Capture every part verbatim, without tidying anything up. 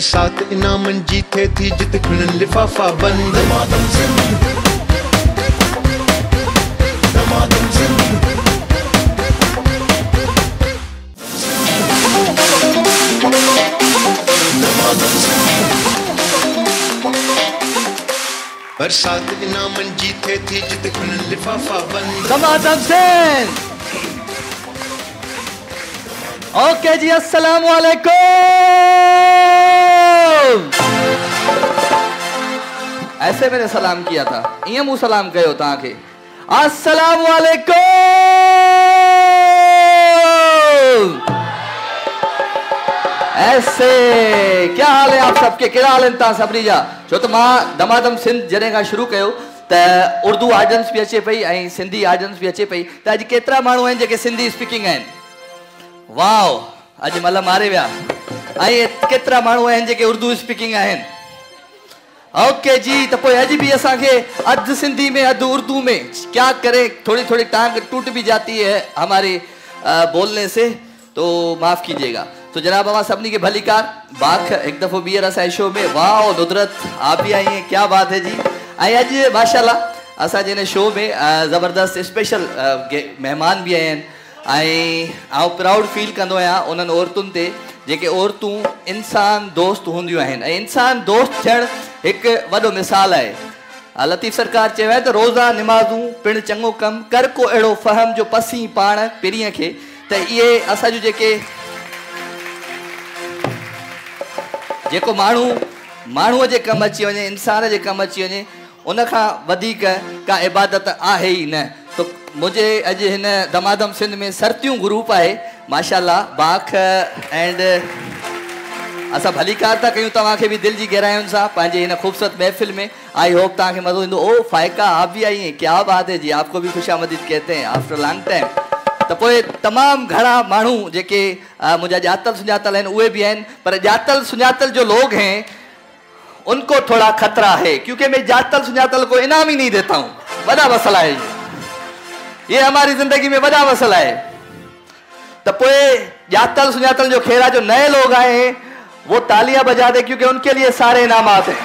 सात इनाम जीते थी जित खुलन लिफाफा बंद दमादम सिंह दमादम सिंह दमादम सिंह बरसात इनाम जीते थी जित खुलन लिफाफा बंद दमादम सिंह। ओके जी, अस्सलाम वालेकुम। ऐसे मैंने सलाम किया था, इं मुँह सलाम कयो ता के अस्सलाम वालेकुम। ऐसे क्या हाल है आप सबके, क्या हाल है ता सबरी जा? छो तो मां दमादम सिंध जॾहिं खां शुरू कयो त उर्दू ऑडियंस भी अचे पई ऐं सिंधी ऑडियंस भी अचे पई त अॼु केतिरा माण्हू आहिनि जेके सिंधी स्पीकिंग आहिनि? वाओ, अॼु मतलब मारे विया। ऐं केतिरा माण्हू आहिनि जेके उर्दू स्पीकिंग आहिनि? ओके जी, तो कोई अज भी असा के अध सिंधी में अध उर्दू में क्या करे, थोड़ी थोड़ी टांग टूट भी जाती है हमारे आ, बोलने से, तो माफ कीजिएगा। तो जनाब हमारा सबनी के भलीकार बाख एक दफो बीयर असा शो में। वाह नुदरत, आप भी आई हैं, क्या बात है जी। आई अज माशाल्लाह असा जिन शो में ज़बरदस्त स्पेशल मेहमान भी आए हैं। ऐं प्राउड फील कंदो आहियां उन्हनि औरतुनि ते जेके औरतूं इंसान दोस्त हूंदियूं आहिनि ऐं इंसान दोस्त थियणु हिकु वॾो मिसाल आहे। लतीफ़ सरकार चयो आहे त रोज़ा निमाज़ूं पिणु चङो कमु कर को अहिड़ो फ़हम जो पसी पाण पिरीअ खे। त इहे असांजो जेके जेको माण्हू माण्हूअ जे कमु अची वञे, इंसान जे कमु अची वञे, उनखां वधीक का इबादत आहे ई न। तो मुझे अज हिन दमादम सिंध में सरतियूं ग्रुप है माशाल्लाह बाख एंड असा भलीकार था कयूं तव्हांखे भी दिल जी गहराइयुनि सां पंहिंजे हिन खूबसूरत महफ़िल में। आई होप तव्हांखे मज़ो ईंदो। ओ फाइका आप भी आई हैं, क्या बात है जी, आपको भी खुशामदीद कहते हैं आफ्टर लॉन्ग टाइम। तो पोइ तमाम घणा माण्हू जेके मुंहिंजा ॼातल सुञातल आहिनि उहे भी आहिनि, पर ॼातल सुञातल जो लोग हैं उनको थोड़ा खतरा है, क्योंकि मैं ॼातल सुञातल को इनाम ही नहीं देता हूँ। बड़ा मसला है ये हमारी जिंदगी में, बड़ा मसला है। तो पोए जातल सुजातल जो खेरा जो नए लोग आए हैं वो तालियां बजा दे, क्योंकि उनके लिए सारे इनामात हैं।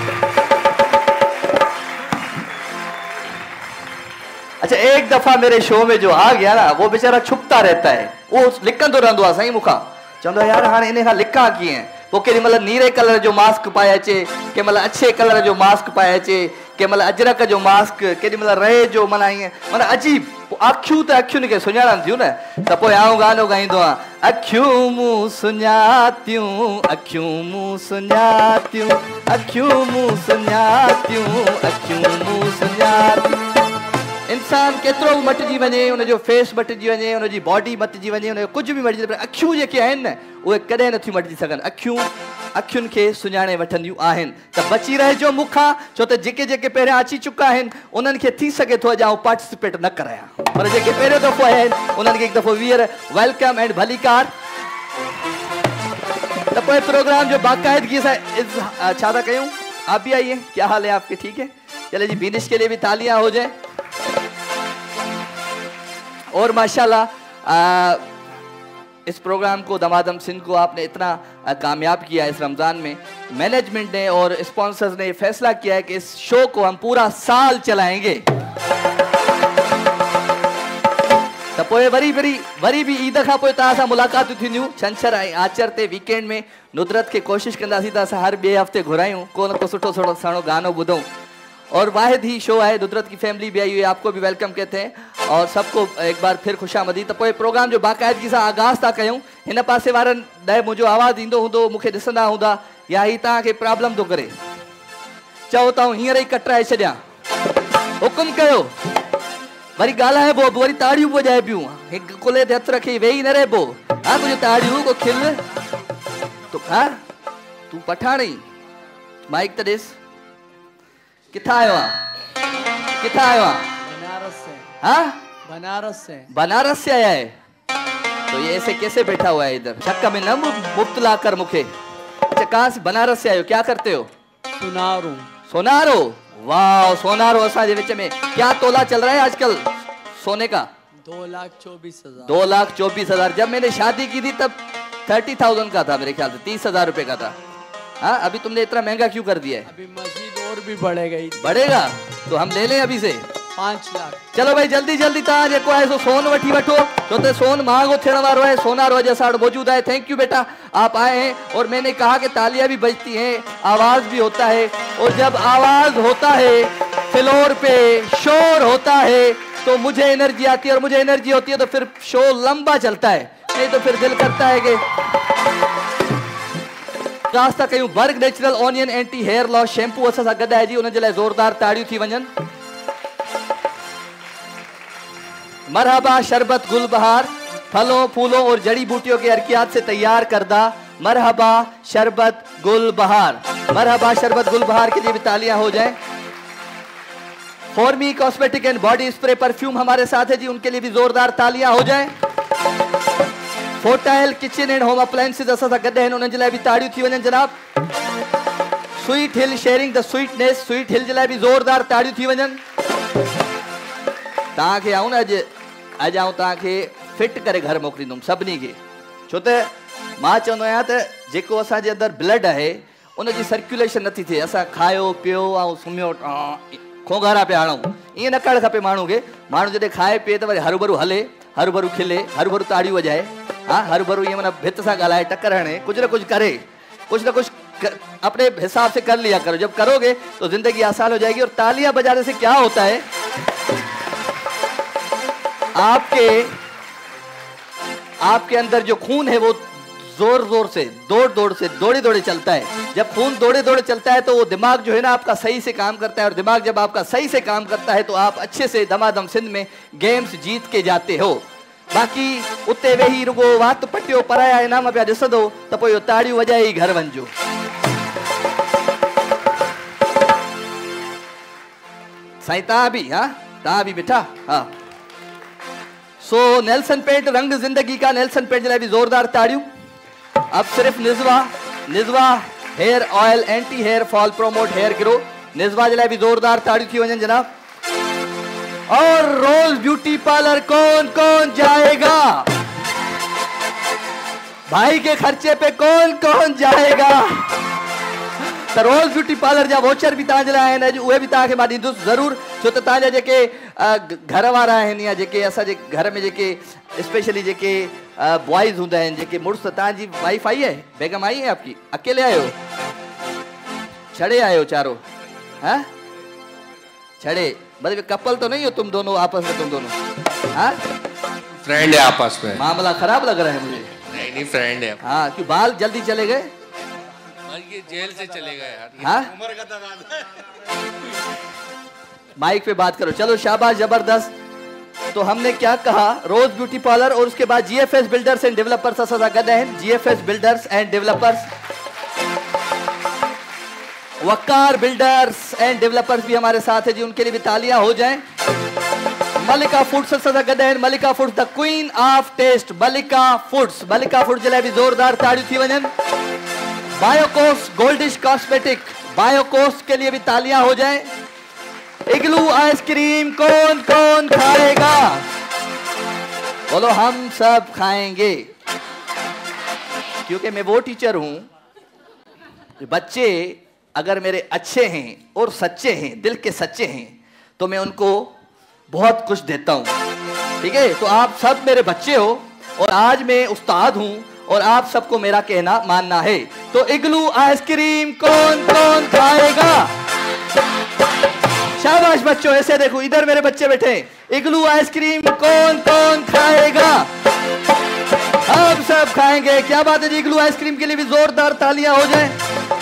अच्छा, एक दफा मेरे शो में जो आ गया ना वो बेचारा छुपता रहता है, वो लिखंदो रहंदो आहे साईं मुखा, चवंदो यार हाणे इन खां लिखां कीअं। पोइ केॾी महिल नीरे कलर जो मास्क पाए अचे, कंहिं महिल अच्छे कलर जो मास्क पाए अचे, कंहिं महिल अजरक जो मास्क, केॾी महिल रहे जो, माना ईअं माना अजीब। अखियूं त अखियुनि खे सुञाणनि थियूं न। त पोइ आउं गानो गाईंदो आहियां, अखियूं मूं सुञातियूं अखियूं मूं सुञातियूं अखियूं मूं सुञातियूं अखियूं मूं सुञातियूं। इंसान केतिरो बि मटिजी वञे, उनजो फेस मटिजी वञे, उनजी बॉडी मटिजी वञे, उनजो कुझु बि मटिजी वञे, अखियूं जेके आहिनि न उहे कॾहिं नथियूं मटिजी सघनि। अखियूं अखियुनि खे सुञाणे वठंदियूं आहिनि। त बची रहिजो मूंखां, छो त जेके जेके पहिरियां अची चुका आहिनि उन्हनि खे थी सघे थो अॼु आउं पार्टिसिपेट न करायां, पर जेके पहिरियों दफ़ो आया आहिनि उन्हनि खे हिकु दफ़ो वीयर वेलकम एंड भलीकार। त पोइ प्रोग्राम जो बाक़ायदगी सां छा था कयूं? आप भी आइए, क्या हाल है आपके? ठीक है, चले जी, बीनिश के लिए भी तालियां हो जाए। और माशाल्लाह इस प्रोग्राम को दमादम सिंध को आपने इतना कामयाब किया इस रमज़ान में, मैनेजमेंट ने और स्पॉन्सर्स ने फैसला किया है कि इस शो को हम पूरा साल चलाएंगे। तो पोइ वरी वरी वरी भी ईद खां पोइ तव्हां सां मुलाक़ातूं थींदियूं छंछर ऐं आचर ते वीकेंड में। नुदरत के कोशिश कंदासीं त असां हर ॿिए हफ़्ते घुरायूं, को न को सुठो सुठो सणो गानो ॿुधूं। और वाहिद ही शो है, नुदरत की फैमिली भी आई हुई है, आपको भी वेलकम कहते हैं और सबको एक बार फिर खुशामदीद। तो पोइ प्रोग्राम जो बाक़ायदगी सां आगाज़ था कयूं। हिन पासे वारनि ॾांहुं मुंहिंजो आवाज़ु ईंदो हूंदो, मूंखे ॾिसंदा हूंदा, या ही तव्हांखे प्रॉब्लम थो करे, चओ त हींअर ई कटराए छॾियां, हुकुम कयो। वरी ॻाल्हाइबो, वरी ताड़ियूं वॼाइबियूं, हिकु कुल्हे ते हथु रखी वेही न रहिबो। हा कुझु ताड़ियूं, को खिल, तो हा तूं पठाणी माइक त ॾिस। किथा आयो आहे? किथा आयो आहे? बनारस से। हाँ, बनारस से। बनारस से आया है? तो ये ऐसे कैसे बैठा हुआ है इधर? शक में न मुब्तला कर मुखे। अच्छा, कहाँ से? बनारस से आयो, क्या करते हो? सुनारो। सोनारो, वाह सोनारो। असांजे विच में क्या तोला चल रहा है आजकल सोने का? दो लाख चौबीस हजार। दो लाख चौबीस हजार। जब मैंने शादी की थी तब थर्टी थाउजेंड का था मेरे ख्याल से, तीस हजार रुपए का था। हाँ, अभी तुमने इतना महंगा क्यों कर दिया है? अभी मस्जिद और भी बढ़ेगी। बढ़ेगा तो हम ले लें अभी से पाँच लाख। चलो भाई जल्दी जल्दी तव्हां जेको आहे सो सोन वठी वठो, छो त सोन महंगो थियण वारो है। सोना रोज असां वटि मौजूद है। थैंक यू बेटा, आप आए हैं। और मैंने कहा कि तालियां भी बजती हैं, आवाज भी होता है, और जब आवाज होता है, फ्लोर पे शोर होता है, तो मुझे एनर्जी आती है, और मुझे एनर्जी होती है तो फिर शो लंबा चलता है, नहीं तो फिर दिल करता है कि रास्ता कयूं। बर्ग natural onion anti hair loss shampoo असां सां गॾु आहे जी, उन जे लाइ ज़ोरदार ताड़ियूं थी वञनि। मरहबा शरबत गुल बहार, फलों फूलों और जड़ी बूटियों के अर्कियात से तैयार करदा मरहबा शरबत गुल बहार। मरहबा शरबत गुल बहार के लिए भी तालियां हो जाएं। फॉर्मी cosmetic and body spray perfume हमारे साथ है जी, उनके लिए भी जोरदार तालियां हो जाएं। Fotile kitchen and home appliances असां सां गॾु आहिनि, उन्हनि जे लाइ बि ताड़ियूं थी वञनि जनाब। Sweet Hill sharing the sweetness, Sweet Hill जे लाइ बि जोरदार ताड़ियूं थी वञनि। तव्हांखे आऊं न अॼु अॼु आऊं तव्हांखे फिट करे घर मोकिलींदुमि सभिनी खे, छो त मां चवंदो आहियां त जेको असांजे अंदरि ब्लड आहे उनजी सर्कुलेशन नथी थिए। असां खायो पियो ऐं सुम्हियो खोंगारा पिया हणूं, ईअं न करणु खपे माण्हू खे। माण्हू जॾहिं खाए पीए त वरी हरू भरू हले, हरू भरू खिले, हरू भरू ताड़ियूं वॼाए, हाँ हरू भरू ईअं माना भित सां ॻाल्हाए, टक्कर हणे, कुछ न कुछ करे, कुछ न कुछ कर, अपने हिसाब से कर लिया करो। जब करोगे तो जिंदगी आसान हो जाएगी। और तालियां बजाने से क्या होता है, आपके आपके अंदर जो खून है वो जोर जोर से दौड़ दौड़ से दौड़े दौड़े चलता है। जब खून दौड़े दौड़े चलता है तो वो दिमाग जो है ना आपका सही से काम करता है, और दिमाग जब आपका सही से काम करता है तो आप अच्छे से दमादम सिंध में गेम्स जीत के जाते हो। बाकी उते वेही रुगो वात पटियो पराया इनाम पिया ॾिसंदो त पोइ इहो ताड़ियूं वॼाए ई घर वञिजो। साईं तव्हां बि, हाँ तव्हां बि बेटा, हाँ। सो नेल्सन पेंट रंग जिंदगी का, नेल्सन पेंट जे लाइ बि ज़ोरदार ताड़ियूं। अब सिर्फ Nizwa Nizwa hair oil anti hair fall promote hair grow, Nizwa जे लाइ बि ज़ोरदार ताड़ियूं थी वञनि जनाब। और रोज ब्यूटी पार्लर कौन कौन जाएगा, भाई के खर्चे पे कौन कौन जाएगा। तो रोज ब्यूटी पार्लर जा वोचर भी तव्हांजे लाइ आहिनि, अॼु उहे बि तव्हांखे मां ॾींदुसि ज़रूरु, छो त तव्हांजा जेके घर वारा आहिनि या जेके असांजे घर में जेके स्पेशली जेके बॉयज़ हूंदा आहिनि, जेके मुड़ुस, तव्हांजी वाइफ आई है, बेगम आई है आपकी, अकेले आयो, छड़े आयो चारों, हाँ छड़े, मतलब कपल तो नहीं हो तुम दोनों आपस में, तुम दोनों हाँ फ्रेंड है आपस में। मामला खराब लग रहा है मुझे। नहीं नहीं फ्रेंड है। हाँ क्यों बाल जल्दी चले गए, ये जेल से चले गए यार। हाँ उम्र का तगादा। माइक पे बात करो, चलो शाबाश, जबरदस्त। तो हमने क्या कहा, रोज ब्यूटी पार्लर, और उसके बाद जीएफएस बिल्डर्स एंड डेवलपर्स असां सां गॾु आहिनि। GFS builders and developers, Waqar builders and developers भी हमारे साथ है जी, उनके लिए भी तालियां हो जाएं। मलिका फूड्स असां सां गॾु आहिनि। Malika foods the queen of taste, Malika foods, Malika foods जे लाइ बि ज़ोरदार ताड़ियूं थी वञनि। बायोकोस गोल्डिश कॉस्मेटिक, बायोकोस के लिए भी तालियां हो जाएं। इग्लू आइसक्रीम कौन कौन खाएगा, बोलो हम सब खाएंगे, क्योंकि मैं वो टीचर हूं, बच्चे अगर मेरे अच्छे हैं और सच्चे हैं, दिल के सच्चे हैं, तो मैं उनको बहुत कुछ देता हूं, ठीक है। तो आप सब मेरे बच्चे हो, और आज मैं उस्ताद हूं, और आप सबको मेरा कहना मानना है। तो इग्लू आइसक्रीम कौन कौन खाएगा, शाबाश बच्चों, ऐसे देखो, इधर मेरे बच्चे बैठे हैं। इग्लू आइसक्रीम कौन कौन खाएगा, हम सब खाएंगे, क्या बात है जी। इग्लू आइसक्रीम के लिए भी जोरदार तालियां हो जाएं।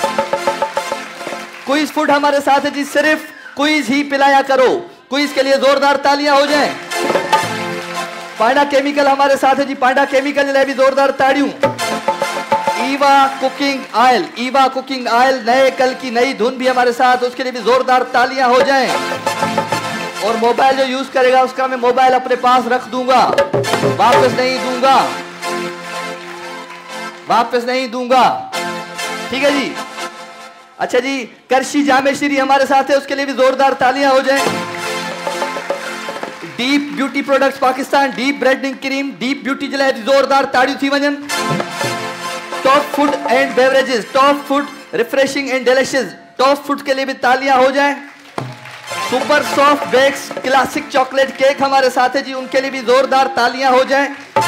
क्विज फूड हमारे साथ है जी, सिर्फ क्विज ही पिलाया करो, क्विज के लिए जोरदार तालियां हो जाएं। पांडा केमिकल हमारे साथ है जी, पांडा केमिकल के लिए भी जोरदार ताड़ियों। Eva cooking oil, Eva cooking oil, नए कल की नई धुन भी हमारे साथ, उसके लिए भी जोरदार तालियां हो जाएं। और मोबाइल जो यूज करेगा उसका मैं मोबाइल अपने पास रख दूंगा, वापस नहीं दूंगा, वापस नहीं दूंगा, ठीक है जी। अच्छा जी, करशी जामेश्वरी हमारे साथ है, उसके लिए भी जोरदार तालियां हो जाएं। Deep beauty products Pakistan, deep brightening cream, deep beauty जे लाइ जोरदार ताड़ियूं थी वञनि। Top food and beverages, top food refreshing and delicious top food के लिए भी तालियां हो जाएं। Super soft bakes classic chocolate cake हमारे साथ है जी, उनके लिए भी जोरदार तालियां हो जाएं।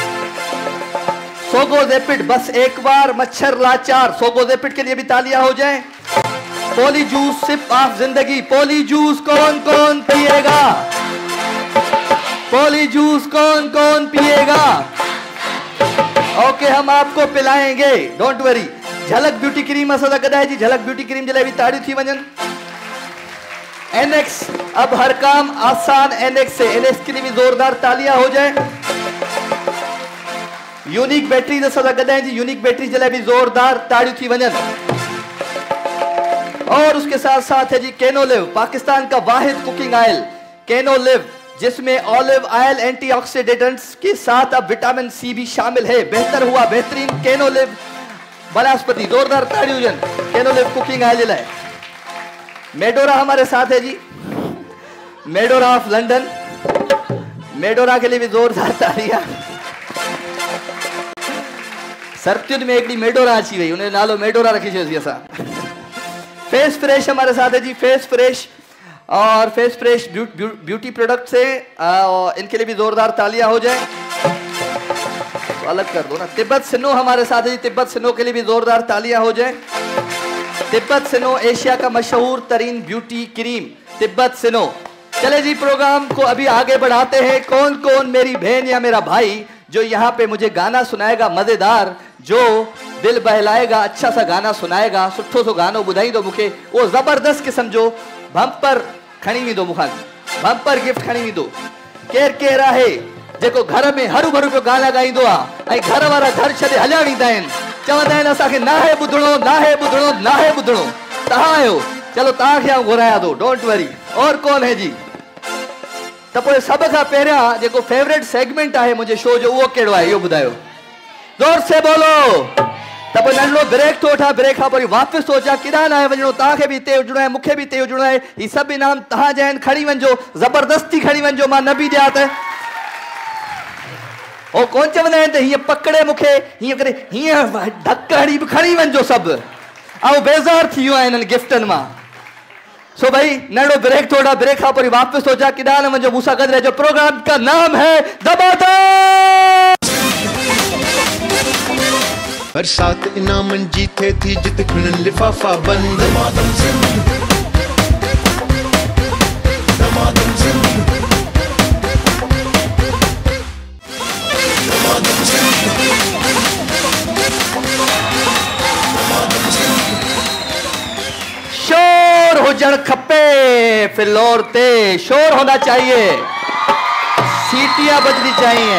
सोगोजेपिड बस एक बार मच्छर लाचार, सोगोजेपिड के लिए भी तालियां हो जाएं। पोली जूस सिप ऑफ जिंदगी, पोली जूस कौन कौन पिएगा? पोली जूस कौन कौन पिएगा? ओके हम आपको पिलाएंगे, don't worry. Jhalak beauty cream असां गदा है जी, झलक ब्यूटी क्रीम जे लाइ भी ताड़ियूं थी वञनि। एनएक्स अब हर काम आसान एनएक्स से, एनएक्स के लिए भी जोरदार तालियां हो जाए। यूनिक बैटरी असां गदा है जी, यूनिक बैटरी जे लाइ भी जोरदार ताड़ियूं थी वञनि। और उसके साथ साथ है जी केनोलिव, पाकिस्तान का वाहिद कुकिंग ऑयल केनोलिव, जिसमें ऑलिव ऑयल एंटीऑक्सीडेंट्स के साथ अब विटामिन सी भी शामिल है। बेहतर हुआ बेहतरीन केनोलिव वनस्पति, जोरदार ताड़ियों जन केनोलिव कुकिंग ऑयल है। मेडोरा हमारे साथ है जी, मेडोरा ऑफ लंदन, मेडोरा के लिए भी जोरदार ताड़ियां। सर्दियों में एक मेडोरा अची वही, उन्हें नालो मेडोरा रखी छो असा। फेस फ्रेश हमारे साथ है जी, फेस फ्रेश और face fresh beau, beau, beauty product से आ, इनके लिए भी जोरदार तालियां हो जाए। तो अलग कर दो ना। तिब्बत सिनो हमारे साथ है जी, तिब्बत सिनो के लिए भी जोरदार तालियां हो जाए। तिब्बत सिनो एशिया का मशहूर तरीन ब्यूटी क्रीम तिब्बत सिनो। चले जी प्रोग्राम को अभी आगे बढ़ाते हैं। कौन कौन मेरी बहन या मेरा भाई जो यहाँ पे मुझे गाना सुनाएगा मजेदार, जो दिल बहलाएगा, अच्छा सा गाना सुनाएगा, सुठो सो गानो बुधाई दो मुखे, वो जबरदस्त किस्म जो बम्पर खणी वींदो, मुखां बम्पर गिफ्ट खणी वींदो। केर केर आहे जेको घर में हरू भरू पियो गाना ॻाईंदो आहे ऐं घर वारा घर छॾे हलिया वेंदा आहिनि, चवंदा आहिनि असांखे नाहे ॿुधणो नाहे ॿुधणो नाहे ॿुधणो। तव्हां आहियो, चलो तव्हांखे आउं घुरायां थो, डोंट वरी। और कौन है जी? त पोइ सभ खां पहिरियां जेको फेवरेट सेगमेंट आहे मुंहिंजे शो जो, उहो कहिड़ो आहे इहो ॿुधायो, ज़ोर से बोलो। त पोइ नंढड़ो ब्रेक थो वठां, ब्रेक खां पोइ वापसि थो अचां। किॾां न आहे वञिणो, तव्हांखे बि हिते हुजिणो आहे, मूंखे बि हिते हुजिणो आहे। ही सभु इनाम तव्हांजा आहिनि, खणी वञिजो, ज़बरदस्ती खणी वञिजो, मां न बि ॾियां त। ओ कोन चवंदा आहिनि त हीअं पकड़े मूंखे, हीअं करे हीअं ढक हणी बि खणी वञिजो सभु। ऐं बेज़ार थी वियो आहे हिननि गिफ्टनि मां। सो भाई नंढड़ो ब्रेक थोड़ा, ब्रेक खां पोइ वापसि थो अचां। किॾां न वञिजो, मूंसां गॾु रहिजो। प्रोग्राम का नाम है दबादम। बरसात इनामन जीते थी जित खुलन लिफाफा बंद। दमादम सिंह, दमादम सिंह, दमादम सिंह, दमादम सिंह। शोर हुजण खपे, फ्लोर ते शोर होना चाहिए, सीटियां बजनी चाहिए।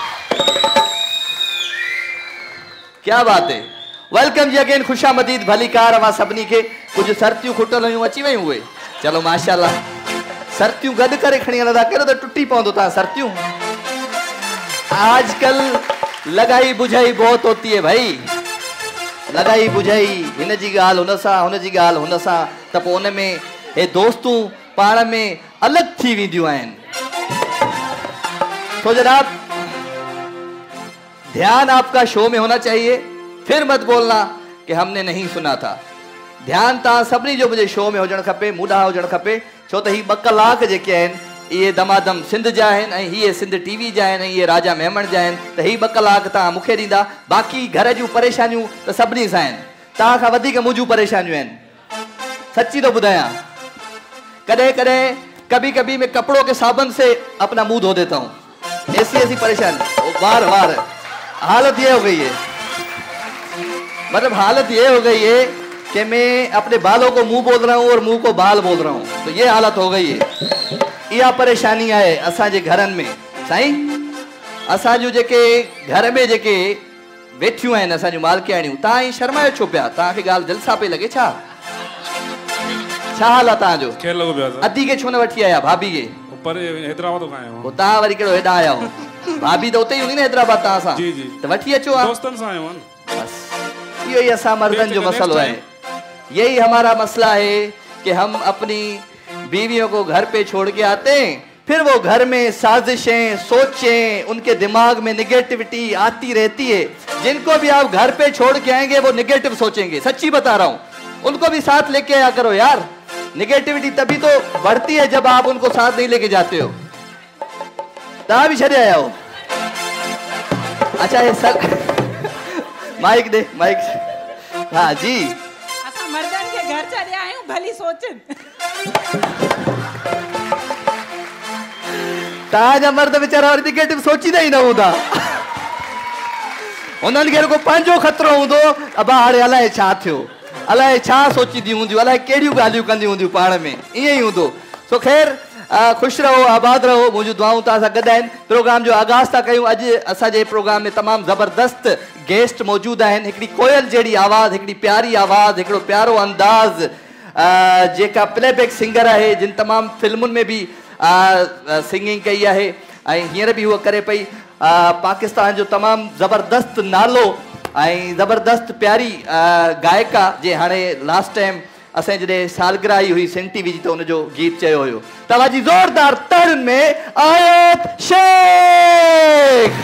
क्या बात है। वेलकम जी अगेन, खुशामदीद, भली कार अवां सभिनी खे। कुछ सर्तियूं खुटल हुयूं अची वयूं उहे, चलो माशाल्लाह। सर्तियूं गॾु करे खणी हलंदा, कहिड़ो त टुटी पवंदो तव्हां सर्तियूं। आजकल लगाई बुझाई बहुत होती है भाई, लगाई बुझाई, हिन जी ॻाल्हि हुन सां, हुन जी ॻाल्हि हुन सां, त पोइ हुन में हे दोस्तूं पाण में अलॻि थी वेंदियूं आहिनि। तो जनाब ध्यान आपका शो में होना चाहिए, फिर मत बोलना कि हमने नहीं सुना था। ध्यान तव्हां सभिनी जो मुंहिंजे शो में हुजणु खपे, मूंॾा हुजणु खपे, छो त ही ॿ कलाक जेके आहिनि इहे दमादम सिंध जा आहिनि ऐं हीअ सिंध टीवी जा आहिनि ऐं इहे राजा मेमण जा आहिनि। त ही ॿ कलाक तव्हां मूंखे ॾींदा, बाक़ी घर जूं परेशानियूं त सभिनी सां आहिनि, तव्हां खां वधीक मुंहिंजूं परेशानियूं आहिनि। सची थो ॿुधायां, कॾहिं कॾहिं कभी कभी मैं कपड़ों के साबुन से अपना मुंह धो देता हूँ, ऐसी ऐसी परेशानी बार बार। हालत ये हो गई है, मतलब हालत ये हो गई है कि मैं अपने बालों को मुंह बोल रहा हूँ और मुंह को बाल बोल रहा हूँ, तो ये हालत हो गई है। यह परेशानी है असांजे घरनि में साईं। असांजूं जेके घर में जेके वेठियूं आहिनि असांजूं मालकियाणियूं, तव्हां ई शर्मायो छो पिया? तव्हांखे ॻाल्हि दिलि सां पई लॻे छा? छा हाल आहे तव्हांजो? अधी के छो न वठी आया भाभी खे? हैदराबाद खां आयो पोइ तव्हां वरी कहिड़ो हेॾां आया हो? भाभी त उते ई हूंदी न हैदराबाद तव्हां सां? जी जी। त वठी अचो हा। दोस्तनि सां आयो आहिनि। बस इहो ही असां मर्दनि जो मसलो है, यही हमारा मसला है कि हम अपनी बीवियों को घर पे छोड़ के आते हैं, फिर वो घर में साजिशें, सोचें, उनके दिमाग में निगेटिविटी आती रहती है। जिनको भी आप घर पे छोड़ के आएंगे वो निगेटिव सोचेंगे, सच्ची बता रहा हूँ। उनको भी साथ लेके आया करो यार। निगेटिविटी तभी तो बढ़ती है जब आप उनको साथ नहीं लेके जाते हो। ता भी छड़े आया हो। अच्छा ये सर माइक दे माइक। हाँ जी असा मर्दन के घर चले आए हूँ भली सोचन। ताजा मर्द बेचारा और निगेटिव सोची नहीं ना होता। उन्हनि खे को पंहिंजो ख़तरो हूंदो अबा हाणे अलाए छा थियो, अलाए छा सोचींदी हूंदियूं, अलाए कहिड़ियूं ॻाल्हियूं कंदियूं हूंदियूं पाण में, ईअं ई हूंदो। सो ख़ैर ख़ुशि रहो, आबाद रहो, मुंहिंजूं दुआऊं तव्हां सां गॾु आहिनि। प्रोग्राम जो आगाज़ था कयूं। अॼु असांजे प्रोग्राम में तमामु ज़बरदस्त गेस्ट मौजूदु आहिनि। हिकिड़ी कोयल जहिड़ी आवाज़, हिकिड़ी प्यारी आवाज़, हिकिड़ो प्यारो अंदाज़, जेका प्लेबैक सिंगर आहे, जिन तमामु फिल्मुनि में बि सिंगिंग कई आहे ऐं हींअर बि उहा करे पई। पाकिस्तान जो तमामु ज़बरदस्त नालो ऐं ज़बरदस्त प्यारी गायका जे हाणे लास्ट टाइम असां जॾहिं सालगिरह आई हुई सिंध टीवी जी त उनजो गीत चयो हुयो। तव्हांजी ज़ोरदार ताड़ियुनि में आयत शेख।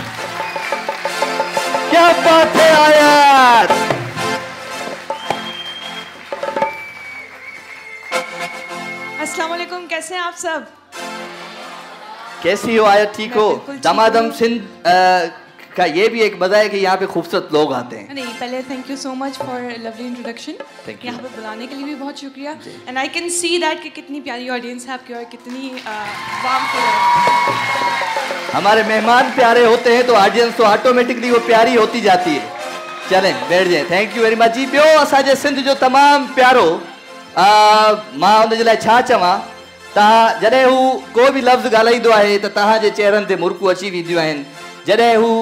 क्या बात है आयत। अस्सलाम वालेकुम, कैसे हैं आप सब? कैसी हो आयत, ठीक हो? दमादम सिंध का ये भी एक मजा है कि यहाँ पे खूबसूरत लोग आते हैं। नहीं, पहले thank you so much for lovely introduction. यहाँ पे बुलाने के लिए भी बहुत शुक्रिया। And I can see that कि कितनी प्यारी ऑडियंस है आपकी और कितनी वार्म है। हमारे मेहमान प्यारे होते हैं तो ऑडियंस तो ऑटोमेटिकली वो प्यारी होती जाती है। चलें बैठ जाए। थैंक यू वेरी मच जी। ॿियो असांजे सिंध जो तमामु प्यारो मां उनजे लाइ छा चवां, तव्हां जॾहिं हू को बि लफ़्ज़ ॻाल्हाईंदो आहे त तव्हांजे चेहरनि ते मुर्कूं अची वेंदियूं आहिनि। जॾहिं हू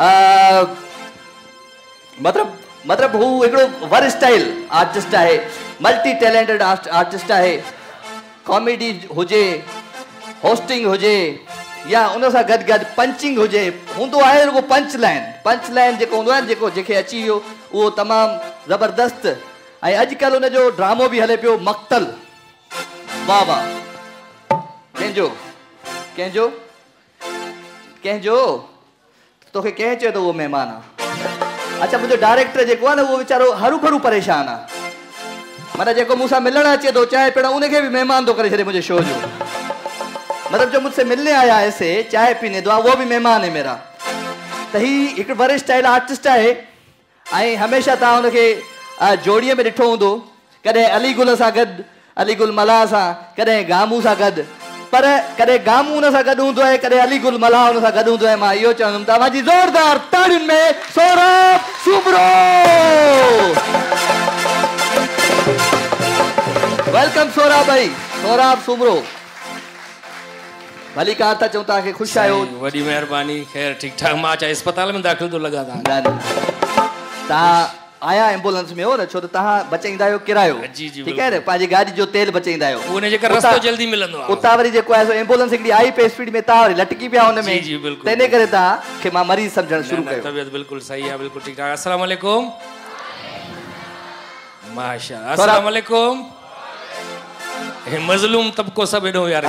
मतिलबु मतिलबु हू हिकिड़ो वर्सटाइल आर्टिस्ट आहे, मल्टी टैलेंटेड आर्टिस्ट आहे। कॉमेडी हुजे, होस्टिंग हुजे या उन सां गॾु गॾु पंचिंग हुजे, हूंदो आहे रुगो पंच लाइन। पंच लाइन जेको हूंदो आहे न, जेको जंहिंखे अची वियो उहो तमामु ज़बरदस्त। ऐं अॼुकल्ह उनजो ड्रामो बि हले पियो मक़तल। वाह वाह। कंहिंजो कंहिंजो कंहिंजो तोखे कंहिं चयो त उहो महिमान आहे? अच्छा, मुंहिंजो डायरेक्टर जेको आहे न उहो वीचारो हरू भरू परेशान आहे। माना जेको मूंसां मिलणु अचे थो चाहे पिण उनखे बि महिमान थो करे छॾे मुंहिंजे शो जो। मतिलबु जो मुझसे मिलने आया ऐसे चाय पीने दो, वो भी मेहमान है मेरा। त ही हिकु वर्सटाइल आर्टिस्ट आहे ऐं हमेशह तव्हां हुनखे जोड़ीअ में ॾिठो हूंदो, कॾहिं अली गुल सां गॾु, अली गुल मलाह सां, कॾहिं गामू सां गॾु। पर कॾहिं गामू हुन सां गॾु हूंदो आहे, कॾहिं अली गुल मलाह हुन सां गॾु हूंदो आहे। मां इहो चवंदुमि तव्हांजी ज़ोरदार ताड़ियुनि में सौरभ सुबरो। वेलकम सौरभ भाई, सौरभ सुबरो। भली कार था चऊं, तव्हांखे ख़ुशि आहियो? वॾी महिरबानी। ख़ैर ठीकु ठाक। मां चाहे अस्पताल में दाख़िल तो लॻा था। तव्हां आया एम्बुलेंस में हो न, छो त तव्हां बचाईंदा आहियो किरायो। जी जी ठीकु आहे न, पंहिंजी गाॾी जो तेल बचाईंदा आहियो। उन जे करे रस्तो जल्दी मिलंदो आहे। उतां वरी जेको आहे सो एम्बुलेंस हिकिड़ी आई पे स्पीड में, तव्हां वरी लटकी पिया हुन में। जी जी बिल्कुलु। तंहिंजे करे तव्हांखे मां मरीज़ सम्झणु शुरू कयो। तबियत बिल्कुलु सही आहे, बिल्कुलु ठीकु ठाक। अस्सलाम वालेकुम। माशाअल्लाह। अस्सलाम वालेकुम। हे मज़लूम तबको सब एडो यार।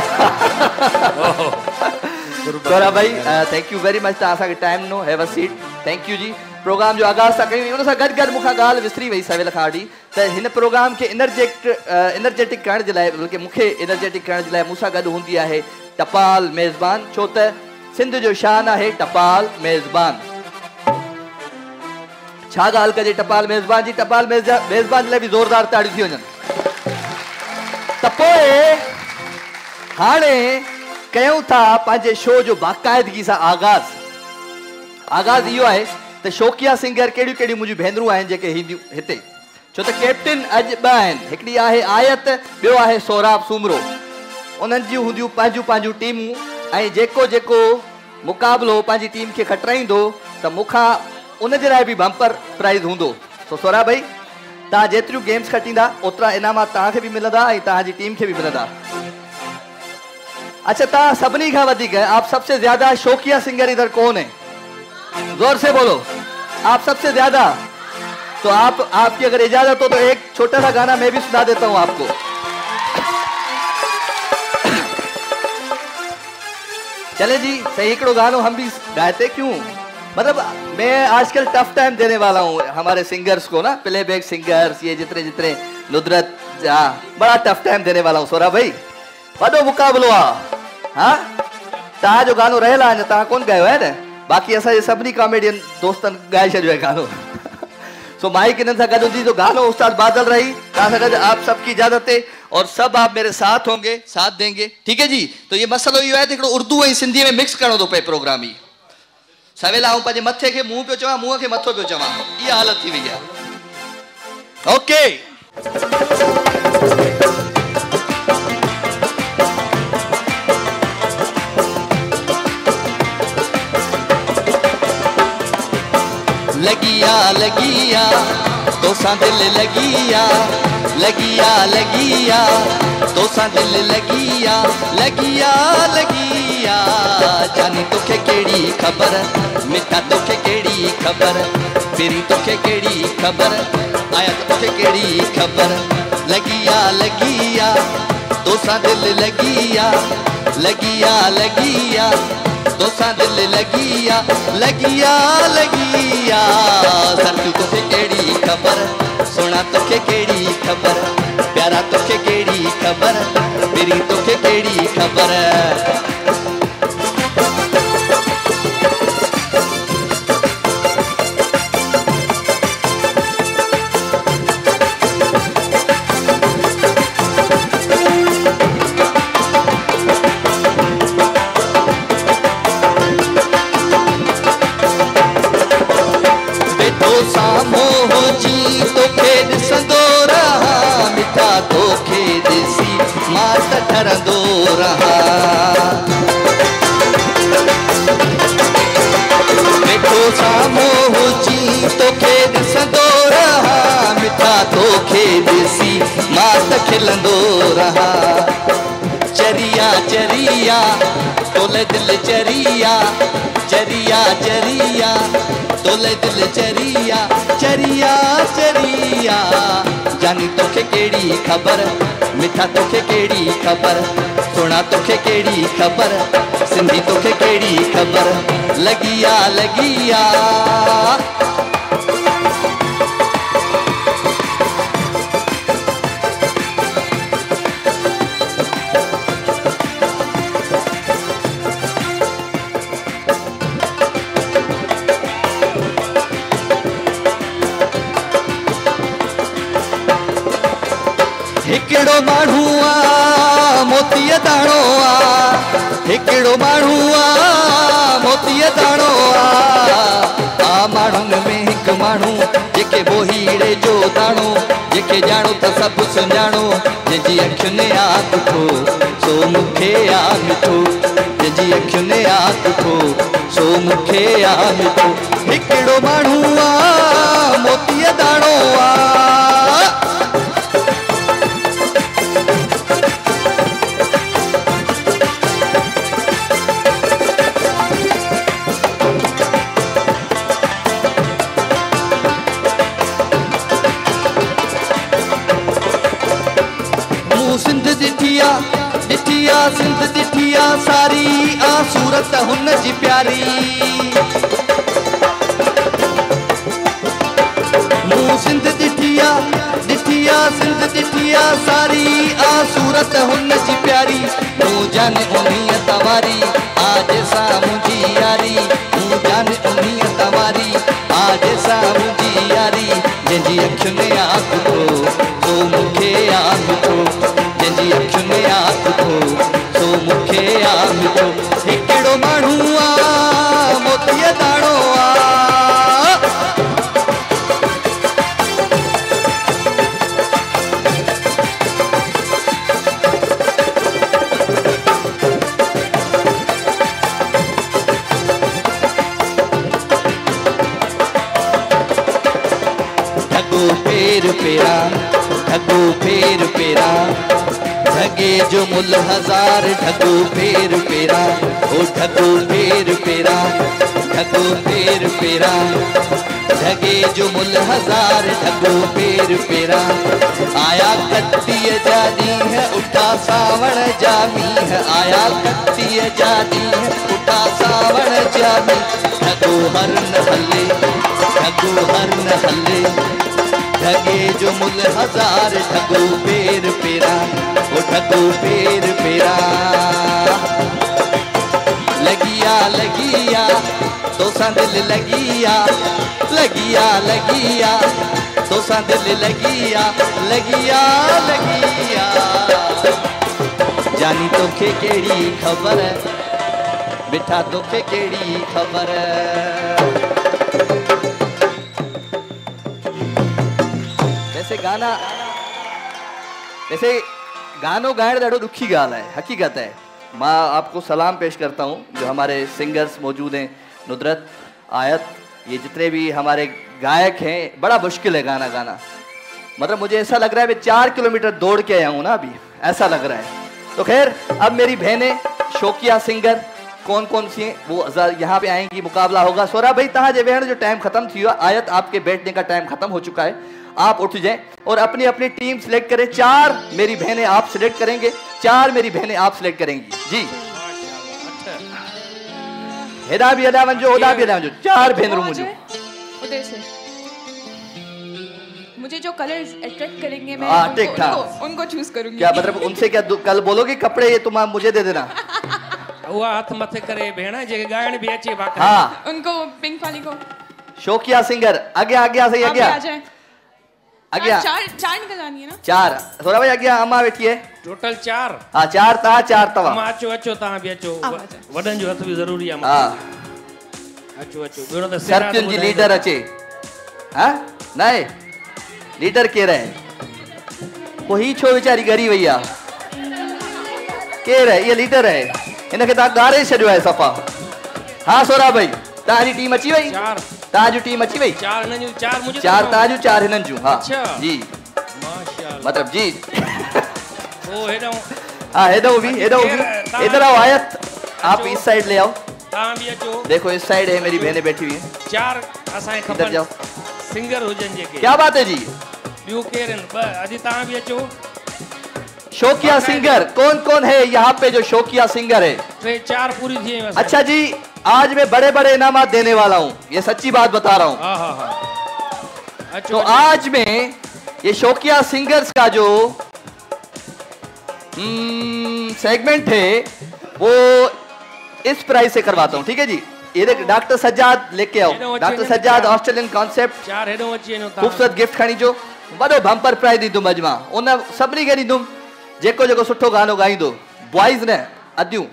सौरभ भाई थैंक यू वेरी मच। तव्हां असांखे टाइम नो, have a seat. Thank you जी। प्रोग्राम जो आगाज़ था कयूं। उन सां गॾु गॾु मूंखां ॻाल्हि विसरी वई सवेल खां वठी त हिन प्रोग्राम खे एनर्जेट एनर्जेटिक करण जे लाइ, बल्कि मूंखे एनर्जेटिक करण जे लाइ मूंसां गॾु हूंदी आहे टपाल मेज़बान, छो त सिंध जो शान आहे टपाल मेज़बान। छा ॻाल्हि कजे टपाल मेज़बान जी। टपाल मेज़बान जे लाइ बि ज़ोरदार ताड़ियूं थी वञनि। त पोइ हाणे कयूं था पंहिंजे शो जो बाक़ाइदगी सां आगाज़। आगाज़ इहो आहे त शौक़िया सिंगर कहिड़ियूं कहिड़ियूं मुंहिंजूं भेनरूं आहिनि जेके ईंदियूं हिते, छो त कैप्टन अॼु ॿ आहिनि। हिकिड़ी आहे आयत, ॿियो आहे सौरभ सुमरो। उन्हनि जूं हूंदियूं पंहिंजूं पंहिंजूं टीमूं ऐं जेको जेको मुक़ाबिलो पंहिंजी टीम खे खटाईंदो त मूंखां उनजे लाइ बि बम्पर प्राइज़ हूंदो। सो सौरभ भाई, तव्हां जेतिरियूं गेम्स खटींदा ओतिरा इनामात तव्हांखे बि मिलंदा ऐं तव्हांजी टीम खे बि मिलंदा। अच्छा, तव्हां सभिनी खां वधीक, आप सबसे ज्यादा शौकिया सिंगर इधर कौन है? जोर से बोलो। आप सबसे ज्यादा? तो आप आपकी अगर इजाजत हो तो एक छोटा सा गाना मैं भी सुना देता हूं आपको। चले जी, सही एकड़ो गानो हम भी गाते। क्यों? मतलब मैं आजकल टफ टाइम देने वाला हूँ हमारे सिंगर्स को ना, प्लेबैक सिंगर्स ये जितने जितने नुदरत, हाँ बड़ा टफ टाइम देने वाला हूँ सोरा भाई। वॾो मुक़ाबिलो आहे, हाँ तव्हांजो गानो रहियल आहे, तव्हां कोन ॻायो आहे न, बाक़ी असांजे सभिनी कॉमेडियन दोस्तनि ॻाए छॾियो आहे गानो। सो माइक इन्हनि सां गॾु हूंदी तो गानो उस्ताद बादल रही, तव्हां सां गॾु आप सबकी इजाज़त है और सब आप मेरे साथ होंगे, साथ देंगे, ठीक है जी। तो ये मसलो इहो आहे त हिकिड़ो उर्दू ऐं सिंधी में मिक्स करणो थो पए प्रोग्राम ही। सवेला आऊं पंहिंजे मथे खे मुंहुं पियो चवां, मुंहुं खे मथो पियो चवां, इहा हालत थी वई आहे। ओके लगिया लगिया दोसां दिल लगिया, लगिया लगिया दोसां दिल लगिया, लगिया लगिया जानी तोखे केड़ी खबर, मिठा तोखे केड़ी खबर, फिरी तोखे केड़ी खबर, आया तोखे केड़ी खबर। लगिया लगिया दोसां दिल लगिया, लगिया लगिया दोसां दिल लगिया, लगिया लगिया सचू तोखे केड़ी खबर, सोना तोखे केड़ी खबर, प्यारा तोखे केड़ी खबर, मेरी तोखे केड़ी खबर। खिलंदो रहा चरिया चरिया तोले दिल चरिया, चरिया चरिया तोले दिल चरिया, चरिया चरिया जानी तोखे केड़ी खबर, मिठा तोखे केड़ी खबर, सोना तोखे केड़ी खबर, सिंधी तोखे केड़ी खबर। लगिया लगिया हिकिड़ो माण्हू आ मोतीअ दाणो आ, हिकिड़ो माण्हू आ मोतीअ दाणो आ, आ माण्हुनि में हिकु माण्हू जेके बोहीड़े जो दाणो, जेके ॼाणो त सभु सुञाणो, जंहिंजी अखियुनि आ दुखो सो मूंखे आ मिठो, जंहिंजी अखियुनि आ दुखो सो मूंखे आ मिठो। हिकिड़ो माण्हू आ मोतीअ दाणो आ, डिठिया सिंध डिठिया सारी आ सूरत हुन जी प्यारी, मूं सिंध डिठिया डिठिया सिंध डिठिया सारी आ सूरत हुन जी प्यारी, मूं जाने उन्हीअ तवारी आज सा मुंहिंजी यारी, मूं जाने उन्हीअ तवारी आज सा मुंहिंजी यारी, जंहिंजी अखियुनि आ दुखो सो मूंखे आ मिठो, जंहिंजी अखियुनि आ दुखो सो मूंखे आ मिठो। हिकिड़ो माण्हू आ मोतीअ दाणो आ, ढगो फेर फेरा ढगो फेर फेरा, ढगे जो मुल हजार ढगो फेर फेरा, ओ ढगो फेर फेरा ढगो फेर फेरा, ढगे जो मुल हजार ढगो फेर फेरा। आया कत्तीअ जा ॾींहं उठा सावण जामी है आया कत्ती जादी है उठा सावण जामी ढगो हर न हल्ले ढगो हर न हल्ले ढगे जो मुल हजार ढगो पेर पेरा वो ढगो पेर पेरा लगिया लगिया दोसा दिल लगिया लगिया लगिया दोसा दिल लगिया लगिया लगिया जानी तोखे केड़ी खबर मिठा तोखे केड़ी खबर वैसे गाना वैसे गानो गायण ॾाढो ॾुखी ॻाल्हि है हकीकत है मैं आपको सलाम पेश करता हूँ जो हमारे सिंगर्स मौजूद हैं नुदरत आयत ये जितने भी हमारे गायक हैं बड़ा मुश्किल है गाना गाना मतलब मुझे ऐसा लग रहा है मैं चार किलोमीटर दौड़ के आया हूँ ना अभी ऐसा लग रहा है तो खैर अब मेरी बहनें शौकिया सिंगर कौन कौन सी हैं वो यहाँ पे आएंगी मुकाबला होगा सोरा भाई तहाँ जे वेहण जो टाइम खत्म थी हुआ आयत आपके बैठने का टाइम खत्म हो चुका है आप उठ जाएं और अपनी अपनी टीम सिलेक्ट करें चार मेरी बहनें आप सिलेक्ट करेंगे चार मेरी बहनें आप सिलेक्ट करेंगी जी हेदा भी हेदा वंजो होदा भी हेदा वंजो चार बहन रू मुझे उधर से मुझे जो कलर्स अट्रैक्ट करेंगे मैं हाँ, उनको, ठीक ठाक। उनको, उनको चूज करूंगी क्या मतलब उनसे क्या दु- कल बोलोगे कपड़े ये तुम आप मुझे दे देना उहा हथ मथे करे भेण जे गायण भी अचे बाक़ायदा हाँ उनको पिंक वाली को शौकिया सिंगर आगे आगे सही आप भी आगे आ जाएं आगे चार चार निकल आनी है ना चार थोड़ा भाई आगे अम्मा बैठी है टोटल चार हाँ चार ता चार तवा अम्मा अचो अचो तव्हां बि अचो आओ, अचो। वॾनि जो हथ बि ज़रूरी आहे हाँ अचो अचो ॿियो त सर्पियुनि जी लीडर अचे हाँ नए लीडर केर है को ही छो वीचारी गरी वई आहे केर है ये लीडर है इनखे तव्हां ॻारे छॾियो आहे सफ़ा हाँ सोरा भाई तव्हांजी टीम अची वई चार तव्हांजी टीम अची वई चार हिननि जूं चार मुंहिंजे चार तव्हांजूं चार हिननि जूं हाँ अच्छा। जी माशाअल्लाह मतलब जी ओ हेॾो हाँ हेदो भी हेदो भी केर- इधर आओ आयत आप इस साइड ले आओ तव्हां बि अचो देखो इस साइड है मेरी बहनें बैठी हुई हैं चार असांखे इधर खपनि जाओ सिंगर हुजनि जेके क्या बात है जी ॿियूं केर आहिनि ॿ अॼु तव्हां बि अचो शौकिया सिंगर कौन कौन है यहाँ पे जो शौकिया सिंगर है टे चार पूरी थी वयूं असांजी। अच्छा जी आज मैं बड़े बड़े इनामात देने वाला हूँ ये सच्ची बात बता रहा हूँ हाँ हाँ हाँ अचो तो अचो। आज में ये शौकिया सिंगर्स का जो सेगमेंट है वो इस प्राइस से करवाता हूँ ठीक है जी ये देख डॉक्टर सज्जाद लेके आओ हेॾो अची डॉक्टर वञे सज्जाद चार। ऑस्ट्रेलियन कॉन्सेप्ट चार हेॾो अची वञो तव्हां। खूबसूरत गिफ्ट खणी जो वॾो बम्पर प्राइज ॾींदुमि अॼु मां उन सभिनी खे ॾींदुमि जेको जेको सुठो गानो गाईंदो बॉयज न अदियूं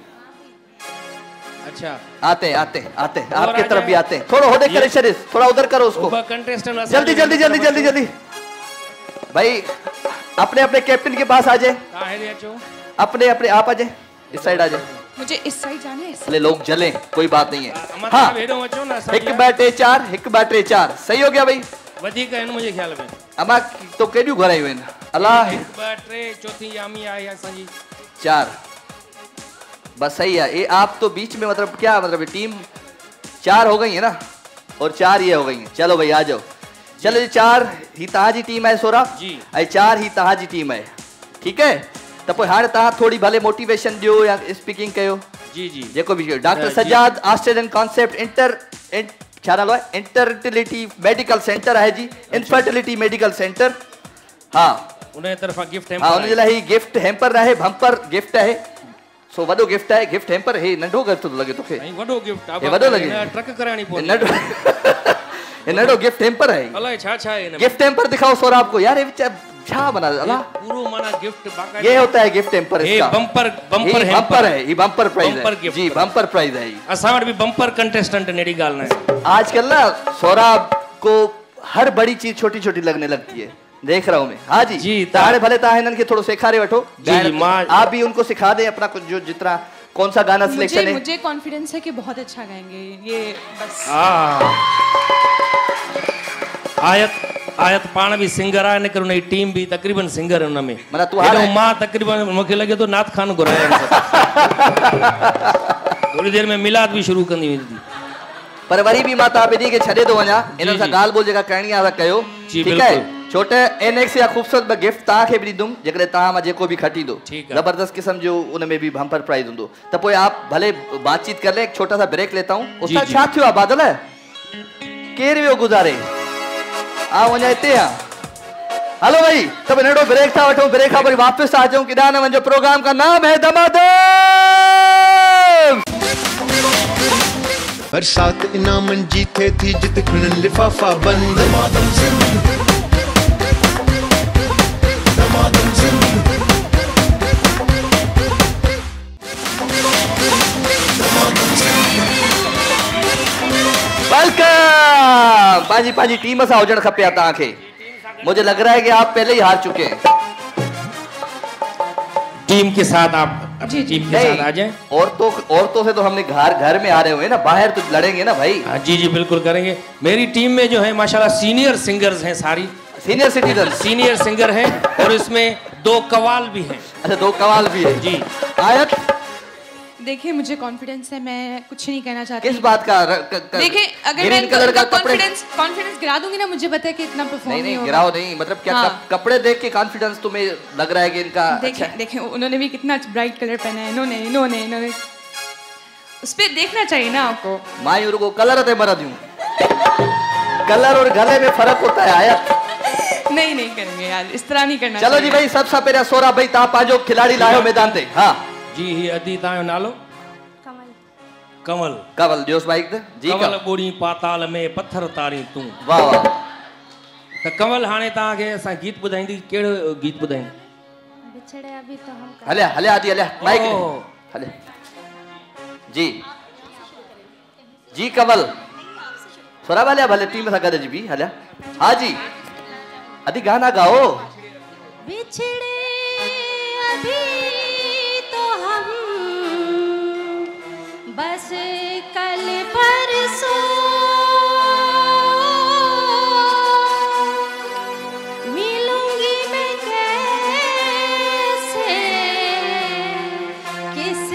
अच्छा आते हैं आते हैं आते हैं और आपके आ तरफ भी जाए। आते हैं थोड़ा होदे करे शरीर थोड़ा उधर करो उसको ॿ कंटेस्टेंट जल्दी जल्दी जल्दी जल्दी जल्दी भाई अपने अपने कैप्टन के पास आ जाए तव्हां हेॾे अचो अपने अपने आप आ जाए इस साइड आ जाए मुझे इस साइड जाना है इसलिए लोग जले कोई बात नहीं है अमा हाँ तव्हां हेॾो अचो न असां हिकु ॿ टे चार हिकु ॿ टे चार सही हो गया भाई वधीक आहिनि मुंहिंजे ख्याल में अमा तो केॾियूं घुरायूं आहिनि अलाह हिकु ॿ टे चौथी यामी आहे असांजी चार बस सही है ये आप तो बीच में मतलब क्या मतलब टीम चार हो गई है ना और चार ये हो गई है चलो भाई आ जाओ चलो जी चार ही तहां टीम है सोरा जी। ऐं चार ही तहां टीम है ठीक है तो पोइ हाणे तहां थोड़ी भले मोटिवेशन दियो या स्पीकिंग कयो जी जी जेको भी डॉक्टर जी। Sajjad Australian concept inter in- छा नालो आहे इंटरटिलिटी मेडिकल सेंटर है जी इनफर्टिलिटी मेडिकल सेंटर हाँ उन तरफ़ां गिफ्ट हाँ उनजे लाइ ही गिफ्ट हैम्पर आहे बम्पर गिफ्ट आहे सो वॾो गिफ्ट आहे गिफ्ट हैम्पर हे नंढो गिफ्ट थो लॻे तोखे ऐं वॾो गिफ्ट हे वॾो लॻे? ट्रक कराइणी हे पवंदी नंढो हे नंढो गिफ्ट हैम्पर आहे अलाए छा छा आहे हिन में गिफ्ट हैम्पर दिखाओ सौरभ को यार ये विच- छा बना अल्लाह पूरो माना गिफ्ट ये बाकायदा होता है गिफ्ट हैम्पर ये इसका बम्पर बम्पर ये बम्पर है ये बम्पर प्राइज बम्पर है गिफ्ट जी बम्पर प्राइज है ये। असां वटि बि बम्पर कंटेस्टेंट अहिड़ी ॻाल्हि न आहे आजकल ना सौरभ को हर बड़ी चीज छोटी छोटी लगने लगती है देख रहा हूँ मैं हाँ जी जी, ताड़े भले ता हिनन के थोड़ो सिखारे वठो जी, गाइण- मां- आप भी उनको सिखा दे अपना कुछ जो जितना कौन सा गाना सिलेक्शन मुझे है मुझे कॉन्फिडेंस है कि बहुत अच्छा गाएंगे ये बस हा आयत आयत पाण बि सिंगर आहे इन करे उनजी टीम बि तक़रीबन सिंगर आहे उनमें माना तूं हाणे- हेॾो मां तक़रीबन मूंखे लॻे थो नात खान घुराया थोड़ी देर में मिलाद बि शुरू कंदी वेंदी पर वरी भी मां तव्हां ॿिन्ही खे छॾे थो वञा जी, इन्हनि सां जी। ॻाल्हि ॿोल जेका करणी आहे असां कयो जी, ठीकु आहे बिल्कुलु। छोटे एनेक्स या खूबसूरत गिफ्ट तव्हांखे बि ॾींदुमि जेकॾहिं तव्हां मां जेको बि खटींदो ज़बरदस्त किस्म जो उनमें भी बम्पर प्राइज हूंदो त पोइ आप भले बातचीत कर ले एक छोटा सा ब्रेक लेता हूं उस्ताद छा थियो आहे बादल केर वियो गुज़ारे आ वञा हिते आ हेलो भाई तब नेड़ो ब्रेक था वठो ब्रेक खां वरी वापस आ जाऊं किदा न वञो प्रोग्राम का नाम है दमादम बरसात इनामन जीते थी जित खुलन लिफाफा बंद दमादम सिंध दमादम सिंध वेलकम पाजी पाजी टीम सा हुजण खपे तव्हांखे मुझे लग रहा है कि आप पहले ही हार चुके हैं टीम के साथ आप अपनी टीम के साथ आ जाएं औरतों औरतों से तो हमने घर घर में आ रहे हुए ना बाहर तो लड़ेंगे ना भाई हाँ जी जी बिल्कुल करेंगे मेरी टीम में जो है माशाल्लाह सीनियर सिंगर्स हैं सारी सीनियर सिटीजन सीनियर सिंगर हैं और इसमें दो कवाल भी हैं अच्छा दो कवाल भी है जी आयत देखिए मुझे कॉन्फिडेंस है मैं कुछ नहीं कहना चाहती किस बात का देखिए अगर मैं कलर का कॉन्फिडेंस कॉन्फिडेंस गिरा दूंगी ना मुझे पता है कि इतना परफॉर्म नहीं नहीं नहीं होगा गिराओ नहीं मतलब क्या हाँ। कप, कपड़े देख के कॉन्फिडेंस तुम्हें लग रहा है कि इनका देखिए अच्छा देखिए उन्होंने भी कितना ब्राइट कलर पहना है इन्होंने इन्होंने इन्होंने उस पे देखना चाहिए ना आपको मायूर को कलर ते मर दूं कलर और गले में फर्क होता है आयत नहीं नहीं करेंगे यार इस तरह नहीं करना चलो जी भाई सबसे पहले सोरा भाई ता पाजो खिलाड़ी लायो मैदान ते हां जी ही अदी तायो नालो कमल कमल जोश बाइक ते जी कमल बोड़ी पाताल में पत्थर तारी तू वाह वाह त कमल हाने ता के असा गीत बुधाईंदी केड़ो गीत बुधाईंदी बिछड़े अभी तो हम हले हले आजी हले माइक हले जी जी कमल सोरा वाले भले टीम सा गद जी भी हले हां जी अदी गाना गाओ बिछड़े अभी तो हम बस कल परसों मिलूंगी मैं कैसे किस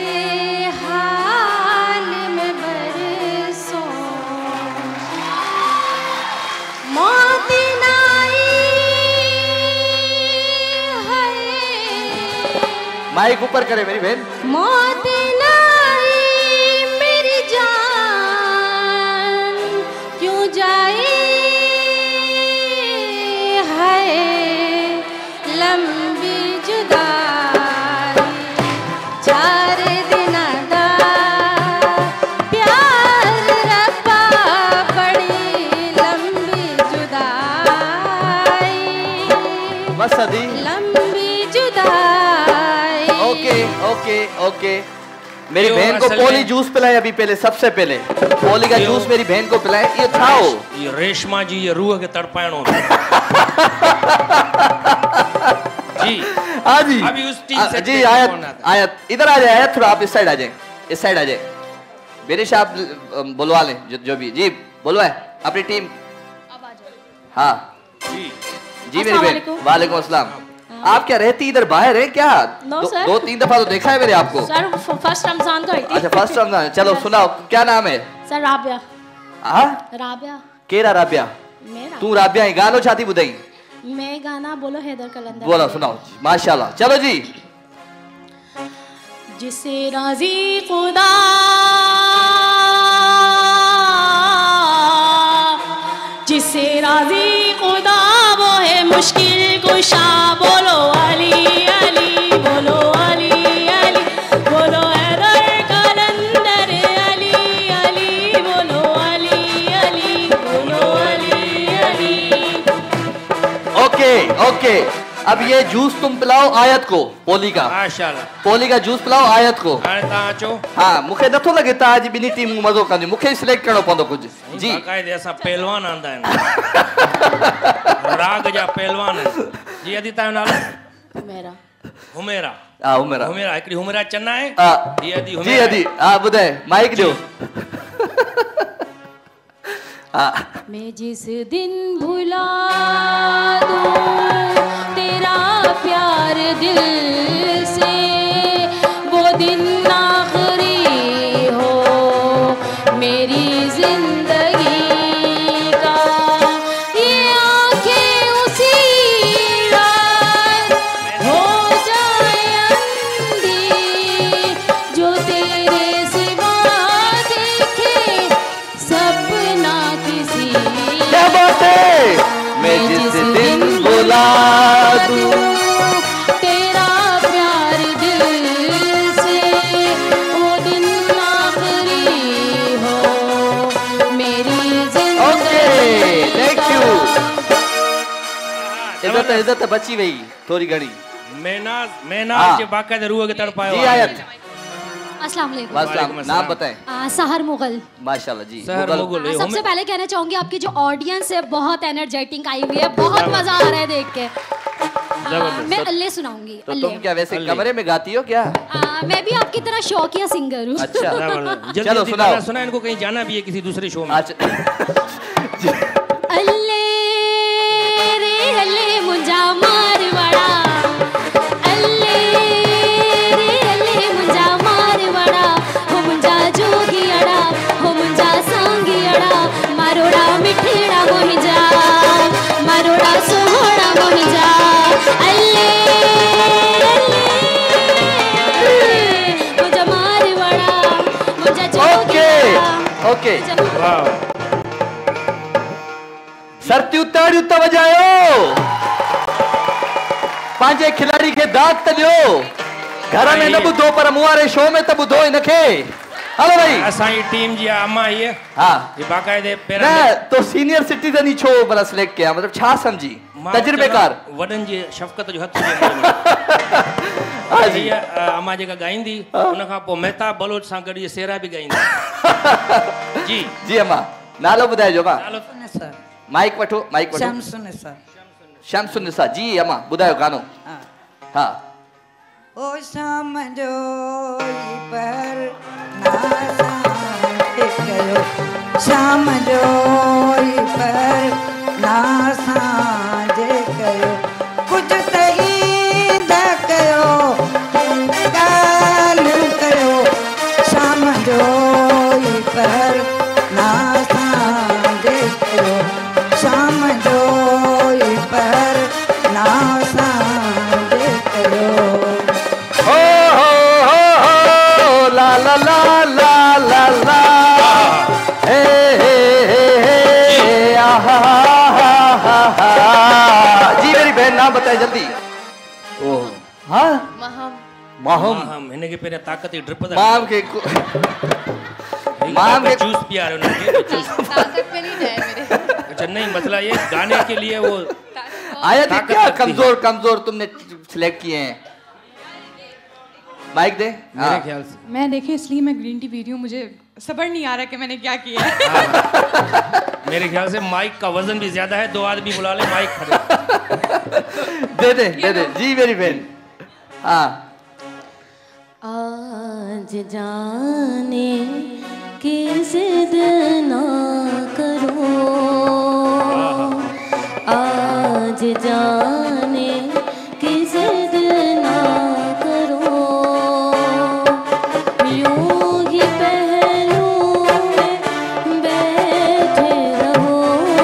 हाल में बरसों मौत माइक ऊपर करे मेरी बहन मौत नहीं मेरी जान क्यों जाए है लंबी जुदाई चार दिन दा प्यार रब्बा बड़ी लंबी जुदाई बस अदी लंबी जुदाई ओके ओके ओके मेरी बहन को पोली जूस पिलाए अभी पहले सबसे पहले पोली का जूस मेरी बहन को पिलाए ये खाओ ये रेशमा जी ये रूह के तड़पाणो जी हाँ जी अभी उस टीम से जी आयत आयत इधर आ जाए आयत थोड़ा आप इस साइड आ जाए इस साइड आ जाए बेरिश आप बुलवा लें जो, जो भी जी बुलवाए अपनी टीम हाँ जी जी मेरी बहन वालेकुम अस्सलाम आप क्या रहती इधर बाहर है क्या नो दो, सर दो तीन दफा तो देखा है मैंने आपको सर फर्स्ट रमजान को आई थी अच्छा फर्स्ट रमजान चलो सुनाओ क्या नाम है सर राबिया हाँ राबिया केरा राबिया मेरा तू राबिया ही गानो छाती बुधाई मैं गाना बोलो हैदर कलंदर बोलो सुनाओ माशाल्लाह चलो जी जिसे राजी खुदा जिसे राजी खुदा वो है मुश्किल कुशा बोलो अली अली बोलो अली अली बोलो हैदर कलंदर अली अली बोलो अली अली बोलो अली अली ओके ओके अब ये जूस तुम पिलाओ आयत को पोली का माशाल्लाह पोली का जूस पिलाओ आयत को हाणे तव्हां अचो हाँ मूंखे नथो लॻे तव्हां जी ॿिन्ही टीमूं मज़ो कंदियूं मूंखे सिलेक्ट करिणो पवंदो कुझु जी बाक़ाइदे असां पहलवान आंदा आहिनि राग जा पहलवान जी अदी तव्हांजो नालो मेरा हुमेरा हा उमिरि हुमेरा हिकिड़ी हुमेरा चन्ना आहे हा जी अदी जी हुमेरा अदी हा ॿुधाए माइक ॾियो हा मैं जिस दिन भुला दूं तेरा प्यार दिल से वो दिन आखिरी हो मेरी जिंदगी का ये आंखें उसी भुला दूं तेरा प्यार दिल से, वो दिन आखिरी हो मेरी जिंदगी। Okay thank you. इज्जत इज्जत बची वही थोड़ी घड़ी। मेनाज मेनाज के बाकायदा रूह के तड़पाए जी आयत। अस्सलाम वालेकुम। वालेकुम नाम बताएं। आ, सहर मुगल। माशाल्लाह जी। सहर मुगल। आ, सबसे पहले कहना चाहूंगी आपकी जो ऑडियंस है बहुत एनर्जेटिक आई हुई है, बहुत मजा आ रहा है देख के। आ, मैं अल्ले सुनाऊंगी। तो तुम क्या वैसे कमरे में गाती हो क्या? आ, मैं भी आपकी तरह शौकिया सिंगर हूँ। अच्छा चलो सुनाओ। सुना इनको कहीं जाना भी है किसी दूसरे शो में। अल्ले रे अल्ले मुंजा मार वड़ा, अल्ले रे अल्ले मुंजा मार वड़ा, हो मुंजा जोगी अड़ा, हो मुंजा सांगी अड़ा, मारोड़ा मिठड़ा मोहि जा, मारोड़ा सोहड़ा मोहि जा, अल्ले अल्ले मुंजा मार वड़ा, मुंजा जोगी अड़ा। ओके वाह सरती उताड़ी उता बजायो पांचे खिलाड़ी के दांत तलियो घर में न बुधो पर मुआरे शो में त बुधो इनखे। हेलो भाई असाई टीम जी अम्मा ये हां ये बाकायदे पेरा तो सीनियर सिटीजन ही छो पर सिलेक्ट किया मतलब छा समझी तजुर्बेकार वडन जी शफकत जो हथ हां जी अम्मा जेका गाइंदी उन खां पो मेहताब बलोच सां गडी सेरा भी गाइंदी। जी जी अम्मा नालो बुधाइजो मां। नालो सर माइक वठो माइक वठो। शमसुनिसा शमसुनिसा जी अम्मा बुधायो गानो। हाँ हाँ ओ शाम जो पर नासा कयो, शाम जो पर नासा जे कयो, कुछ तई द कयो गाल कयो, शाम जो पर नासा जे कयो, शाम जो पर नासा जे कयो। हो हो हो हो ला ला ला ला ला ला हे हे हे हे आहा हा हा। जी मेरी बहन नाम बताए जल्दी। ओ हाँ महम माहम हम इन्हें के पेरे ताकत ही ड्रिप दा माम के माम के जूस पिया रहे उन्हें ताकत पे नहीं है मेरे। अच्छा नहीं मसला ये गाने के लिए वो आया थी क्या कमजोर कमजोर तुमने सिलेक्ट किए हैं। माइक दे मेरे ख्याल से मैं देखे इसलिए मैं ग्रीन टी पी रही हूँ, मुझे सब्र नहीं आ रहा कि मैंने क्या किया है। मेरे ख्याल से माइक का वजन भी ज्यादा है, दो आदमी बुला ले माइक खड़े दे दे दे दे जी मेरी बहन। हाँ आज जाने की जिद ना करो, आज जाने की जिद ना करो, यूं ही पहलू में बैठे रहो,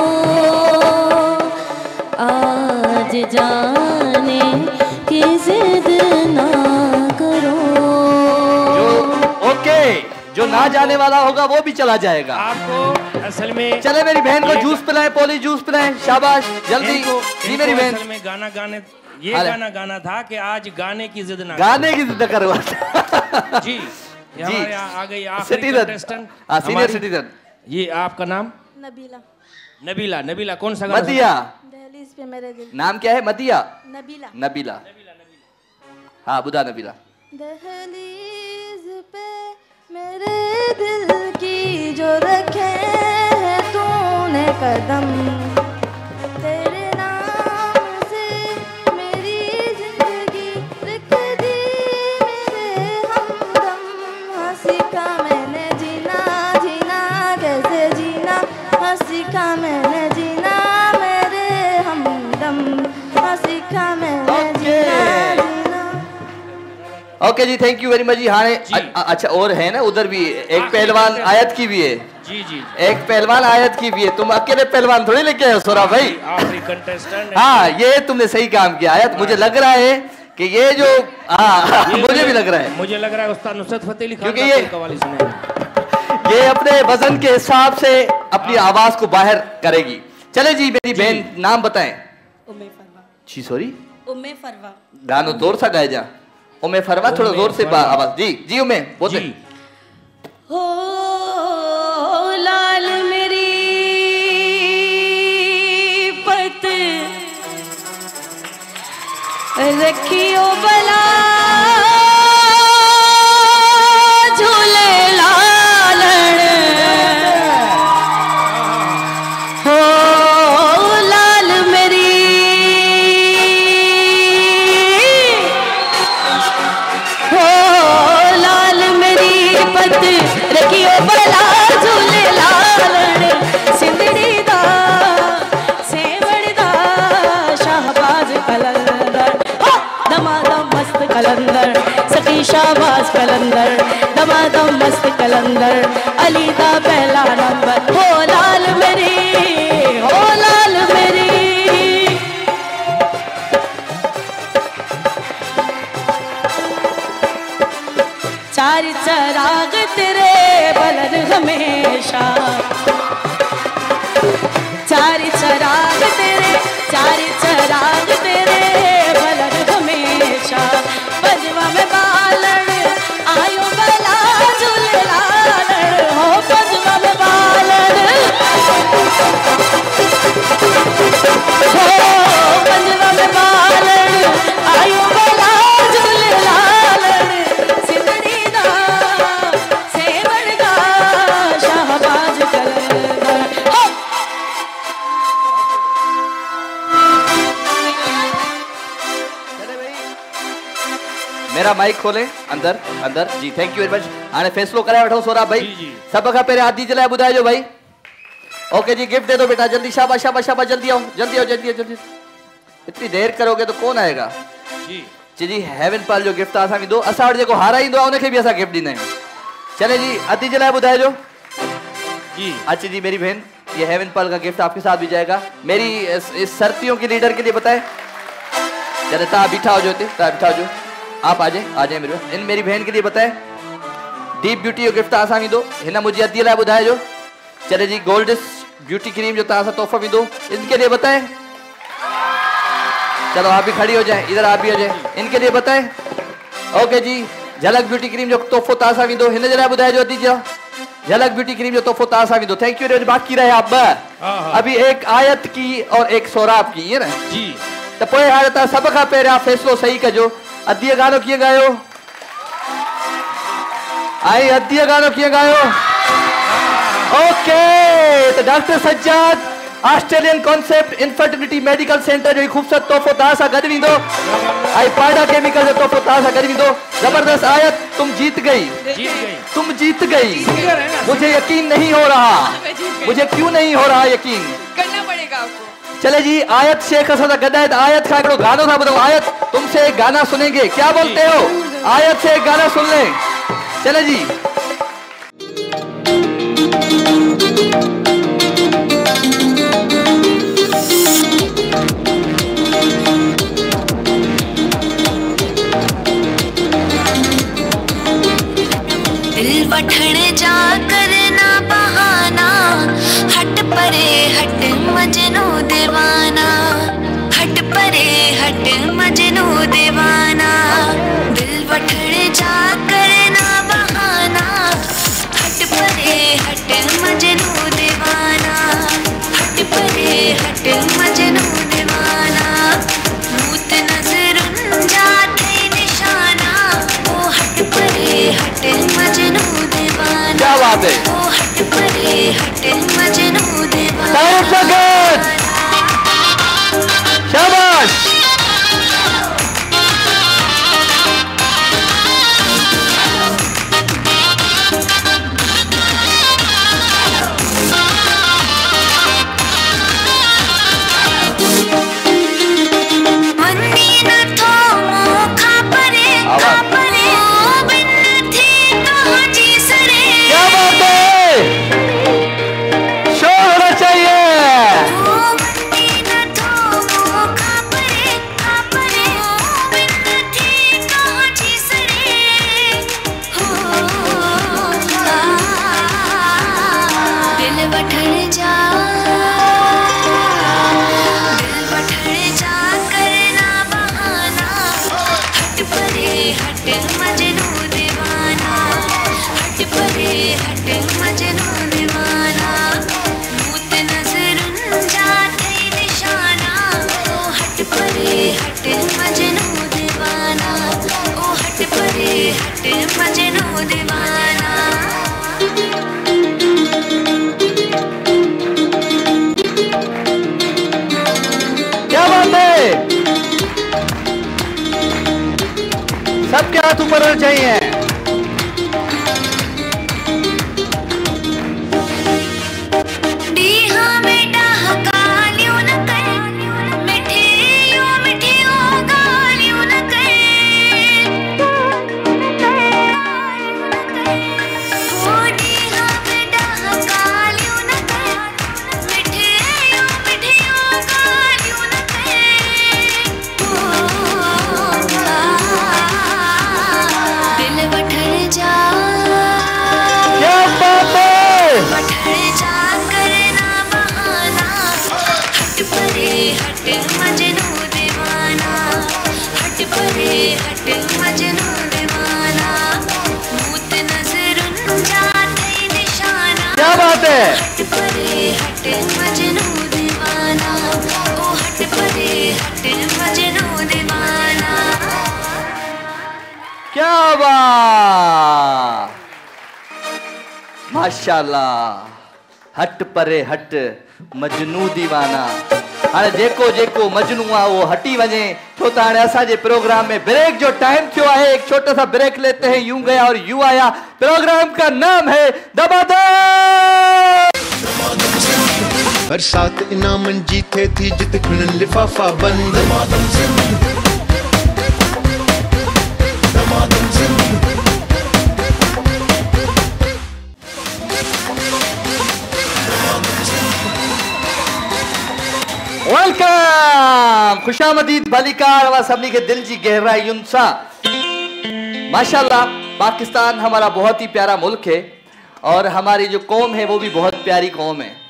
आज जाने की जिद ना करो। जो ओके जो ना जाने वाला होगा वो भी चला जाएगा। आपको असल में चले मेरी बहन को जूस पिलाएं, पोली जूस पिलाएं, शाबाश जल्दी। इनको, जी इनको मेरी बहन असल में गाना गाने ये अरे। गाना गाना था कि आज गाने की जिद ना गाने की जिद करो जी ये जी। हमारे यहाँ आ गई आखिरी सिटीजन कंटेस्टेंट हाँ सीनियर सिटीजन। ये आपका नाम नबीला। नबीला नबीला कौन सा गाना मदिया दहलीज पे मेरे दिल। नाम क्या है? मदिया नबीला। नबीला हाँ बुधा नबीला। दहलीज पे मेरे दिल की जो रखे है तूने कदम, तेरे नाम से मेरी जिंदगी लिख दी मेरे हमदम, हंसी का मैंने जीना जीना कैसे जीना, हंसी का मैंने जीना मेरे हमदम, हंसी का मैंने जीना जीना। ओके जी थैंक यू वेरी मच जी। हाँ अच्छा और है ना उधर भी एक पहलवान आयत की भी है। जी जी एक पहलवान आयत की भी है। तुम अकेले पहलवान थोड़ी लेके आए हो सोरा भाई। आखिरी कंटेस्टेंट हाँ ये तुमने सही काम किया आयत। मुझे लग रहा है कि ये जो हाँ मुझे भी लग रहा है मुझे लग रहा है उस्ताद नुसरत फतेह अली खान क्योंकि का ये- कोई कव्वाली सुने ये अपने वजन के हिसाब से अपनी आवाज को बाहर करेगी। चले जी मेरी बहन नाम बताएं। जी सॉरी उम्मे फरवा गानो जोर सा गाए जा उम्मे फरवा थोड़ा जोर से आवाज जी जी उम्मे बोले हो लाल मेरी पत रखियो बला झूले लालन हो लाल मेरी हो लाल मेरी पत रखियो बला झूले लालन सिंदड़ी दा सेवड़ दा शाहबाज कलंदर हो दमादम मस्त कलंदर सखी शाहबाज कलंदर दमादम मस्त कलंदर अली दा पहला नंबर हो लाल मेरी हो लाल मेरी चार चराग तेरे बलन हमेशा चार चराग तेरे चार चराग तेरे बलन हमेशा बजवा में बालन आयो बला झूले लालन हो बजवा में बालन हो बजवा में बालन आयो बला झूले लालन सिंदड़ी दा सेवड़ दा शाहबाज कलंदर हो मेरा माइक खोले अंदर अंदर जी थैंक यू वेरी मच हाणे फैसलो कराए वठो सोरा भाई सब का पहले आदि जे लाए बुधाइजो भाई ओके जी गिफ्ट दे दो बेटा जल्दी शाबाश शाबाश शाबाश जल्दी आओ जल्दी आओ जल्दी आओ जल्दी इतनी देर करोगे तो कौन आएगा जी जी जी हेवन पाल जो गिफ्ट असा दो असा वटि जेको हाराईंदो आहे उनखे भी असा गिफ्ट दींदा आहियूं चले जी आदि जे लाए बुधाइजो जी अच्छा जी मेरी बहन ये हेवन पाल का गिफ्ट आपके साथ भी जाएगा मेरी इस, इस सर्दियों की लीडर के लिए बताए चले ता बिठा हो जो ता बिठा हो जो आप आ जाए आ जाए मेरे इन मेरी बहन के लिए बताए डीप ब्यूटी जो गिफ्ट असा दो हिना मुझे अदी लाए बुधाइजो चले जी गोल्डस ब्यूटी क्रीम जो तव्हां सां तोहफ़ो विधो इनके लिए बताए चलो आप भी खड़ी हो जाए इधर आप भी हो जाए इनके लिए बताए ओके जी झलक ब्यूटी क्रीम जो तोहफ़ो तव्हां सां विधो हिन जे लाइ बुधाइजो अदी जो झलक ब्यूटी क्रीम जो तोहफ़ो तव्हां सां विधो थैंक यू वेरी मच बाकी रहे आप ब अभी एक आयत की और एक सोराब की ये ना जी तो पोइ हाणे तव्हां सभ खां पहिरियां फ़ैसिलो सही कजो अदीअ गानो कीअं गायो आई अदीअ गानो कीअं गायो ओके तो doctor Sajjad Australian concept infertility medical centre जो खूबसूरत तोहफ़ो तव्हां सां गॾु वेंदो ऐं पाडा केमिकल जो तोहफ़ो तव्हां सां गॾु वेंदो जबरदस्त आयत तुम जीत गई तुम जीत गई मुझे यकीन नहीं हो रहा मुझे क्यों नहीं हो रहा यकीन करना पड़ेगा आपको चले जी आयत शेख असा गदा है आयत का एकड़ो गानो था बताओ आयत तुमसे एक गाना सुनेंगे क्या बोलते हो आयत से एक गाना सुन ले चले जी दिल वठण जा करना बहाना हट परे हट मजनू दीवाना हट परे हट मजनू दीवाना दिल वठण जा करना बहाना हट मजनू दीवाना हट परे हट मजनू दीवाना भूत नजर जाते निशाना ओ हट परे हट मजनू दीवाना ओ हट परे हट मजनू दीवाना क्या बात है सबके हाथ ऊपर होने चाहिए डीहा बेटा हकालियों न कर मिठियों मिठियों गालियों न कर ओ डीहा बेटा हकालियों न कर मिठियों मिठियों गालियों न कर ओ दिल वठण जा क्या बात है वठण जा करना बहाना हट परे हट मजनू दीवाना हट परे हट मजनू दीवाना भूत नजर जाते निशाना क्या बात है हट परे हट मजनू दीवाना ओ हट परे हट मजनू दीवाना क्या बात माशाल्लाह हट परे हट मजनू दीवाना हाणे जेको जेको मजनू आहे वो हटी वञे छो त हाणे असांजे प्रोग्राम में ब्रेक जो टाइम थियो है एक छोटा सा ब्रेक लेते हैं यूं गया और यूं आया प्रोग्राम का नाम है दमादम बरसात इनामन जीते थी जित खुनन लिफाफा बंद दमादम जिंद दमादम जिंद वेलकम खुशामदीद भलीकार व सभी के दिल की गहराइयुनि सां माशाल्लाह पाकिस्तान हमारा बहुत ही प्यारा मुल्क है और हमारी जो कौम है वो भी बहुत प्यारी कौम है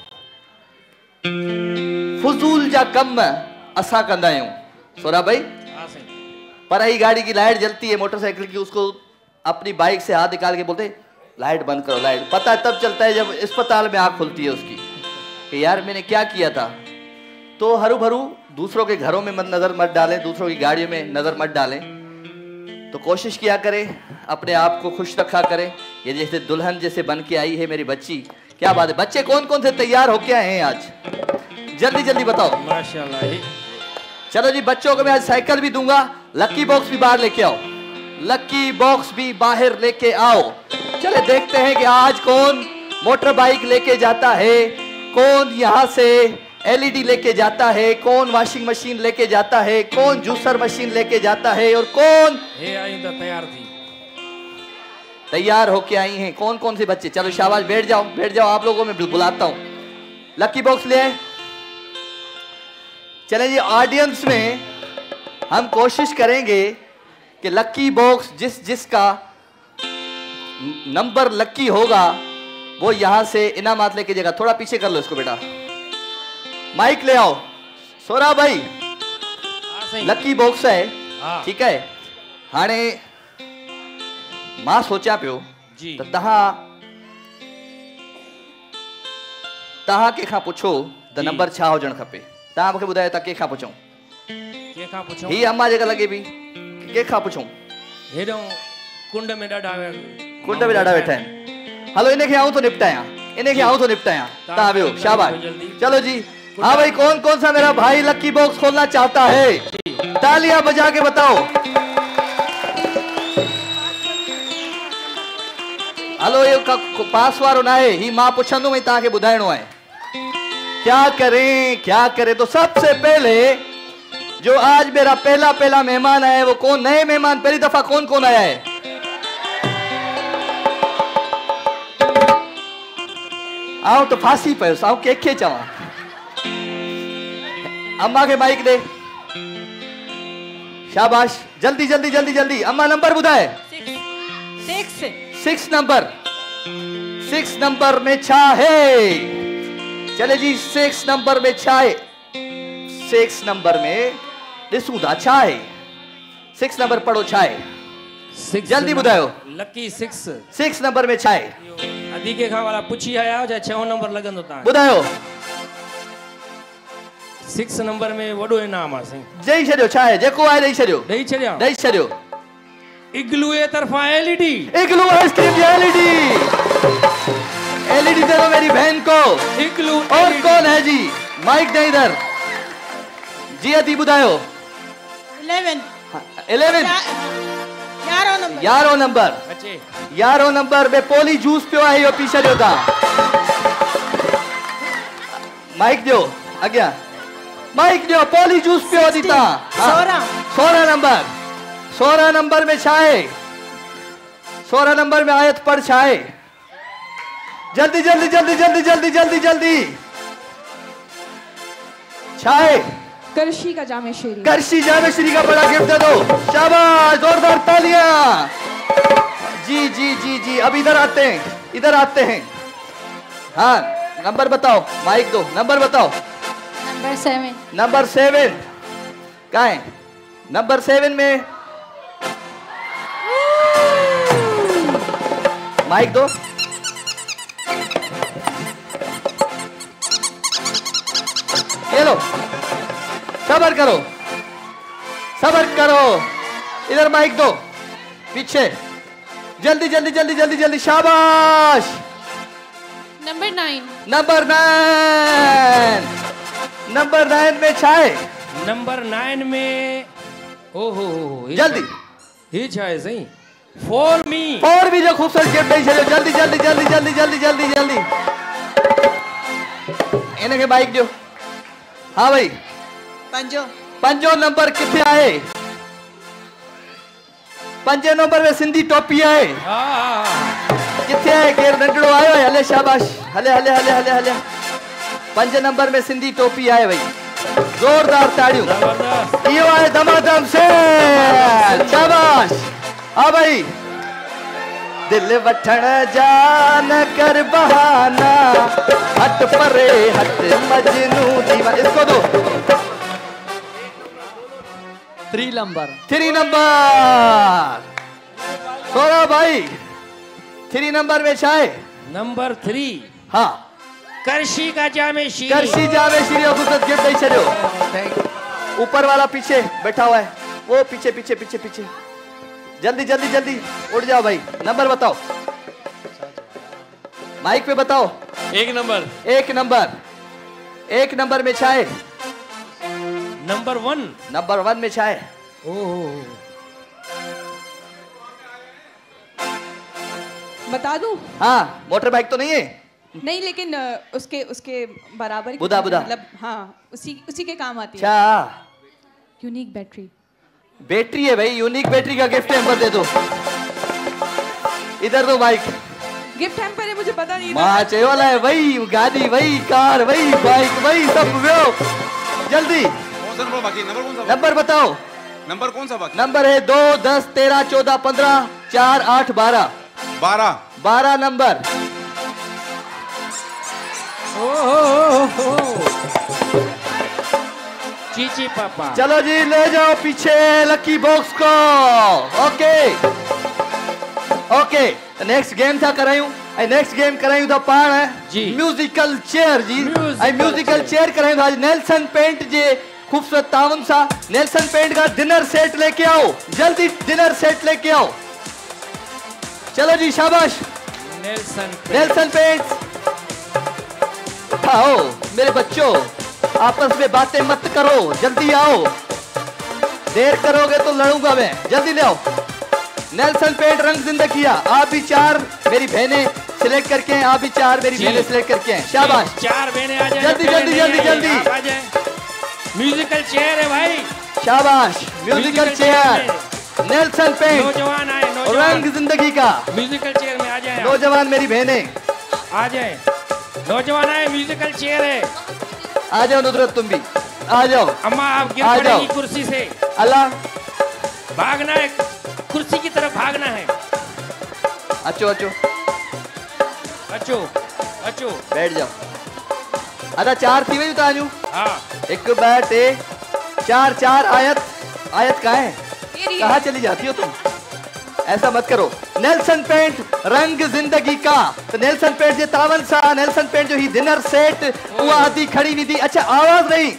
फजूल जा कम असा कंदा आहियूं सोरा भाई पर ही गाड़ी की लाइट जलती है मोटरसाइकिल की उसको अपनी बाइक से हाथ निकाल के बोलते लाइट बंद करो लाइट पता तब चलता है जब अस्पताल में आँख खुलती है उसकी कि यार मैंने क्या किया था तो हरू भरू दूसरों के घरों में मत नजर मत डालें दूसरों की गाड़ियों में नजर मत डालें तो कोशिश किया करें अपने आप को खुश रखा करें ये जैसे दुल्हन जैसे बन के आई है मेरी बच्ची क्या बात है बच्चे कौन कौन से तैयार होके आए हैं आज जल्दी जल्दी बताओ माशाल्लाह चलो जी बच्चों को मैं आज साइकिल भी दूंगा लक्की बॉक्स भी बाहर लेके आओ लक्की बॉक्स भी बाहर लेके आओ चले देखते हैं कि आज कौन मोटर बाइक लेके जाता है कौन यहाँ से एलईडी लेके जाता है कौन वॉशिंग मशीन लेके जाता है कौन जूसर मशीन लेके जाता है और कौन हे आइंदा तैयार थी तैयार होके आई हैं कौन कौन से बच्चे चलो शाबाश बैठ जाओ बैठ जाओ आप लोगों में बुलाता हूँ लक्की बॉक्स ले आए चले जी ऑडियंस में हम कोशिश करेंगे कि लक्की बॉक्स जिस जिसका नंबर लक्की होगा वो यहाँ से इनामात लेके जाएगा थोड़ा पीछे कर लो इसको बेटा माइक ले आओ सोरा भाई लक्की बॉक्स है ठीक है हाणे मां सोचा पियो त तहां तहां कंहिंखां पुछो त नंबर छा हुजणु खपे तहां मूंखे ॿुधायो त कंहिंखां पुछूं कंहिंखां पुछूं ही अम्मा जेका लॻे पई कंहिंखां पुछूं हेॾो कुंड में ॾाढा कुंड में ॾाढा वेठा आहिनि हलो इनखे आऊं थो निपटायां इनखे आऊं थो निपटायां तव्हां वियो शाबाश चलो जी हाँ भाई कौन कौन सा मेरा भाई लक्की बॉक्स खोलना चाहता है तालियां बजा के बताओ हलो ये पास वारो ना है ही मां पुछंदो मैं ताके बुधाइणो है क्या करें क्या करें तो सबसे पहले जो आज मेरा पहला पहला मेहमान आया है वो कौन नए मेहमान पहली दफा कौन कौन आया है आओ तो फांसी पे आओ केक खे चवा अम्मा के माइक दे शाबाश जल्दी जल्दी जल्दी जल्दी अम्मा नंबर बुधाए six six number six number में छा है चले जी सिक्स नंबर में छा है सिक्स नंबर में दिसूं था छा है सिक्स नंबर पढ़ो छा है सिक्स जल्दी ॿुधायो। लकी सिक्स सिक्स नंबर में छा आहे? अदीके खां वाला पुछी आया जा छह नंबर लगंदो ता ॿुधायो। सिक्स नंबर में वॾो इनाम आहे साईं। ॾेई छॾियो, छा आहे? जेको आहे ॾेई छॾियो। ॾेई छॾिया ॾेई छॾियो। इग्लू ए तरफा एलईडी। इग्लू आइसक्रीम की एलईडी। एलईडी दे दो मेरी बहन को। इग्लू और कौन है जी? माइक दे इधर। जी अदी बुधायो। इलेवन इलेवन यारो नंबर यारो नंबर अच्छे यारो नंबर में पोली जूस पियो आहे इहो पी छॾियो था। माइक दियो अॻियां। माइक दियो पोली जूस पियो दी था। सोरहं सोरहं नंबर सोरहं नंबर में छा आहे? सोरहं नंबर में आयत पढ़ छा आहे? जल्दी जल्दी जल्दी जल्दी जल्दी जल्दी जल्दी छा आहे? करशी का जामे शेरी। करशी जामे श्री का बड़ा गिफ्ट दे दो। शाबाश, जोरदार तालियां। जी जी जी जी अब इधर आते हैं, इधर आते हैं। हाँ नंबर बताओ, माइक दो, नंबर बताओ। नंबर सेवन नंबर सेवन कहाँ है? नंबर सेवन में माइक दो। ये लो, सबर करो सबर करो। इधर माइक दो, पीछे जल्दी जल्दी जल्दी जल्दी जल्दी। शाबाश। Number nine number nine number nine में छा है? नंबर नाइन में ओहो जल्दी ये छा है सही? फॉर मी और भी जो खूबसूरत गिफ्ट दे छॾियो। जल्दी जल्दी जल्दी जल्दी जल्दी जल्दी जल्दी इनके बाइक दो। हाँ भाई पंजो पंजो नंबर किथे आहे? पंजे नंबर में सिंधी टोपी आहे। किथे आहे? केर नंढड़ो आयो है? हले शाबाश, हले हले हले हले हले। पंज नंबर में सिंधी टोपी आहे भाई। जोरदार ताड़ियों। इहो आहे धमाधम से। शाबाश। हाँ भाई दिल वठण जा न कर बहाना, हट परे हट मजनू दीवाना। इसको दो। थ्री नंबर थ्री नंबर सोरा भाई। थ्री नंबर में छा है? नंबर थ्री हाँ करशी का जामे शीरी। करशी जामे शीरी और खूबसूरत गिफ्ट दे छॾियो। ऊपर वाला पीछे बैठा हुआ है, वो पीछे पीछे पीछे पीछे। जल्दी जल्दी जल्दी उठ जाओ भाई। नंबर बताओ, माइक पे बताओ। एक नंबर एक नंबर एक नंबर में छा है? नंबर वन नंबर वन में छा है? ओह बता दूं? हाँ मोटर बाइक तो नहीं है? नहीं लेकिन अ, उसके उसके बराबर की बुधा, बुधा। मतलब हाँ उसी उसी के काम आती है। क्या यूनिक बैटरी। बैटरी है भाई, यूनिक बैटरी का गिफ्ट हैम्पर दे दो। इधर दो माइक। गिफ्ट हैम्पर है, मुझे पता नहीं था। मां चयो वाला है वही गाड़ी, वही कार, वही बाइक, वही सब वियो। जल्दी कौन सा नंबर बाकी? नंबर कौन सा? नंबर बताओ। नंबर कौन सा बाकी? नंबर है दो, दस, तेरह, चौदह, पंद्रह, चार, आठ, बारह। बारह बारह नंबर। चीची पापा। चलो जी ले जाओ पीछे लकी बॉक्स को। ओके ओके नेक्स्ट गेम था करायूं। ऐं नेक्स्ट गेम करायूं था पाण जी म्यूजिकल चेयर जी। ऐं म्यूजिकल चेयर करायूं था नेल्सन पेंट जे खूबसूरत ताउन सा। नेल्सन पेंट का डिनर सेट लेके आओ, जल्दी डिनर सेट लेके आओ। चलो जी शाबाश। Nelson Nelson paint. आओ मेरे बच्चों, आपस में बातें मत करो, जल्दी आओ। देर करोगे तो लड़ूंगा मैं। जल्दी ले आओ। नेल्सन पेंट रंग जिंदगी। आप भी चार मेरी बहनें सिलेक्ट करके हैं, आप भी चार मेरी बहनें सिलेक्ट करके हैं। शाबाश। चार बहनें आ जाए। जल्दी जल्दी जल्दी जल्दी आ जाए। म्यूजिकल चेयर है भाई। शाबाश। म्यूजिकल चेयर नेल्सन पेंट नौजवान आए, नौजवान रंग जिंदगी का। म्यूजिकल चेयर में आ जाए। नौजवान मेरी बहनें आ जाए। नौजवान आए, म्यूजिकल चेयर है। आ जाओ नुसरत, तुम भी आ जाओ। अम्मा आप गिर आ जाओ। पड़ेगी कुर्सी से। अल्लाह भागना है, कुर्सी की तरफ भागना है। अचो अचो अचो अचो बैठ जाओ। अदा चार थी वही ताजू। हाँ एक ब टे चार चार। आयत आयत कहाँ है? कहाँ चली जाती हो तुम? ऐसा मत करो। नेल्सन पेंट रंग जिंदगी का, तो नेल्सन पेंट जे तावन सा नेल्सन पेंट जो ही डिनर सेट वो आदि खड़ी नहीं थी। अच्छा आवाज नहीं,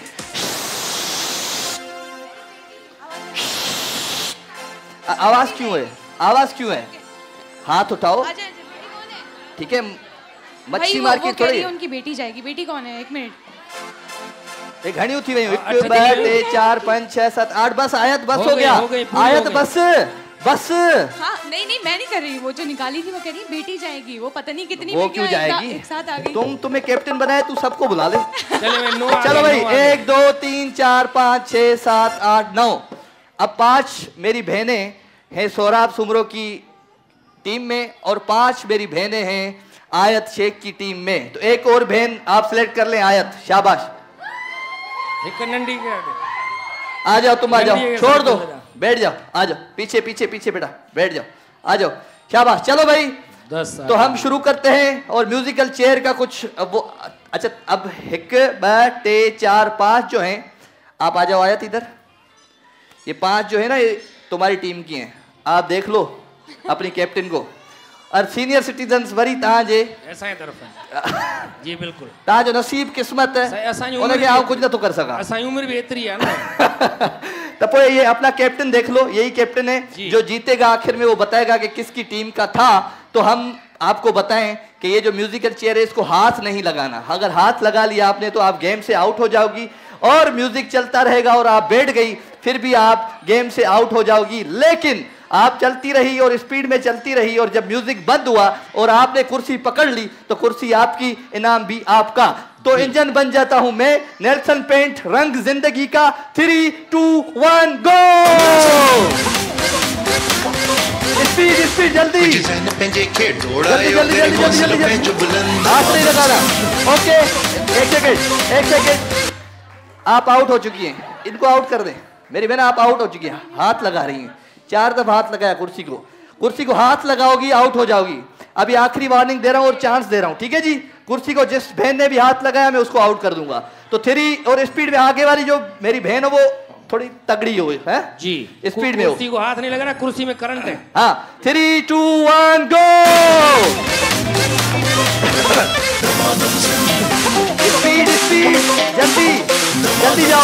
आवाज क्यों है, आवाज क्यों है? हाथ उठाओ, ठीक है। मच्छी मार्केट थोड़ी, उनकी बेटी जाएगी। बेटी कौन है? एक मिनट, एक घड़ी उठी हुई। एक बार चार पाँच छह सात आठ, बस आयत बस हो गया, आयत बस बस। हाँ नहीं नहीं मैं नहीं कर रही, वो जो निकाली थी वो कह रही बेटी जाएगी। वो पता नहीं कितनी वो क्यों जाएगी? एक साथ आ गई। तुम तुम्हें कैप्टन बनाया, तू सबको बुला ले। चलो चलो भाई, एक दो तीन चार पाँच छह सात आठ नौ। अब पांच मेरी बहनें हैं सोराब सुमरो की टीम में और पांच मेरी बहनें हैं आयत शेख की टीम में। तो एक और बहन आप सिलेक्ट कर लें। आयत, शाबाश। एक नंडी के आ जाओ, तुम आ जाओ, छोड़ दो, बैठ जाओ, आ जाओ पीछे पीछे पीछे बेटा, बैठ जाओ, आ जाओ, शाबाश। चलो भाई, दस तो हम शुरू करते हैं और म्यूजिकल चेयर का कुछ वो। अच्छा अब एक बटे चार पांच जो हैं, आप आ जाओ आयत इधर। ये पांच जो है ना, ये तुम्हारी टीम की हैं। आप देख लो अपनी कैप्टन को। और सीनियर सिटीजन्स वरी तहां जे ऐसा ही तरफ है जी, बिल्कुल तहां जो नसीब किस्मत है उनके आऊं कुछ ना तो कर सका। असांजी उम्र भी एतरी है ना। तो फिर ये अपना कैप्टन देख लो, यही कैप्टन है जो जीतेगा आखिर में, वो बताएगा कि किसकी टीम का था। तो हम आपको बताएं कि ये जो म्यूजिकल चेयर है इसको हाथ नहीं लगाना। अगर हाथ लगा लिया आपने तो आप गेम से आउट हो जाओगी और म्यूजिक चलता रहेगा और आप बैठ गई फिर भी आप गेम से आउट हो जाओगी। लेकिन आप चलती रही और स्पीड में चलती रही और जब म्यूजिक बंद हुआ और आपने कुर्सी पकड़ ली तो कुर्सी आपकी, इनाम भी आपका। तो इंजन बन जाता हूं मैं, नेल्सन पेंट रंग जिंदगी का। Three two one go. Speed speed जल्दी जल्दी जल्दी जल्दी जल्दी जल्दी, हाथ नहीं लगाना। ओके एक सेकेंड एक सेकेंड, आप आउट हो चुकी हैं, इनको आउट कर दें। मेरी बहन आप आउट हो चुकी हैं, हाथ लगा रही हैं, चार दफा हाथ लगाया कुर्सी को, कुर्सी को हाथ लगाओगी आउट हो जाओगी। अभी आखिरी वार्निंग दे रहा हूं और चांस दे रहा हूं, ठीक है जी। कुर्सी को जिस बहन ने भी हाथ लगाया मैं उसको आउट कर दूंगा। तो थ्री और स्पीड में आगे वाली जो मेरी बहन है वो थोड़ी तगड़ी हो है जी, स्पीड में हो। कुर्सी को हाथ नहीं लगा ना, कुर्सी में करंट है। हाँ, three two one go. Speed speed जल्दी जल्दी जाओ।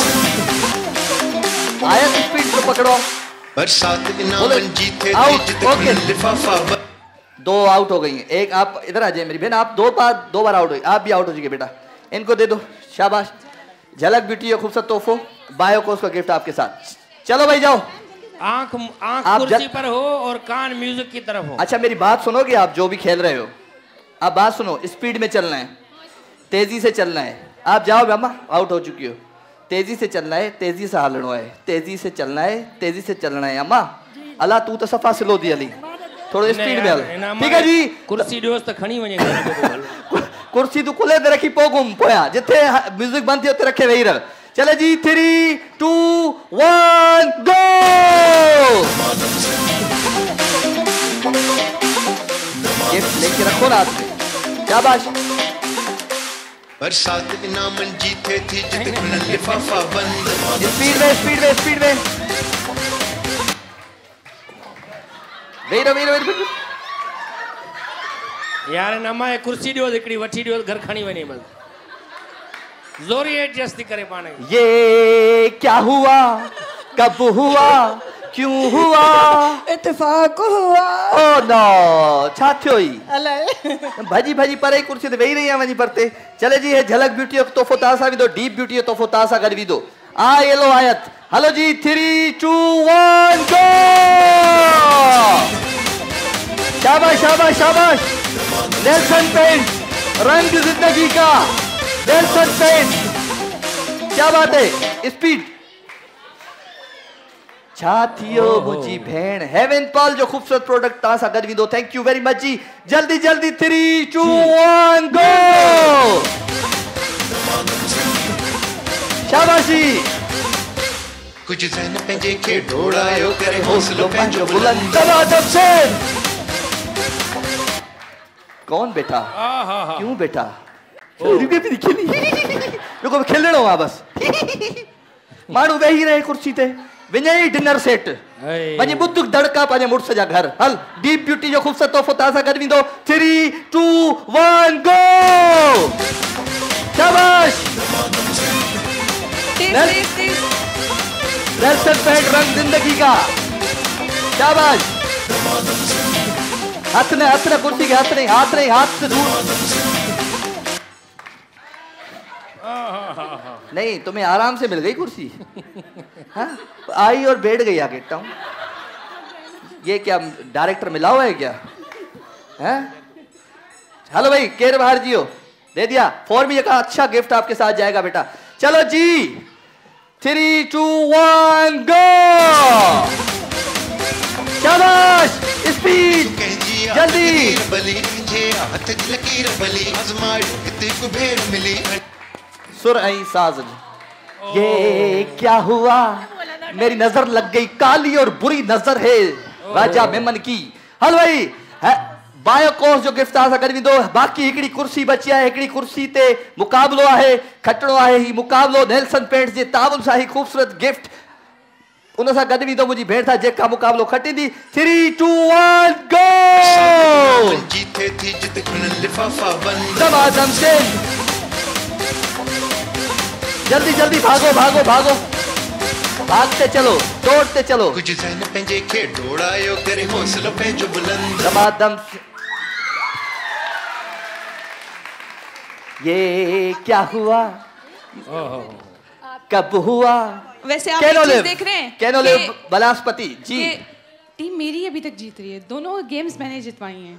आया स्पीड को पकड़ो। बरसात इनाम जीते ओके, दो आउट हो गई हैं। एक आप इधर आ जाए मेरी बहन, आप दो बार दो बार आउट हुई, आप भी आउट हो चुके बेटा। इनको दे दो, शाबाश। झलक ब्यूटी और खूबसूरत तोहफो बायो को उसका गिफ्ट आपके साथ। चलो भाई जाओ। आंख आंख कुर्सी पर हो और कान म्यूजिक की तरफ हो। अच्छा मेरी बात सुनोगे आप जो भी खेल रहे हो, आप बात सुनो। स्पीड में चलना है, तेजी से चलना है। आप जाओ अम्मा, आउट हो चुकी हो। तेजी से चलना है, तेजी से हालनो है, तेजी से चलना है, तेजी से चलना है। अम्मा अल्लाह तू तो सफा सिलो दी अली, थोड़ो स्पीड में हल, ठीक है जी। कुर्सी ॾियोसि त खणी वञे। कुर्सी तू कुले ते रखी पो घुम पोया, जिथे म्यूजिक बंद थी उते रखे वेही रह। चले जी, three two one go. Gift लेके रखो रात में, शाबाश। बरसात इनाम जीते थी जित खुलन लिफाफा बंद। स्पीड में स्पीड में स्पीड में वेरो वेरो वेरो यार नमा है। कुर्सी ॾियो हिकिड़ी वठी ॾियो, घर खणी वञे बस, ज़ोरी एडजस्ट थी करे पाण। ये क्या हुआ, कब हुआ, क्यों हुआ, इत्तेफाक हुआ। ओ नो, छा थियो ही अलाए भाजी भाजी पर कुर्सी ते वेही रही है वञी परते। चले जी, हे झलक ब्यूटी ऑफ तोहफो ता सा विदो, डीप ब्यूटी ऑफ तोहफो ता सा गॾु विदो। आ ये लो आयत। हलो जी, थ्री टू वन गो। शाबाश शाबाश शाबाश। नेल्सन पेंट रंग जिंदगी का, नेल्सन पेंट, क्या बात है। स्पीड छा थियो मुझी भेण। हेवन पॉल जो खूबसूरत प्रोडक्ट ता सा गॾु विदो। थैंक यू वेरी मच जी। जल्दी जल्दी थ्री टू वन गो। शाबाशी। कुछ ज़हन पंहिंजे खे ढोड़ायो करे हौसलो पंहिंजो बुलंद। दबादब से कौन बैठा, क्यों बैठा, रुको खेलणो आहे बस। माण्हू वेही रहे कुर्सी ते, विजयी डिनर सेट वञी बुद्ध धड़का पंहिंजे मुड़ुस जा घर हल डीप ब्यूटी जो ख़ूबसूरत तोहफ़ो तव्हां सां गॾु वेंदो थ्री टू वन गो शाबाश नेल्सन पेंट रंग जिंदगी का शाबाश हाथ ने हाथ ने कुर्सी के हाथ नहीं हाथ नहीं हाथ से दूर नहीं तुम्हें आराम से मिल गई कुर्सी हाँ आई और बैठ गई आगे टाउन ये क्या डायरेक्टर मिला हुआ है क्या हैं हेलो भाई केर बाहर जियो दे दिया फोर में का अच्छा गिफ्ट आपके साथ जाएगा बेटा चलो जी थ्री टू वन गो शाबाश स्पीड जल्दी सुर आई साज ये क्या हुआ मेरी नजर लग गई काली और बुरी नजर है राजा मेमन की हल भाई बायो कोर्स जो गिफ्ट आ सकदी दो बाकी हिकड़ी कुर्सी बची है हिकड़ी कुर्सी ते मुकाबलो है खटणो है ही मुकाबलो नेल्सन पेंट्स जे तावन सां ही खूबसूरत गिफ्ट उन सां गॾु वेंदो मुंहिंजी भेण सां जेका मुकाबलो खटींदी थ्री टू वन गो जीते थी जित खणन लिफाफा बंद दमादम से जल्दी जल्दी भागो भागो भागो भागते चलो दौड़ते चलो कुछ जन पंहिंजे खे डोड़ायो करे हौसलो पंहिंजो बुलंद दमादम ये क्या हुआ कब हुआ वैसे आप एक चीज देख रहे हैं कैनोलिव बलास्पति जी टीम मेरी अभी तक जीत रही है दोनों गेम्स मैंने जितवाई हैं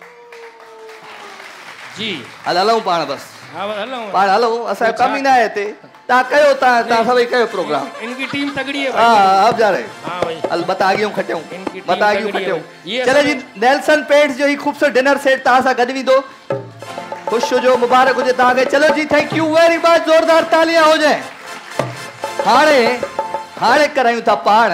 जी हल हलूं पाण बस हां हलूं पाण हलूं असा कमी ना है ते ता कयो ता ता सभई कयो प्रोग्राम इनकी टीम तगड़ी है भाई हां अब जा रहे हां भाई हल बता गयो खटियो बता गयो खटियो चले जी नेल्सन पेंट्स जो ही खूबसूरत डिनर सेट ता सा गद विंदो खुश हो जो मुबारक हो जे ता के चलो जी थैंक यू वेरी मच जोरदार तालियां हो जाए हाणे हाणे करायूं था पाण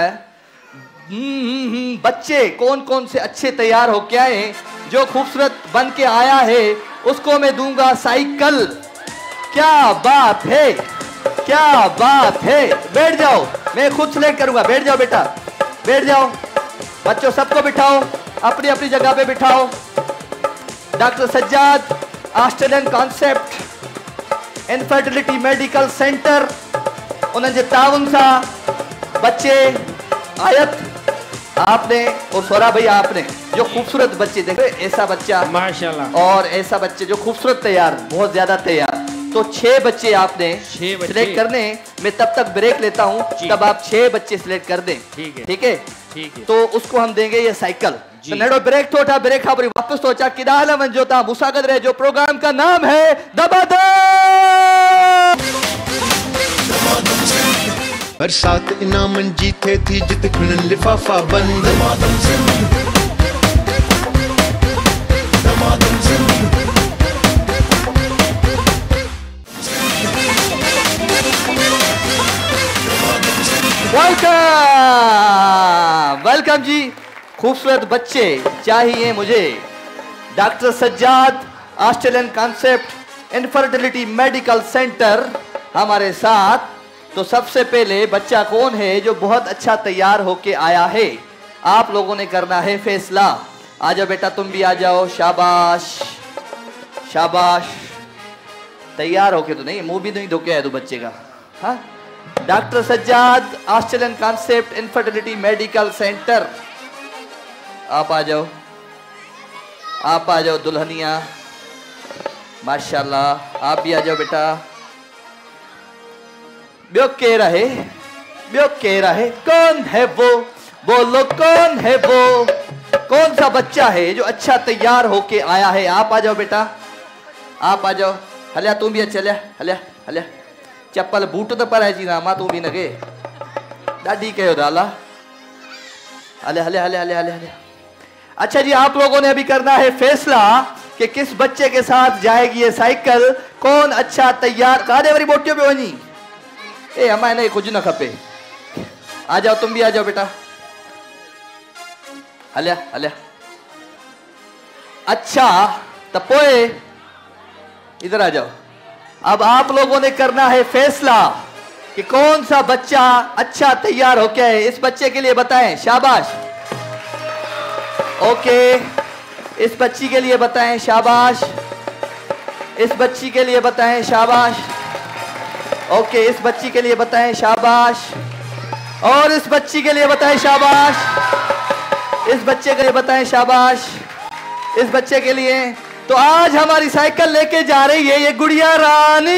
बच्चे कौन कौन से अच्छे तैयार हो के आए जो खूबसूरत बन के आया है उसको मैं दूंगा साइकिल क्या बात है क्या बात है बैठ जाओ मैं खुद सिलेक्ट करूंगा बैठ जाओ बेटा बैठ जाओ बच्चों सबको बिठाओ अपनी अपनी जगह पे बिठाओ doctor Sajjad Australian concept infertility medical centre उन्हें ताउन सा बच्चे आयत आपने और सोरा भाई आपने जो खूबसूरत बच्चे देखे ऐसा बच्चा माशाल्लाह और ऐसा बच्चे जो खूबसूरत तैयार बहुत ज्यादा तैयार तो छह बच्चे आपने सिलेक्ट करने मैं तब तक ब्रेक लेता हूँ तब आप छह बच्चे सिलेक्ट कर दें ठीक है ठीक है ठीक है तो उसको हम देंगे ये साइकिल तो नेडो ब्रेक तो उठा ब्रेक खा वापस तो चा किदाल वंजो ता मुसागद रहे जो प्रोग्राम का नाम है दबादम बरसात इनामन जीते थी जित खणन लिफाफा बंद दमादम सिंह दमादम सिंह वेलकम वेलकम जी खूबसूरत बच्चे चाहिए मुझे doctor Sajjad Australian concept infertility medical centre हमारे साथ तो सबसे पहले बच्चा कौन है जो बहुत अच्छा तैयार होके आया है आप लोगों ने करना है फैसला आ जाओ बेटा तुम भी आ जाओ शाबाश शाबाश तैयार होके तो नहीं मुंह भी नहीं धोके आया तू बच्चे का हाँ doctor Sajjad Australian concept infertility medical centre आप आ जाओ आप आ जाओ दुल्हनिया माशाल्लाह आप भी आ जाओ बेटा ब्यो के रहे ब्यो के रहे कौन है वो बोलो कौन है वो कौन सा बच्चा है जो अच्छा तैयार होके आया है आप आ जाओ बेटा आप आ जाओ हलिया तू भी अच्छा हलिया हलिया हलिया चप्पल बूट तो पर है जी नामा तू भी नगे दादी कहो दाला हले हले हले हले हले हले अच्छा जी आप लोगों ने अभी करना है फैसला कि किस बच्चे के साथ जाएगी ये साइकिल कौन अच्छा तैयार कहा दे वरी बोटियों पे वनी ए हमारे नहीं कुछ न खपे आ जाओ तुम भी आ जाओ बेटा हलिया हलिया अच्छा तपोए इधर आ जाओ अब आप लोगों ने करना है फैसला कि कौन सा बच्चा अच्छा तैयार होके है। इस बच्चे के लिए बताएं, शाबाश। ओके, इस बच्ची के लिए बताएं, शाबाश। इस बच्ची के लिए बताएं, शाबाश। ओके, इस बच्ची के लिए बताएं, शाबाश। और इस बच्ची के लिए बताएं, शाबाश। इस बच्चे के लिए बताएं, शाबाश। इस बच्चे के लिए। तो आज हमारी साइकिल लेके जा रही है ये गुड़िया रानी।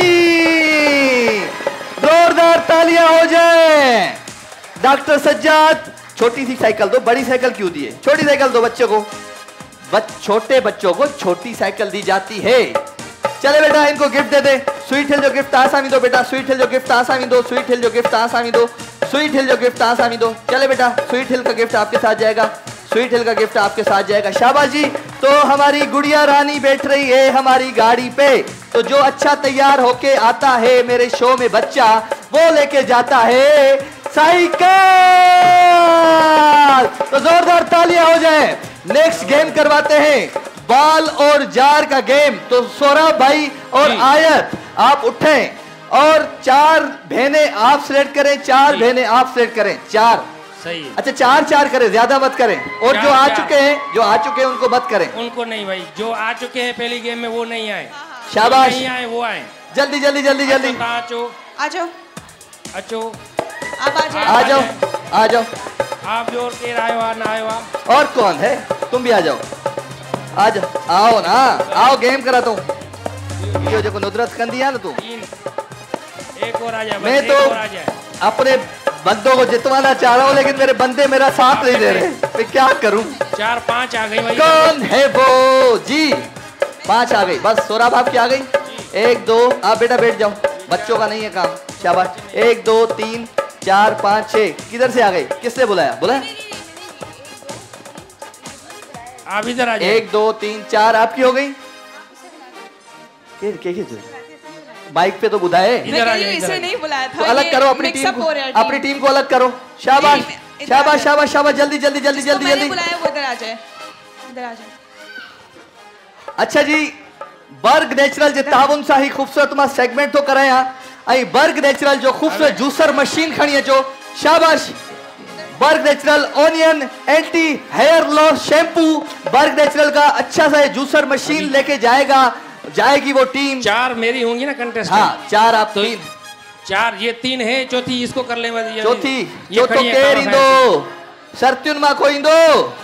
जोरदार तालियां हो जाए। डॉक्टर सज्जाद, छोटी सी साइकिल दो, बड़ी साइकिल क्यों दी है? छोटी साइकिल दो बच्चों को। बच, छोटे बच्चों को छोटी साइकिल दी जाती है। चले बेटा, इनको गिफ्ट दे दे। स्वीट हिल जो गिफ्ट आसामी दो बेटा, स्वीट हिल जो गिफ्ट आसामी दो, स्वीट हिल जो गिफ्ट आसामी दो, स्वीट हिल जो गिफ्ट आसामी दो। चले बेटा, स्वीट हिल का गिफ्ट आपके साथ जाएगा, स्वीट हिल का गिफ्ट आपके साथ जाएगा। शाबाश जी। तो हमारी गुड़िया रानी बैठ रही है हमारी गाड़ी पे। तो जो अच्छा तैयार होके आता है मेरे शो में बच्चा, वो लेके जाता है साइकिल। तो जोरदार तालियां हो जाए। नेक्स्ट गेम करवाते हैं, बॉल और जार का गेम। तो सौरभ भाई और आयत आप उठें और चार बहनें आप सिलेक्ट करें, चार बहनें आप सिलेक्ट करें। चार सही है। अच्छा, चार चार करें, ज्यादा मत करें। और जो आ चुके हैं, जो आ चुके हैं उनको मत करें। उनको नहीं भाई, जो आ चुके हैं पहली गेम में वो नहीं आए। शाबाश। नहीं आए वो आए। जल्दी जल्दी जल्दी जल्दी आचो आजो अचो आप आ जाओ आ जाओ आ जाओ। आप जोर के आयो ना आयो। और कौन है? तुम भी आ जाओ, आ जाओ, आओ ना, आओ गेम कराता हूँ। यो जो नुदरत कंदी है ना तू, एक और आ जाए। मैं तो अपने बंदों को जितवाना चाह रहा हूँ, लेकिन मेरे बंदे मेरा साथ नहीं दे रहे। मैं क्या करूं? चार पांच आ गई भाई। कौन है वो? जी पांच आ गई। बस सौरभ आपकी आ गई। एक दो, आप बेटा बैठ जाओ, बच्चों का नहीं है काम। शाबाश। एक दो तीन चार पाँच छह। किधर से आ गई? किसने बुलाया? बुलाया आप इधर आ जाओ। एक दो तीन चार आपकी हो गई। के, के, के, बाइक पे तो बुलाए। इधर आ जाओ। इसे नहीं बुलाया था। तो अलग करो अपनी टीम को, अपनी टीम को अलग करो। शाबाश शाबाश शाबाश शाबाश। जल्दी जल्दी जल्दी जल्दी जल्दी बुलाया, वो इधर आ जाए, इधर आ जाए। अच्छा जी, बर्ग नेचुरल जे ताबुन सां ही खूबसूरत मां सेगमेंट तो कराया। आई बर्ग नेचुरल जो खूबसूरत जूसर मशीन खणी अचो। शाबाश। Berg natural onion anti hair loss shampoo, Berg natural का अच्छा सा जूसर मशीन लेके जाएगा जाएगी वो टीम। चार मेरी होंगी ना कंटेस्ट। हाँ, चार आप। तीन चार, ये तीन है, चौथी इसको कर ले। चौथी जो तो केर इंदो सरत्युन मां को इंदो।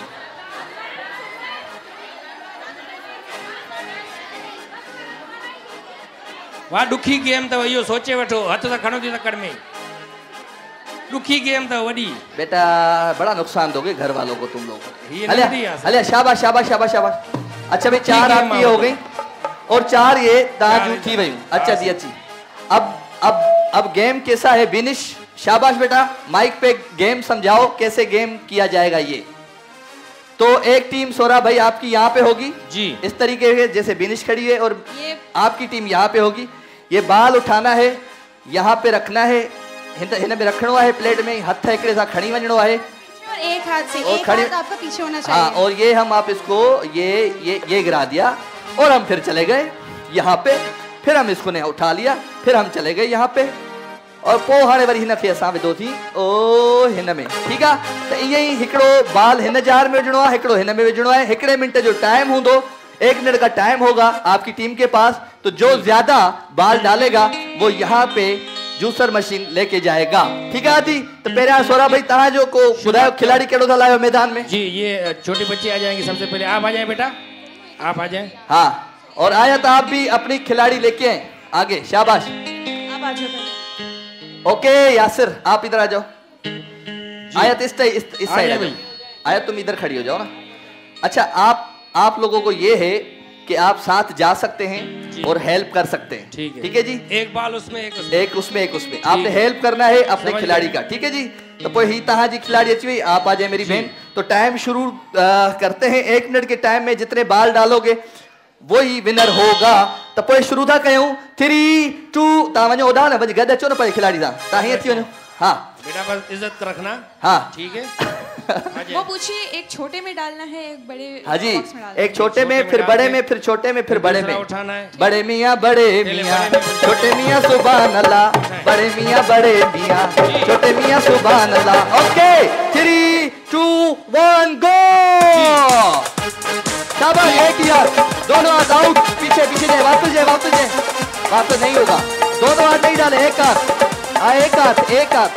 वाह दुखी गेम तो यो सोचे वठो, हथ तो खणो थी तकड़ में। दुखी गेम तो वडी बेटा, बड़ा नुकसान दोगे घर वालों को तुम लोग। अलिया अलिया शाबाश शाबाश शाबाश शाबाश। अच्छा भाई, चार आपकी हो गई और चार ये ताजू थी भाई। अच्छा जी, अच्छी। अब अब अब गेम कैसा है बिनिश? शाबाश बेटा, माइक पे गेम समझाओ कैसे गेम किया जाएगा ये। तो एक टीम सोरा भाई आपकी यहाँ पे होगी जी, इस तरीके से जैसे बिनिश खड़ी है, और आपकी टीम यहाँ पे होगी। ये बाल उठाना है, यहाँ पे रखना है, हिन हिन में रखना है प्लेट में, हथ हिकड़े सां खणी वञणो है। और एक हाथ से, और एक खड़ी- हाथ आपका पीछे होना चाहिए। हाँ, और ये हम आप इसको ये ये ये गिरा दिया और हम फिर चले गए यहाँ पे। फिर हम इसको ने उठा लिया, फिर हम चले गए यहाँ पे, और पो हाणे वरी हिन खे असां विधो थी ओ हिन में। ठीक आहे, त ईअं ई हिकिड़ो बाल हिन जार में विझणो आहे, हिकिड़ो हिन में विझणो आहे। हिकिड़े मिनट जो टाइम हूंदो, एक मिनट का टाइम होगा आपकी टीम के पास। तो जो ज्यादा बाल डालेगा वो यहाँ पे जूसर मशीन लेके जाएगा। ठीक है आती? तो पहिरियां सोरा भाई तव्हां जो को ॿुधायो खिलाड़ी कहिड़ो था लायो मैदान में? जी, ये छोटे बच्चे आ जाएंगे। सबसे पहले आप आ जाए बेटा, आप आ जाए। हाँ, और आयत आप भी अपनी खिलाड़ी लेके आए आगे। शाबाश। आप आ जाओ। ओके यासिर, आप इधर आ जाओ। आयत इस इस, इस आ साइड जाए आ जाओ। भाई। आयत तुम इधर खड़ी हो जाओ ना। अच्छा, आप आप लोगों को ये है कि आप साथ जा सकते हैं और हेल्प कर सकते हैं। ठीक है, ठीक है जी। एक बाल उसमें, एक उसमें। एक उसमें एक उसमें आपने हेल्प करना है अपने खिलाड़ी का। ठीक है जी। तो कोई ही तहाँ जी खिलाड़ी अची हुई, आप आ जाए मेरी बहन। तो टाइम शुरू आ, करते हैं। एक मिनट के टाइम में जितने बाल डालोगे वो ही विनर होगा। तो कोई शुरू था कयूं, थ्री टू तव्हां वञो ओॾां न, वञी गॾु अचो न परे खिलाड़ी सां। तव्हां हीअं थी वञो। हाँ बेटा, बस इज्जत रखना। हाँ ठीक है। वो पूछिए एक छोटे में डालना है एक बड़े हाँ जी, बॉक्स में डालना एक छोटे में फिर बड़े में फिर छोटे में फिर बड़े में। उठाना है। बड़े मियाँ बड़े मियाँ छोटे मियाँ सुभान अल्लाह, बड़े मियाँ बड़े मियाँ छोटे मियाँ सुभान अल्लाह। Okay three two one go. शाबाश एक यार, दोनों हाथ आउट, पीछे पीछे जाए, वापस जाए वापस जाए, वापस नहीं होगा, दोनों हाथ नहीं डाले, एक हाथ, हाँ एक हाथ एक हाथ।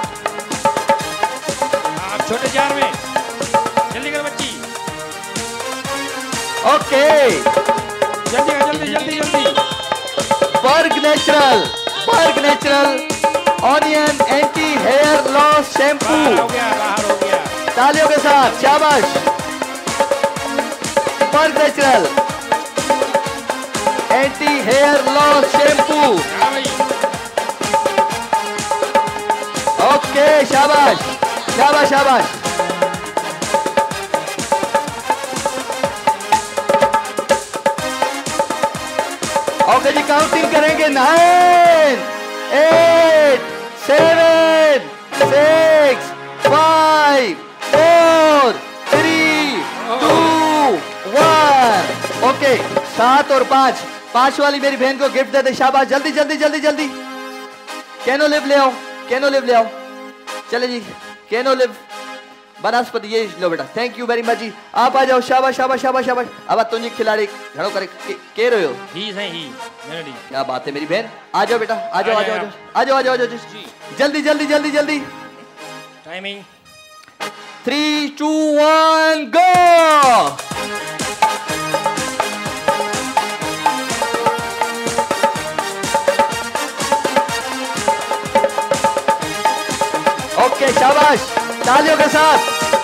आप छोटे जार में जल्दी कर बच्ची। ओके जल्दी कर जल्दी जल्दी जल्दी। Berg natural, Berg natural onion anti hair loss shampoo. बाहर हो गया बाहर हो गया। तालियों के साथ शाबाश। Berg natural anti hair loss shampoo. Okay शाबाश शाबाश शाबाश। ओके जी काउंटिंग करेंगे, nine eight seven six five four three two one. Okay सात और पांच, पांच वाली मेरी बहन को गिफ्ट दे दे, शाबाश। जल्दी जल्दी जल्दी जल्दी कैनो लिव ले आओ, कैनो लिव ले आओ, चले जी कैनो लिव बनस्पति, ये लो बेटा, थैंक यू वेरी मच जी। आप आ जाओ, शाबाश शाबाश शाबाश शाबाश। अब तुझे खिलाड़ी घड़ो करे के, के रहे हो ही सही ही मेलोडी। क्या बात है मेरी बहन, आ जाओ बेटा, आ जाओ आ जाओ आ जाओ आ जाओ आ जाओ जल्दी जल्दी जल्दी जल्दी। Timing three two one go. Okay शाबाश, तालियों के साथ।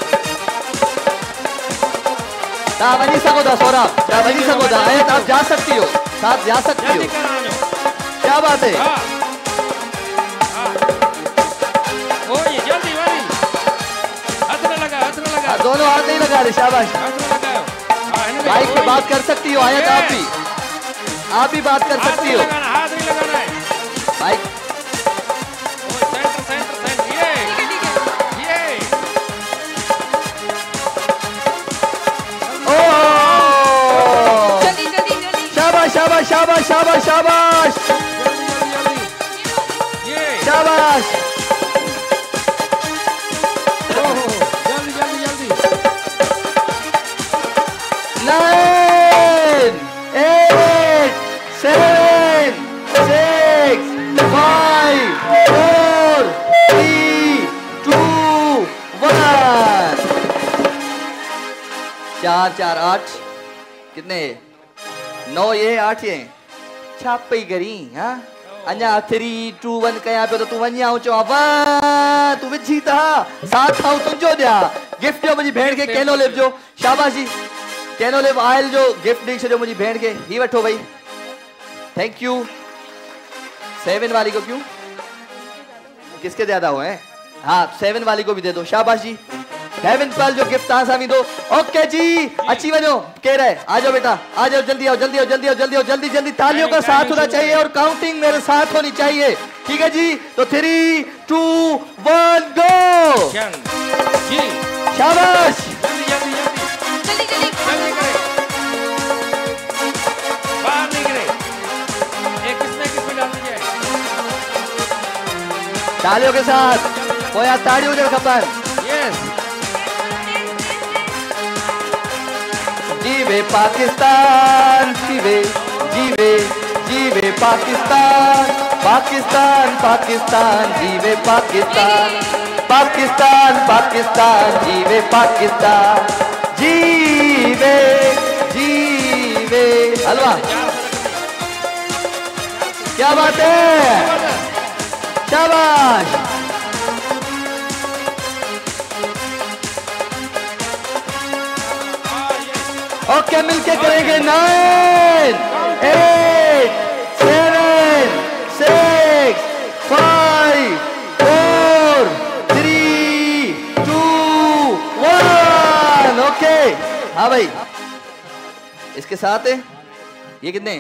बनी सको था सोरा, बनी सको था, आयत आप जा सकती हो, साथ जा सकती हो, क्या बात है। ओ ये जल्दी वाली, हाथ में लगा हाथ में लगा, दोनों हाथ नहीं लगा रहे, शाबाश। हाथ में लगाओ। बाइक पे बात कर सकती हो आयत, आप भी आप भी बात कर सकती हो। हाथ नहीं लगाना है बाइक सेंटर सेंटर सेंटर, ये ये ओ जल्दी जल्दी जल्दी। शाबाश शाबाश शाबाश शाबाश शाबाश शाबाश। जल्दी जल्दी जल्दी। Nine eight seven six five four three two one. चार चार आठ, कितने, नौ ये आठ ये छापई करी। हाँ अञा थ्री टू वन कया पे तो तू वञा चो वन, तू विझी था साथ खाऊं तुंहिंजो ॾियां। गिफ्ट जो मुंहिंजी भेण खे कैनो लिव जो, शाबाश जी। कैनो लिव ऑयल जो गिफ्ट ॾेई छॾियो मुंहिंजी भेण खे, ही वठो भाई, थैंक यू। सेवन वाली को क्यों, किसके ज्यादा हुए हैं, हाँ सेवन वाली को भी दे दो, शाबाश जी। हेवन पल जो गिफ्ट तहां सां दो। ओके जी अची वञो, केर है, आ जाओ बेटा, आ जाओ, जल्दी आओ जल्दी आओ जल्दी आओ जल्दी आओ जल्दी जल्दी। तालियों का साथ होना चाहिए और काउंटिंग मेरे साथ होनी चाहिए, ठीक है जी। तो थ्री टू वन गो, शाबाश। जल्दी जल्दी जल्दी जल्दी जल्दी जल्दी करे, बाहर नहीं करे, एक किसमें किसमें डाल दीजिए। तालियों के साथ, कोई ताड़ियों जो खबर। यस जीवे पाकिस्तान, जीवे जीवे जीवे पाकिस्तान, पाकिस्तान पाकिस्तान जीवे पाकिस्तान, पाकिस्तान पाकिस्तान जीवे पाकिस्तान, जीवे जीवे। हलवा, क्या बात है, शाबाश। ओके मिलके करेंगे, nine eight seven six five four three two one. Okay हाँ भाई, इसके साथ है ये कितने,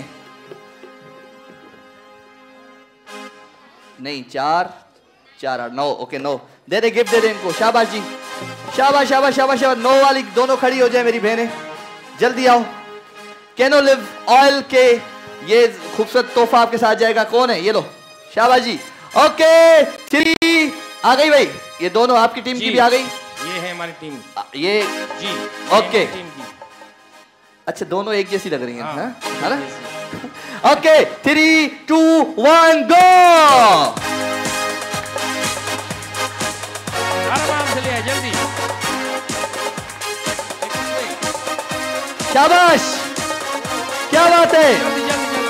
नहीं चार चार आठ नौ, ओके नौ। दे दे गिफ्ट दे दे इनको। शाबाश जी, शाबाश शाबाश शाबाश शाबाश। नो वाली दोनों खड़ी हो जाए मेरी बहनें, जल्दी आओ। केनोलिव ऑयल के ये खूबसूरत तोहफा आपके साथ जाएगा। कौन है? ये लो, शाबाश जी। ओके थ्री आ गई भाई, ये दोनों आपकी टीम की भी आ गई। ये है हमारी टीम। ये जी ओके टीम की। अच्छा दोनों एक जैसी लग रही हैं, है ना? Okay three two one go. आराम से ले जल्दी। शाबाश, क्या बात है। जल्दी जल्दी जल्दी।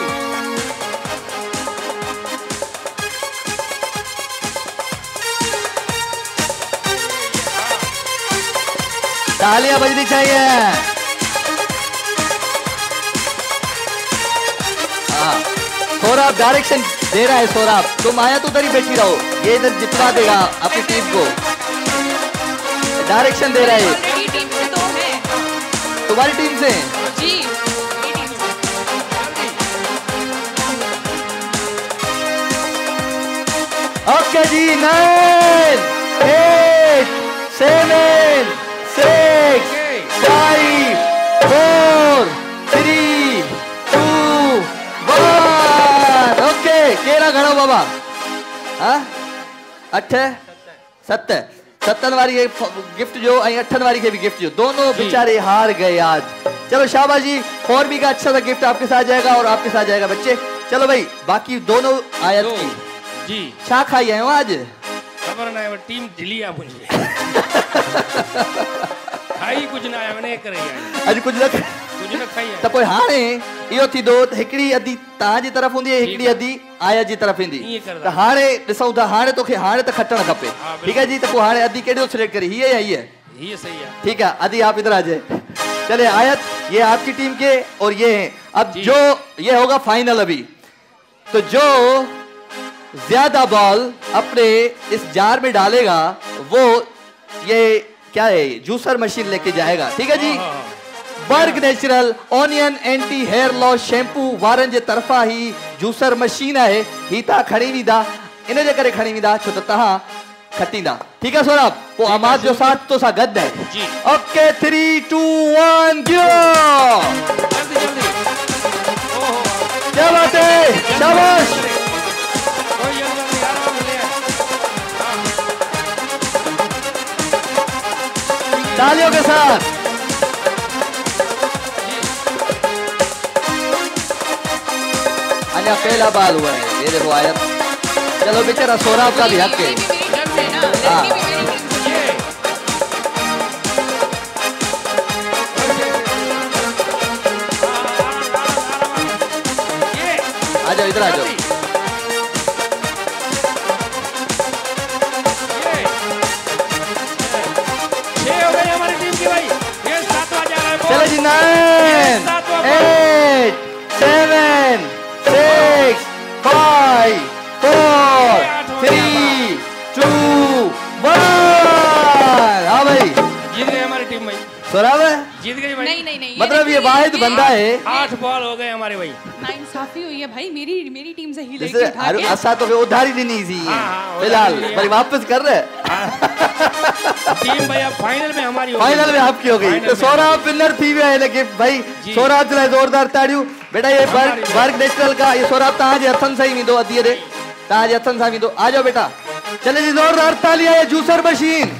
तालियां बजनी चाहिए। हाँ, सौरभ डायरेक्शन दे रहा है। सौरभ तुम आया तो उधर ही बैठी रहो, ये इधर जितवा देगा अपनी टीम को। डायरेक्शन दे रहा है। मेरी टीम से दो हैं। तुम्हारी टीम से जी ओके जी। Nine eight seven six five four three two one. Okay केरा घणो बाबा? हाँ अठ सत सतन वारी गिफ्ट जो अठन वारी के भी गिफ्ट जो, दोनों बेचारे हार गए आज। चलो शाबाश जी, फॉर्मी का अच्छा सा गिफ्ट आपके साथ जाएगा और आपके साथ जाएगा बच्चे। चलो भाई बाकी दोनों आयत की जी छा खाई आयो आज? खबर ना है, टीम ढिली आ मुझे। खाई कुछ ना आया, मैंने करे आज कुछ न कुछ न खाई त पोइ हाणे इहो थींदो त हिकिड़ी अधी तव्हांजी तरफ़ हूंदी है, हिकिड़ी अधी आया जी तरफ़ ईंदी। त हाणे ॾिसूं था, हाणे तोखे हाणे त खटणु खपे। ठीक है जी, त पोइ हाणे अधी कहिड़ो सिलेक्ट करी, हीअ या हीअ? ये सही है। ठीक है अधी आप इधर आ जाए। चले आयत ये आपकी टीम के और ये हैं। अब जो ये होगा फाइनल अभी, तो जो ज्यादा बॉल अपने इस जार में डालेगा वो ये क्या है जूसर मशीन लेके जाएगा। ठीक है जी। Berg natural onion anti hair loss shampoo वारनि जे तरफ़ा ही जूसर मशीन है, ही तव्हां खणी वेंदा, इन जे करे खणी वेंदा छो त तव्हां खटींदा। ठीक है सौरभ, पोइ अमाद जो साथ तो सा गद है। जी okay three two one go. जल्दी जल्दी। ओहो क्या बात है, शाबाश। कोई जल्दी आराम से ले। तालियों के साथ अन्य पहला बाल हुआ है, ये देखो आयत। चलो बेचारा सौरभ का भी हक है। हाँ आ जाओ इधर आ जाओ। चलो जी nine eight seven six five four three two one. हाँ भाई जीत गई हमारी टीम भाई। सौरभ जीत गई भाई। नहीं नहीं नहीं, मतलब ये वाहिद बंदा है। आठ बॉल हो गए हमारे भाई। नाइंसाफी हुई है भाई, मेरी मेरी टीम से ही जैसे लेके उठा के। असा तो उधारी देनी थी फिलहाल, पर वापस कर रहे। टीम भाई अब फाइनल में हमारी हो गई। फाइनल में आपकी हो गई। तो सौरभ विनर थी भी है गिफ्ट भाई। सौरभ जो है जोरदार ताड़ियूं बेटा। ये बर्ग बर्ग नेचुरल का ये सौरभ तव्हांजे हथनि सां ई वेंदो, अधीअ ॾे तव्हांजे हथनि सां वेंदो। आ जाओ बेटा। चले जी जोरदार तालियां ये जूसर मशीन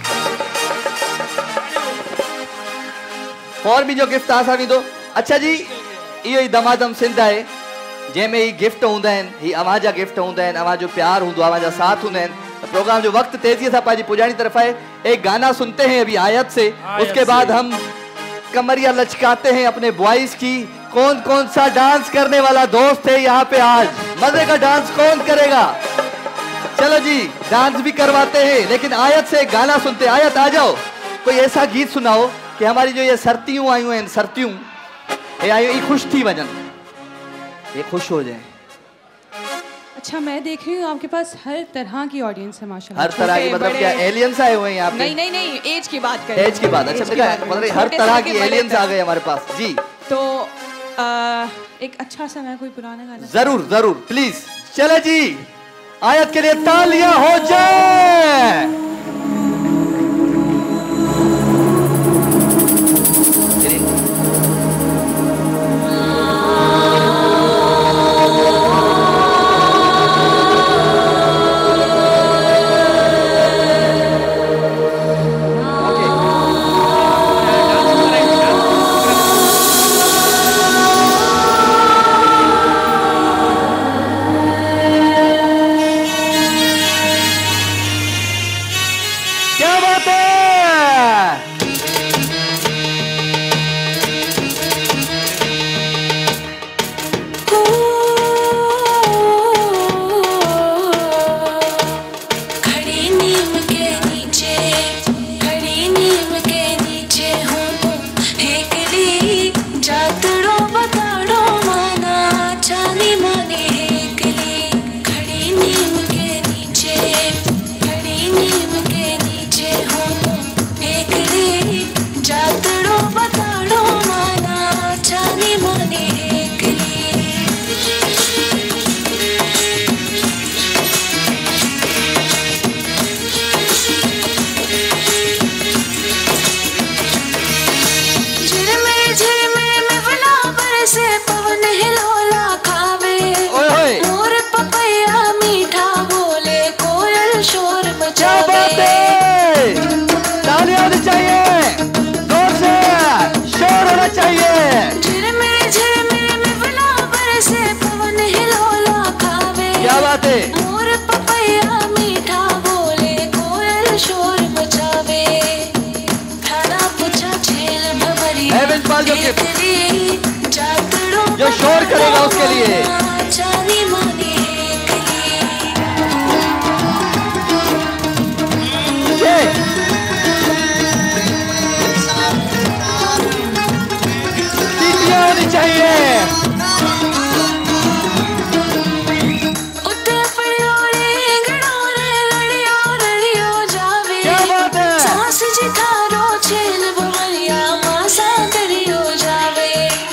और भी जो गिफ्ट तव्हां सां वेंदो। अच्छा जी इहो ई दमादम सिंध है जंहिंमें ही गिफ्ट हूंदा आहिनि, ही अव्हां जा गिफ्ट हूंदा आहिनि, अव्हां जो प्यार हूंदो आहे, अव्हां जा साथ हूंदा आहिनि। प्रोग्राम जो वक्त तेजी से पाजी पुजारी तरफ है। एक गाना सुनते हैं अभी आयत से, उसके बाद हम कमरिया लचकाते हैं अपने बॉयज की। कौन कौन सा डांस करने वाला दोस्त है यहाँ पे आज? मजे का डांस कौन करेगा? चलो जी डांस भी करवाते हैं, लेकिन आयत से गाना सुनते। आयत आ जाओ, कोई ऐसा गीत सुनाओ कि हमारी जो ये सरतियों आयु हैं, सरतियों ये आयु ये खुश थी वजन, ये खुश हो जाए। अच्छा मैं देख रही हूँ आपके पास हर तरह की ऑडियंस है माशाल्लाह। हर तरह की मतलब क्या एलियंस आए हुए हैं यहाँ पे? नहीं नहीं नहीं एज की बात करें। एज की बात, अच्छा देखा मतलब हर तरह की एलियंस आ गए हमारे पास जी। तो आ, एक अच्छा सा मैं कोई पुराना गाना जरूर जरूर प्लीज। चले जी आयत के लिए तालियां हो जाए। होना चाहिए। झिरमिर झिरमिर में बुला बरसे पवन हिलोला खावे। क्या बात है। मोर पपैया मीठा बोले कोयल शोर मचावे। खाना पूछा झेल भवरी हेवन पाल जो तेरी जातड़ों जो शोर करेगा उसके लिए जानी मानी होनी चाहिए। उठे पड़ियो रे गड़ो रे लड़ियो लड़ियो जावे। क्या बात है। सांस जिठारो छेल भवरिया मासा करियो जावे।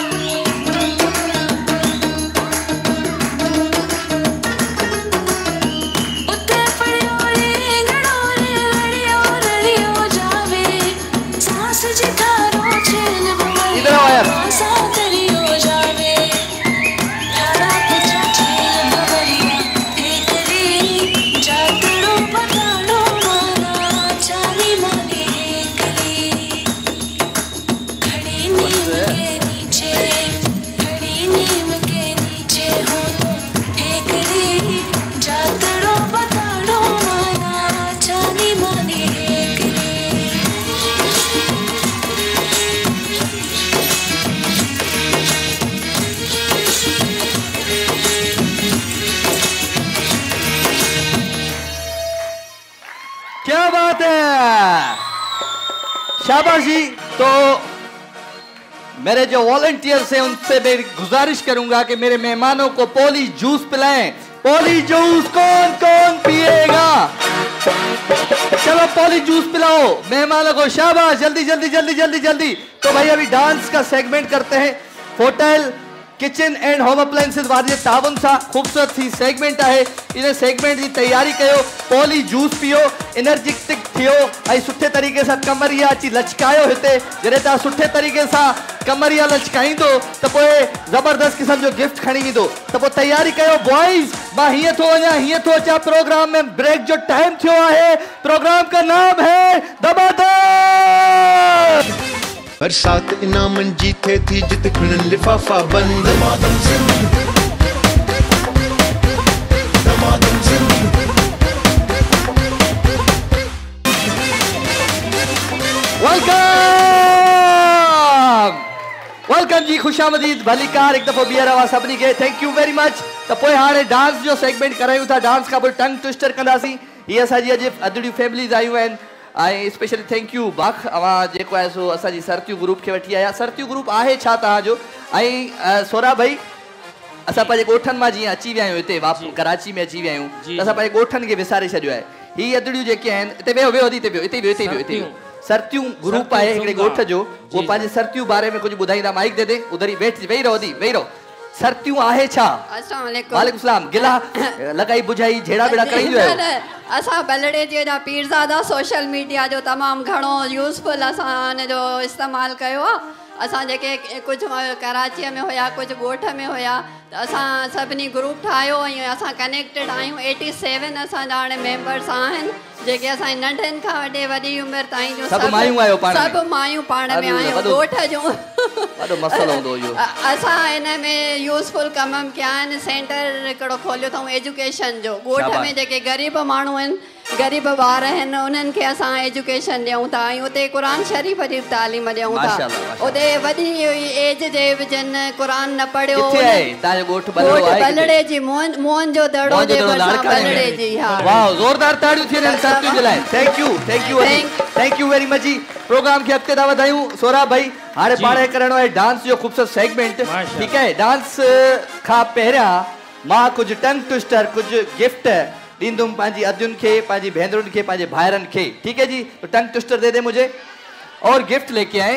उठे पड़ियो रे गड़ो रे लड़ियो लड़ियो जावे। सांस जिठारो छेल भवरिया मासा करियो जावे। खाना पूछा छेल भवरिया एकरी जातड़ो पताड़ो माना जानी मानी एकरी। खड़ी नीम के नीचे खड़ी नीम के नीचे हो एकरी जातड़ो पताड़ो माना जानी मानी एकरी। क्या बात है, शाबाश जी। तो मेरे जो वॉलंटियर्स हैं उनसे मैं गुजारिश करूंगा कि मेरे मेहमानों को पोली जूस पिलाएं। पोली जूस कौन कौन पिएगा? चलो पोली जूस पिलाओ मेहमानों को, शाबाश। जल्दी जल्दी जल्दी जल्दी जल्दी। तो भाई अभी डांस का सेगमेंट करते हैं। Hotel kitchen and home appliances वाले ताबन सा खूबसूरत सी सेगमेंट है। इन सेगमेंट की तैयारी कयो, पोली जूस पियो, एनर्जेटिक थियो ऐं सुठे तरीके से कमरिया अची लचकायो। हिते जॾहिं तव्हां सुठे तरीके से कमरिया लचकाईंदो त पोइ ज़बरदस्त क़िस्म जो गिफ्ट खणी ईंदो। त पोइ तैयारी कयो बॉयज़। मां हीअं थो वञा हीअं थो अचां। प्रोग्राम में ब्रेक जो टाइम थियो आहे। प्रोग्राम का नाम है दमादम। बरसात इनामन जीते थी जित खुलन लिफाफा बंद। दमादम सिंह दमादम सिंह। वेलकम वेलकम जी, खुशामदीद, भलीकार एक दफ़ो ॿीहर आवाज़ सभिनी खे। Thank you very much. त पोइ हाणे डांस जो सेगमेंट करायूं था। डांस खां पोइ टंग ट्विस्टर कंदासीं। हीअ असांजी अॼु अदड़ियूं फैमिलीज़ आयूं आहिनि। आई स्पेशली थैंक यू बाख अवां जेको आहे सो असांजी सरतियूं ग्रुप खे वठी आया। सरतियूं ग्रुप आहे छा तव्हांजो? ऐं सोरा भाई असां पंहिंजे ॻोठनि मां जीअं अची विया आहियूं हिते वाप कराची में अची विया आहियूं त असां पंहिंजे ॻोठनि खे विसारे छॾियो आहे। हीअ अदड़ियूं जेके आहिनि हिते वियो वियो हिते वियो हिते वियो हिते वियो हिते वियो सरतियूं ग्रुप आहे हिकिड़े ॻोठ जो। उहो पंहिंजे सरतियूं बारे में कुझु ॿुधाईंदा। माइक दे दे उधर ही वेठ वेही रहो दी वेही रहो। सरतियूं आहे छा? अस्सलाम वालेकुम। वालेकुम सलाम। गिला लगाई बुझाई झेड़ा बेड़ा कराईंदो आहियो? असां बलड़े जे जा पीरज़ादा सोशल मीडिया जो तमामु घणो यूज़फुल असां हिन जो इस्तेमालु कयो आहे। असां जेके कुझु कराचीअ में हुया कुझु ॻोठ में हुया त असां सभिनी ग्रुप ठाहियो ऐं असां कनेक्टेड आहियूं। एटी सेवन असांजा हाणे मेंबर्स आहिनि जेके असांजी नंढनि खां वॾे वॾी उमिरि ताईं जो सभु मायूं आहियो पाण में? सभु मायूं पाण में आहियूं ॻोठ जूं। ॾाढो मसलो हूंदो इहो। असां हिन में यूज़फुल कम कया आहिनि। सेंटर हिकिड़ो खोलियो अथऊं एजुकेशन जो। ॻोठ में जेके ग़रीब माण्हू आहिनि ग़रीब ॿार आहिनि उन्हनि खे असां एजुकेशन ॾियूं था ऐं उते क़ुर शरीफ़ जी तालीम ॾियूं था। उते वॾी एज जे बि जिन क़ुर न पढ़ियो बलड़े जी मोहन जो दड़ो जे बलड़े जी। हा वाह, ज़ोरदार ताड़ियूं थी रहियूं सरतियुनि जे लाइ। Thank you thank you thank you very much जी। प्रोग्राम खे अॻिते था वधायूं। सोरा भाई हाणे पाण करणो आहे डांस जो ख़ूबसूरत सेगमेंट। ठीकु आहे। डांस खां पहिरियां मां कुझु टंग ट्विस्टर कुझु गिफ्ट दींदुम पांजी अदियुन के पांजी भेंदरुन के पांजे भाईरन के। ठीक है जी। तो टंग ट्विस्टर दे दे मुझे और गिफ्ट लेके आए।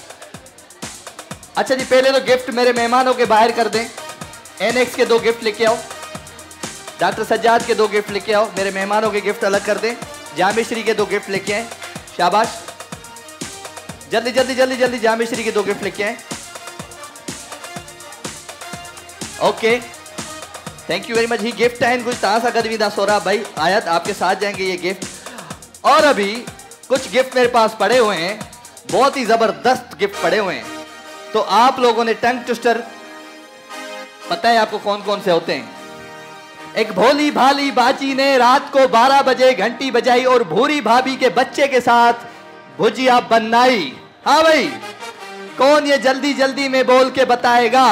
अच्छा जी पहले तो गिफ्ट मेरे मेहमानों के बाहर कर दें। एनएक्स के दो गिफ्ट लेके आओ। डॉक्टर सज्जाद के दो गिफ्ट लेके आओ। मेरे मेहमानों के गिफ्ट अलग कर दें। जामेश्री के दो गिफ्ट लेके आए। शाबाश जल्दी जल्दी जल्दी जल्दी जामेश्री के दो गिफ्ट लेके आए। Okay thank you very much. ही गिफ्ट है कुछ तहां सा गद सोरा भाई आयत आपके साथ जाएंगे ये गिफ्ट। और अभी कुछ गिफ्ट मेरे पास पड़े हुए हैं, बहुत ही जबरदस्त गिफ्ट पड़े हुए हैं। तो आप लोगों ने टंग ट्विस्टर पता है आपको कौन कौन से होते हैं? एक भोली भाली बाजी ने रात को बारह बजे घंटी बजाई और भूरी भाभी के बच्चे के साथ भुजिया बनाई। हाँ भाई, कौन ये जल्दी जल्दी में बोल के बताएगा?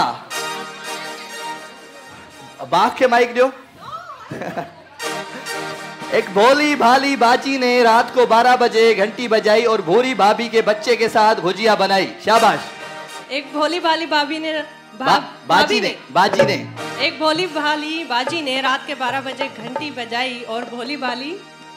बाघ के माइक दो। एक भोली भाली बाजी ने रात को बारह बजे घंटी बजाई और भूरी भाभी के बच्चे के साथ भुजिया बनाई। शाबाश। एक भोली भाली भाभी ने बा, बाजी ने बाजी ने एक भोली भाली बाजी ने रात के बारह बजे घंटी बजाई और भोली भाली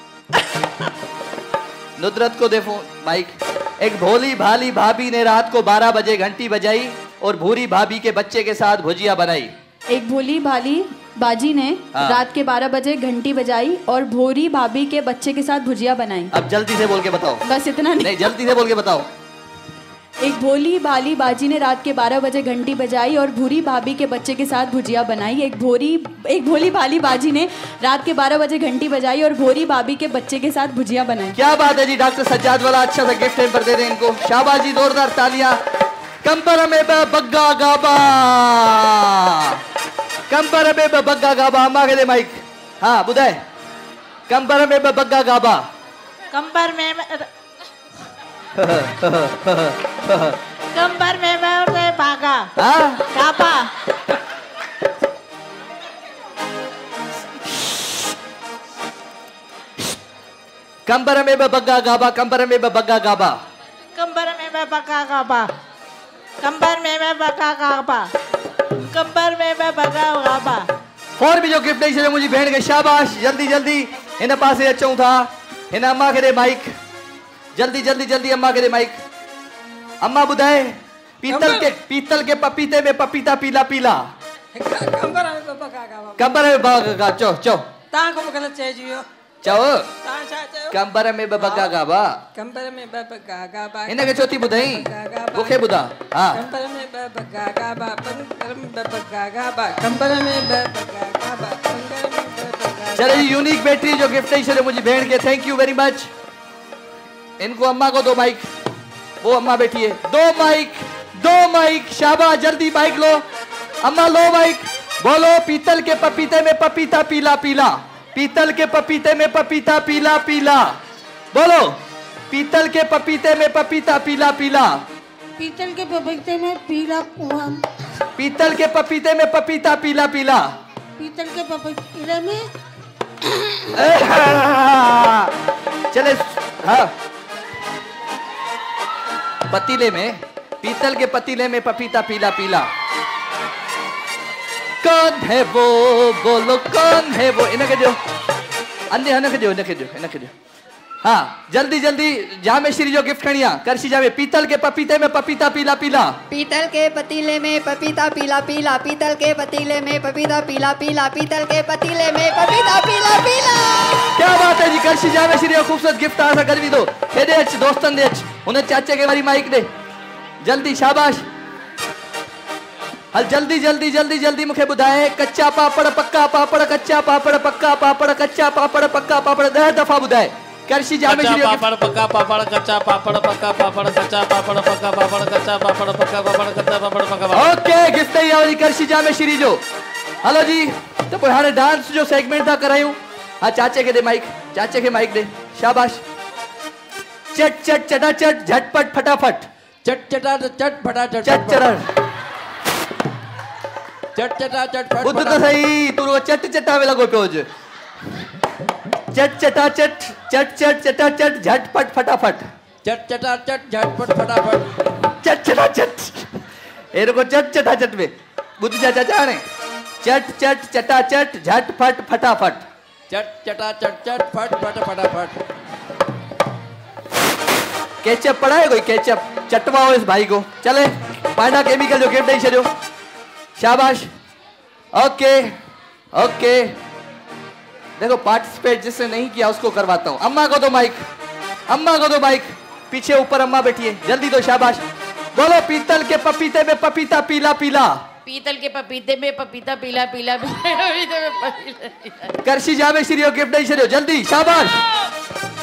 नुदरत को देखो माइक। एक भोली भाली भाभी ने रात को बारह बजे घंटी बजाई और भूरी भाभी के बच्चे के साथ भुजिया बनाई। एक भोली भाली बाजी ने हाँ। रात के बारह बजे घंटी बजाई और भूरी भाभी के बच्चे के साथ भुजिया बनाई। अब जल्दी से बोल के बताओ। बस इतना नहीं, नहीं जल्दी से बोल के बताओ। एक भोली भाली बाजी ने रात के बारह बजे घंटी बजाई और भूरी भाभी के बच्चे के साथ भुजिया बनाई। एक भोरी एक भोली भाली बाजी ने रात के बारह बजे घंटी बजाई और भोरी भाभी के बच्चे के साथ भुजिया बनाई। क्या बात है जी। डॉक्टर सज्जाद वाला अच्छा सा गिफ्ट पर दे दें इनको। शाबाश जी, जोरदार तालियां। कंपर में बग्गा गाबा, कंपर में बग्गा गाबा। अम्मा के दे माइक। हाँ बुधाए। कंपर में बग्गा गाबा। कंपर में कंपर में मैं भागा। हाँ? गाबा। कंबर में बग्गा गाबा, कंबर में बग्गा गाबा। कंबर में मैं बग्गा गाबा, कंबर में मैं बग्गा गाबा, कंबर में मैं बग्गा गाबा। और भी जो गिफ्ट नहीं मुझे भेड़ के। शाबाश। जल्दी जल्दी इन पासे अचूं था। इन अम्मा के दे माइक। जल्दी जल्दी जल्दी अम्मा के दे माइक। अम्मा बुधाए पीतल के पीतल के पपीते में पपीता पीला पीला। कंबर में बग्गा गाबा। कंबर में बग्गा चो चो तां को गलत चए जियो। चो तां छा चयो? कंबर में बग्गा गाबा। कंबर में बग्गा गाबा। इनके चौथी बुधाई। बुखे बुधा। हाँ। कंबर में बग्गा गाबा, कंबर में बग्गा गाबा, कंबर में बग्गा गाबा, कंबर में बग्गा। चलो यूनिक बैटरी जो गिफ्ट नहीं मुझे भेड़ के। Thank you very much. इनको अम्मा को दो माइक। वो अम्मा बैठी है। दो माइक, दो माइक। शाबाश। जल्दी माइक लो। अम्मा लो माइक। बोलो पीतल के पपीते में पपीता पीला पीला। पीतल के पपीते में पपीता पीला पीला। बोलो पीतल के पपीते में पपीता पीला पीला। पीतल के पपीते में पीला पीतल के पपीते में पपीता पीला पीला। पीतल के पपीते में चले। हाँ। पतीले में, पीतल के पतीले में पपीता पीला पीला। कौन है वो? बोलो कौन है वो? इनके दो अन्य इनके दो इनके दो इनके दो। हाँ जल्दी जल्दी जामे श्री जो गिफ्ट खड़िया करशी जावे। पीतल के पपीते में पपीता पीला पीला। पीतल के पतीले में पपीता पीला पीला। पीतल के पतीले में पपीता पीला पीला। पीतल के पतीले में पपीता पीला पीला। क्या बात है जी। करशी जावे श्री खूबसूरत गिफ्ट आसा कर भी दो। हे दे अच दोस्तन दे अच। उन्हें चाचे के वाली माइक दे जल्दी। शाबाश। हल जल्दी जल्दी जल्दी जल्दी मुखे बुधाए। कच्चा पापड़ पक्का पापड़, कच्चा पापड़ पक्का पापड़, कच्चा पापड़ पक्का पापड़। दह दफा बुधाए। करशी जामे श्री पापड़ पक्का पापड़, कच्चा पापड़ पक्का पापड़, कच्चा पापड़ पक्का पापड़, कच्चा पापड़ पक्का पापड़, कच्चा पापड़ पक्का पापड़। ओके गिफ्ट नहीं आओ जी। करशी जामे श्री जो। हेलो जी। तो कोई हाने डांस जो सेगमेंट था करायूं। हाँ चाचे के दे माइक। चाचे के माइक दे। शाबाश। चट चट चटा चट झटपट फटाफट। चट चटा चट फटाफट। चट चट चट चटा चट फट। बुद्ध तो सही। तू रो चट चटा में लगो प्योज। चट चटा चट चट चट चटा चट झटपट फटाफट। चट चटा चट झटपट फटाफट। चट चटा चट। ए रुको चट चटा चट में बुद्ध चाचा जाने। चट चट चटा चट झटपट फटाफट। चट चटा चट चट फट फट फटाफट। केचप पड़ा है कोई? केचप चटवाओ इस भाई को। चले पांडा केमिकल जो गिफ्ट नहीं छो। शाबाश। Okay okay. देखो पार्टिसिपेट जिसने नहीं किया उसको करवाता हूं। अम्मा को दो माइक। अम्मा को दो माइक। पीछे ऊपर अम्मा बैठी है। जल्दी दो। शाबाश। बोलो पीतल के पपीते में पपीता पीला पीला। पीतल के पपीते में पपीता पीला पीला। पपीते में पपीता। करशी जावे श्री गिफ्ट नहीं छो। जल्दी। शाबाश।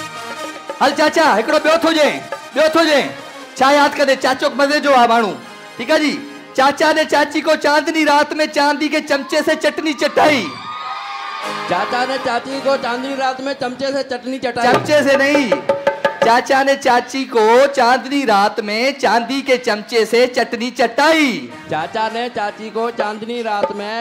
हल चाचा हिकड़ो ॿियो थो जे ॿियो थो जे। छा याद करे चाचो मज़े जो आ माण्हू। ठीक है जी। चाचा ने चाची को चांदनी रात में चांदी के चमचे से चटनी चटाई। चाचा ने चाची को चांदनी रात में चमचे से चटनी चटाई। चमचे से नहीं, चाचा ने चाची को चांदनी रात में चांदी के चमचे से चटनी चटाई। चाचा ने चाची को चांदनी रात में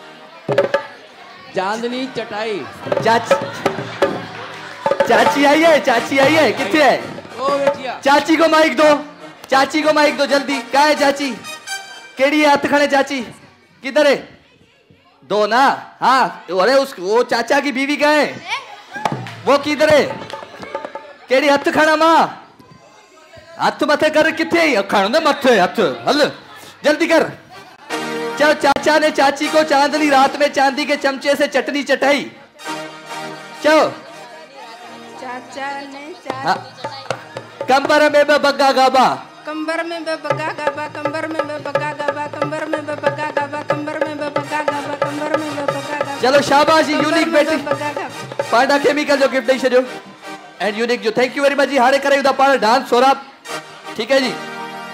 चांदनी चटाई। चाची चाची आई है, चाची आई है, कितने है? ओ बेटिया, चाची को माइक दो, चाची को माइक दो जल्दी। कहाँ है चाची? केड़ी है हथ खड़े चाची? किधर है? दो ना, हाँ। अरे उस वो चाचा की बीवी कहाँ है? वो किधर है? केड़ी हथ खड़ा मां? हथ मथे कर, किथे खड़ो मथे हथ हल जल्दी कर। चलो, चाचा ने चाची को चांदनी रात में चांदी के चमचे से चटनी चटाई। चलो, चाचा ने हाँ। कंबर में बग्गा गाबा, कंबर में बग्गा गाबा, कंबर में बग्गा गाबा, कंबर में बग्गा गाबा, कंबर में बग्गा गाबा, कंबर में बग्गा गाबा। चलो शाबाश, यूनिक बेटी पांडा केमिकल जो गिफ्ट दई छो एंड यूनिक जो। थैंक यू वेरी मच जी। हाणे करे दा पाण डांस सोरा, ठीक है जी।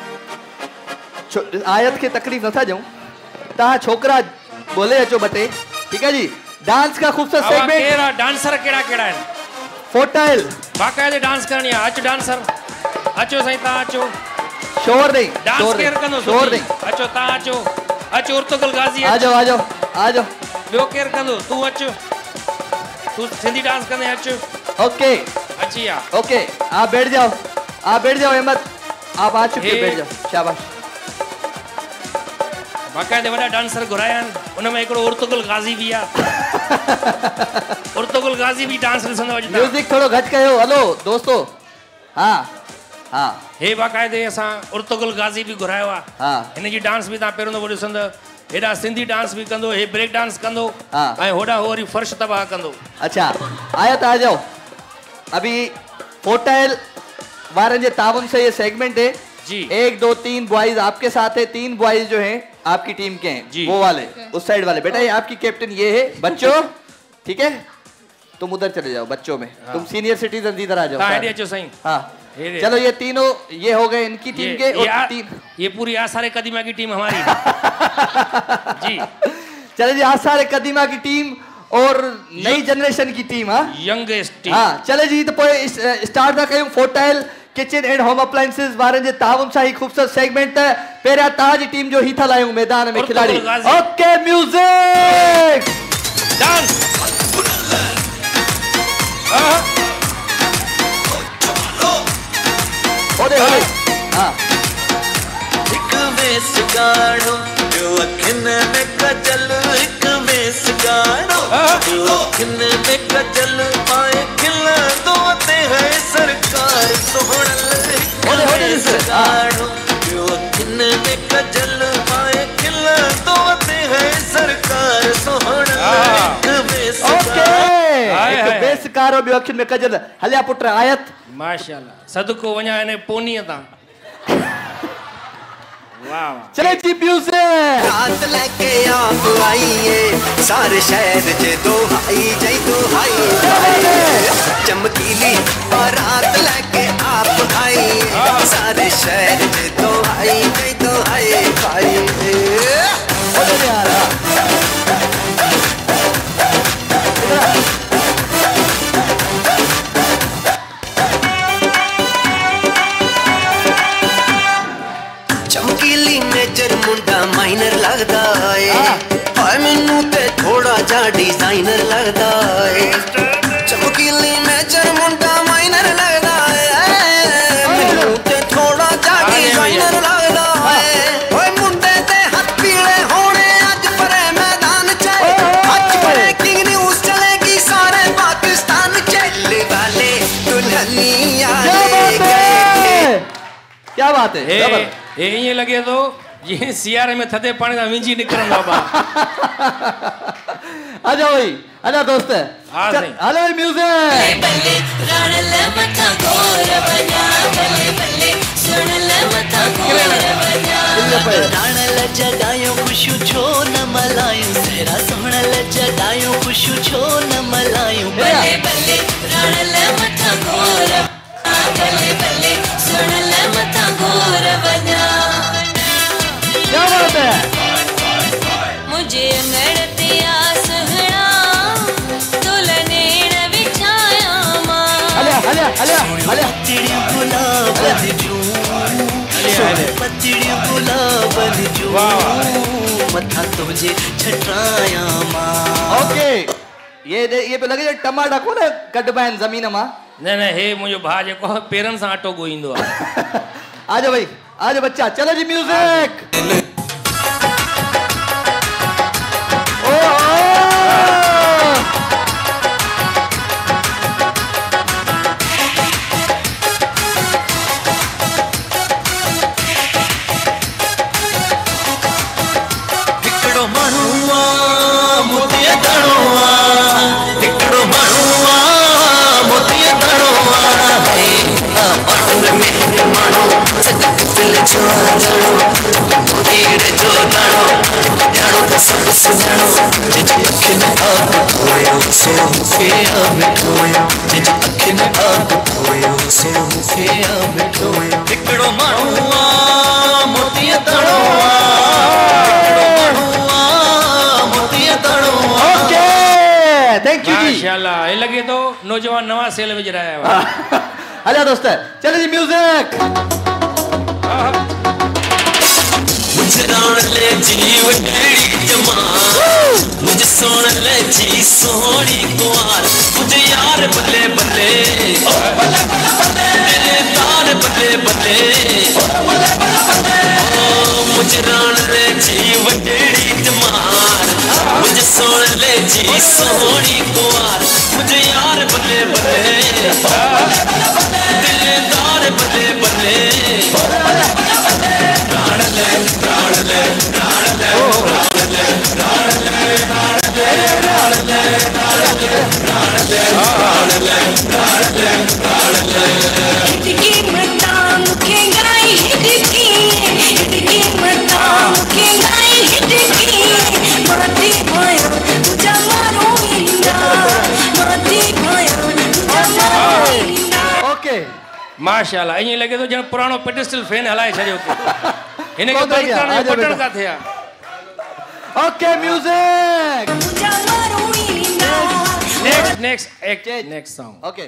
आयत के तकलीफ न था जाऊं, ता छोकरा बोले अचो बटे, ठीक है जी। डांस का खूबसूरत सेगमेंट। केड़ा डांसर केड़ा केड़ा है? फोटाइल बाकायदे डांस करनी है। अच डांसर अचो सही, ता अचो। शोर नहीं, डांस केर कंदो? शोर नहीं। अचो ता अचो, अचो उर्तुगल गाजी। आ जाओ आ जाओ आ जाओ। ॿियो केर कंदो? तू अच, तू सिंधी डांस कंदे, अच। ओके अच्छी आ। ओके, आप बैठ जाओ, आप बैठ जाओ अहमद, आप आ चुके बैठ जाओ। शाबाश। बाकायदे वॾा डांसर घुराया आहिनि, उनमें हिकिड़ो उर्तुगल गाजी भी आ। उर्तुगल गाजी भी डांस ॾिसंदो अॼु। म्यूजिक थोड़ो घट कयो। हेलो दोस्तों, हाँ हाँ, हे बाकायदे असां उर्तुगल गाजी भी घुरायो आहे। हाँ, हिन जी डांस भी तव्हां पहिरियों दफ़ो ॾिसंदव। हेॾा सिंधी डांस भी कंदो, हे ब्रेक डांस कंदो, हाँ, ऐं होॾा हो वरी फर्श तबाह कंदो। अच्छा, आयत आ जाओ। अभी फोटाइल वारन जे ताबन से ये सेगमेंट है जी। एक दो तीन बॉयज आपके साथ है, तीन बॉयज जो हैं आपकी टीम के हैं जी। वो वाले उस साइड वाले। बेटा ये आपकी कैप्टन ये है। बच्चों ठीक है, तुम उधर चले जाओ बच्चों में। हाँ। तुम सीनियर सिटीजन इधर आ जाओ। हाँ, चलो ये तीनों ये हो गए इनकी टीम के। ये, और तीन ये पूरी आसारे कदीमा की टीम हमारी जी। चलो जी, आसारे कदीमा की टीम और नई जनरेशन की टीम। हाँ, यंगेस्ट टीम। हाँ, चले जी तो स्टार्ट था कयूं फोटाइल किचन एंड होम अप्लायंसेस वारन जे ताउन सां ही खूबसूरत सेगमेंट। पहिरियां ताज टीम जो ही था लायूं मैदान में खिलाड़ी। Okay music dance. ओले ओले। हाँ, एक वेस गाड़ो जो अखिन में कजल, एक वेस गाड़ो जो अखिन में कजल पाए खिला दो ते है सरकार सोहणल। एक वेस गाड़ो जो अखिन में कजल पाए खिला दो ते है सरकार सोहणल। एक वेस एक वेस गाड़ो जो अखिन में कजल। हलिया पुट आयत। माशाल्लाह, सदको वञा इने पोनीअ तां। वाह चले जी म्यूजिक। रात लेके आप आइए सारे शहर जे दोहाई जय दोहाई। चमकीली बारात लेके आप आइए सारे शहर जे दोहाई जय दोहाई भाई। चमकीली नेचर मुंडा माइनर लगदा है, हाय मैनू ते थोड़ा जा डिजाइनर लगदा है। चमकीली नेचर मुंडा माइनर लगदा है, मैनू ते थोड़ा जा डिजाइनर लगदा है। ओए मुंडे ते हाथ पीले होने अज परे मैदान च, अज परे किंग न्यूज़ चलेगी सारे पाकिस्तान च। ले वाले दुल्हनिया ले गए। क्या बात है? हे ये लगे तो ये सियारे में थदे पानी का विंजी निकलंदा बा। आ जाओ भाई, आ जाओ दोस्त। Hello music. बल्ले रणल मथा गोर बना, बल्ले बल्ले सुनल मथा गोर बना। रणल जगायो खुशू छो न मलायो, सेरा सुनल जगायो खुशू छो न मलायो। बल्ले बल्ले रणल मथा गोर बना, बल्ले बल्ले सुनल मथा गोर बना। पतड़ी गुलाबन जो मथा तुझे छटाया मां। ओके ये दे, ये पे लगे जो टमाटा को ना कटबा आहिनि ज़मीन मां। न न हे मुंहिंजो भाउ जेको आहे पेरनि सां अटो ॻोहींदो आहे। आजा भाई आजा बच्चा चलो जी म्यूजिक। माशाल्लाह ये लगे तो नौजवान नवा सेल विझ रहा है। हलो दोस्त चलो जी म्यूजिक। मुझे राण ले जीव टेड़ी जमार मुझे सोन ले जी सोनी कुआर मुझे यार बल्ले बल्ले ओ बल्ले बल्ले बल्ले मेरे तार बल्ले बल्ले ओ बल्ले बल्ले बल्ले ओ मुझे राण ले जीव टेड़ी जमार मुझे सोन ले जी सोनी कुआर मुझे यार बल्ले बल्ले दिलदार बल्ले बल्ले प्राण ले प्राण ले प्राण ले प्राण ले प्राण ले प्राण ले प्राण ले प्राण ले प्राण ले प्राण ले प्राण ले हिटकी मताम के गाई हिटकी हिटकी मताम के गाई हिटकी माती माया तुझा मारो इंदा माती माया तुझा मारो इंदा। ओके माशाल्लाह ईअं लॻे थो ॼण पुराणो पेडिस्टल फैन हलाए छॾियो हिन खे बंदि करण जो बटण किथे आहे। Okay music. नेक्स्ट नेक्स्ट एक नेक्स्ट सॉन्ग। ओके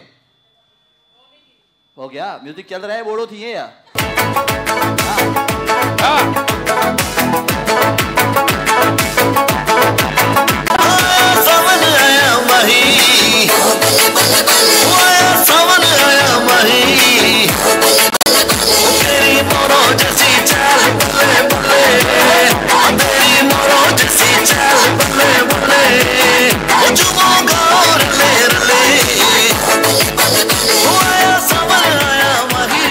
हो गया म्यूजिक चल रहा है बोलो थी ये या सावन आया मही सावन आया मही तेरी मोरो जैसी चाल बल्ले बल्ले तेरी मोरो जैसी चाल बल्ले बल्ले जुमो गौर ले ले आया सावन आया मही।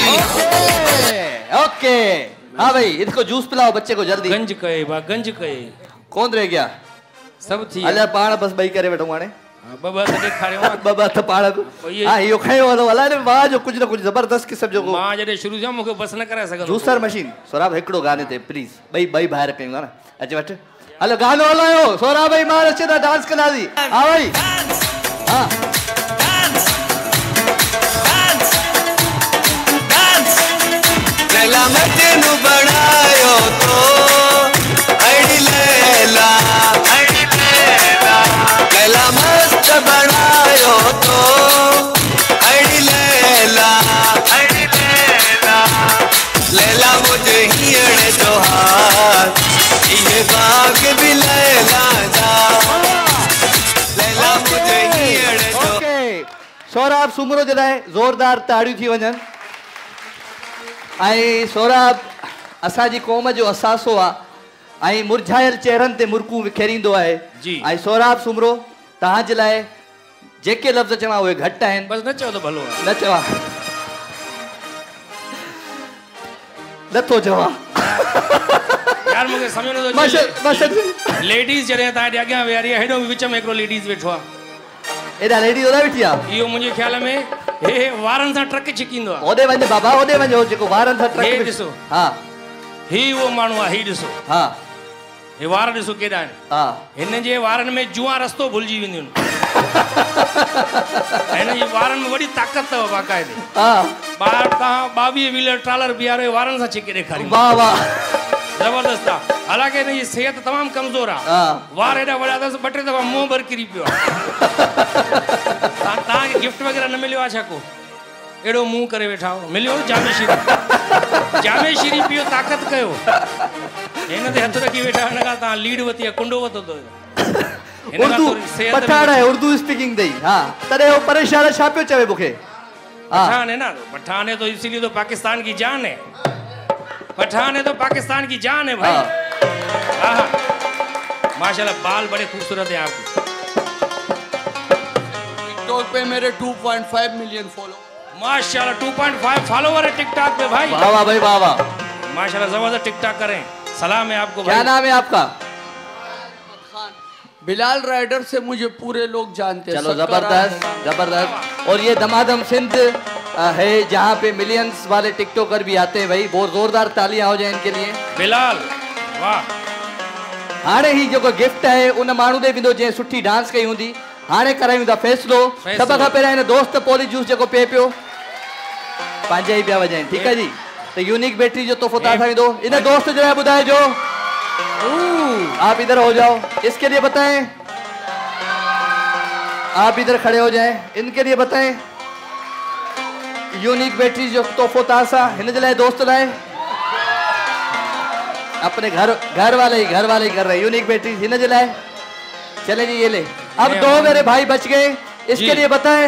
ओके हाँ भाई इसको जूस पिलाओ बच्चे को जल्दी। गंज कहे बा गंज कहे कौन रह गया सब थी अल्लाह पाण बस भाई करे बैठो माने बाबा त ॾेखारियो बाबा त पाण हां इहो खयो वालो अलाए ने वाह जो कुछ न कुछ जबरदस्त किस्म जो मां जॾहिं शुरू थिया मूंखे बस न कराए सघंदो जूसर मशीन सोराब हिकिड़ो गाने ते प्लीज ॿई ॿई ॿाहिरि कयूं था न अच वठ हलो गानो हलायो सोराब भाई मां अचे था डांस कंदासीं हा भाई हा लैला मैं तेनू बनायो तो अड़ी लैला अड़ी लैला लैला मस्त बनायो तो अड़ी लैला अड़ी लैला लैला मुझे हियड़ तो हाथ ये बाग भी लैला जा लैला मुझे हियड़ तो। ओके सोराब सुमरो जॾहिं ज़ोरदार ताड़ियूं थी वञनि ऐं सोराब असांजी क़ौम जो असासो आहे ऐं मुरझायल चेहरनि ते मुरकूं विखेरींदो आहे ऐं सोराब सुमरो तव्हांजे लाइ जेके लफ़्ज़ चवां उहे घटि आहिनि बस न चओ त भलो आहे न चवां नथो चवां यार मूंखे सम्झ नथो अचे लेडीज़ जॾहिं तव्हांजे अॻियां वेहारी आहे हेॾो बि विच में हिकिड़ो लेडीज़ वेठो आहे एॾा लेडीज़ ओॾा वेठी आहे इहो मुंहिंजे ख़्याल में हे वारनि सां ट्रक छिकींदो आहे ओॾे वञ बाबा ओॾे वञ हो जेको वारनि सां ट्रक हे ॾिसो हा ही उहो माण्हू आहे ही ॾिसो हा हे वार ॾिसो केॾा आहिनि हा हिन जे वारनि में जुआ रस्तो भुलिजी वेंदियूं आहिनि हिन जे वारनि में वॾी ताक़त अथव बाक़ाइदे हा ॿार तव्हां ॿावीह व्हीलर ट्रालर बीहारे वारनि सां छिके ॾेखारींदो वाह वाह ज़बरदस्त आहे हालांकि हिन जी सिहत तमामु कमज़ोर आहे वार हेॾा वॾा अथसि ॿ टे दफ़ा मुंहुं भर किरी पियो आहे तव्हांखे गिफ्ट वग़ैरह न मिलियो आहे छा को अहिड़ो मुंहुं करे वेठा हो मिलियो जामी शीर जामे श्री पियो ताकत कयो इन ते हथ रखी वेठा हिन खां तव्हां लीड वती आहे कुंडो वतो तो उर्दू पठान है उर्दू स्पीकिंग दई हां तड़े वो परेशान छा पियो चवे मूंखे पठान है ना पठान है तो इसीलिए तो पाकिस्तान की जान है पठान है तो पाकिस्तान की जान है भाई हाँ माशाल्लाह बाल बड़े खूबसूरत हैं आपके टिकटॉक पे मेरे two point five million follow माशाल्लाह टू पॉइंट फाइव फॉलोवर है टिकटॉक पे भाई वाह वाह भाई वाह वाह माशाल्लाह जबरदस्त टिकटॉक करें सलाम है आपको क्या नाम है आपका बिलाल राइडर से मुझे पूरे लोग जानते हैं चलो जबरदस्त जबरदस्त और ये दमादम सिंध है जहाँ पे मिलियंस वाले टिकटॉकर भी आते हैं भाई बहुत जोरदार तालियां हो जाए इनके लिए बिलाल वाह हाणे ही जो गिफ्ट है उन माण्हू दे विंदो जे सुठी डांस कई हुंदी हाणे करायूं था फैसलो सब खां पहिरियां हिन दोस्त पोली जूस जेको पे पियो पंहिंजा ई पिया वॼाइनि ठीक है जी तो यूनिक बैटरी जो तोहफो तव्हां सां ईंदो इन दोस्त जो है बुधाए जो आप इधर हो जाओ इसके लिए बताएं आप इधर खड़े हो जाएं इनके लिए बताएं यूनिक बैटरी जो तोहफो तासा हिन जे लाइ दोस्त लाइ अपने घर घर वाले ही घर वाले ही कर रहे हैं यूनिक बैटरी हिन जे लाइ चले जी ये ले अब दो मेरे भाई बच गए इसके लिए बताएं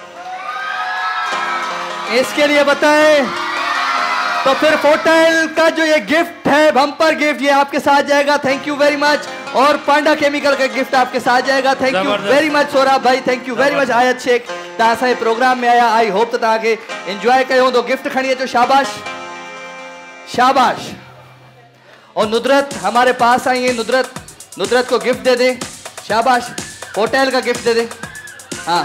इसके लिए बताएं तो फिर फोटेल का जो ये गिफ्ट है बम्पर गिफ्ट ये आपके साथ जाएगा थैंक यू वेरी मच और पांडा केमिकल का गिफ्ट आपके साथ जाएगा thank you very much Sohrab भाई थैंक यू वेरी मच आयत शेख तव्हां असांजे प्रोग्राम में आया आई होप तो तव्हांखे एंजॉय कयो हूंदो गिफ्ट खणी अचो शाबाश शाबाश और नुदरत हमारे पास आई है नुदरत नुदरत को गिफ्ट दे दे शाबाश होटल का गिफ्ट दे दे हाँ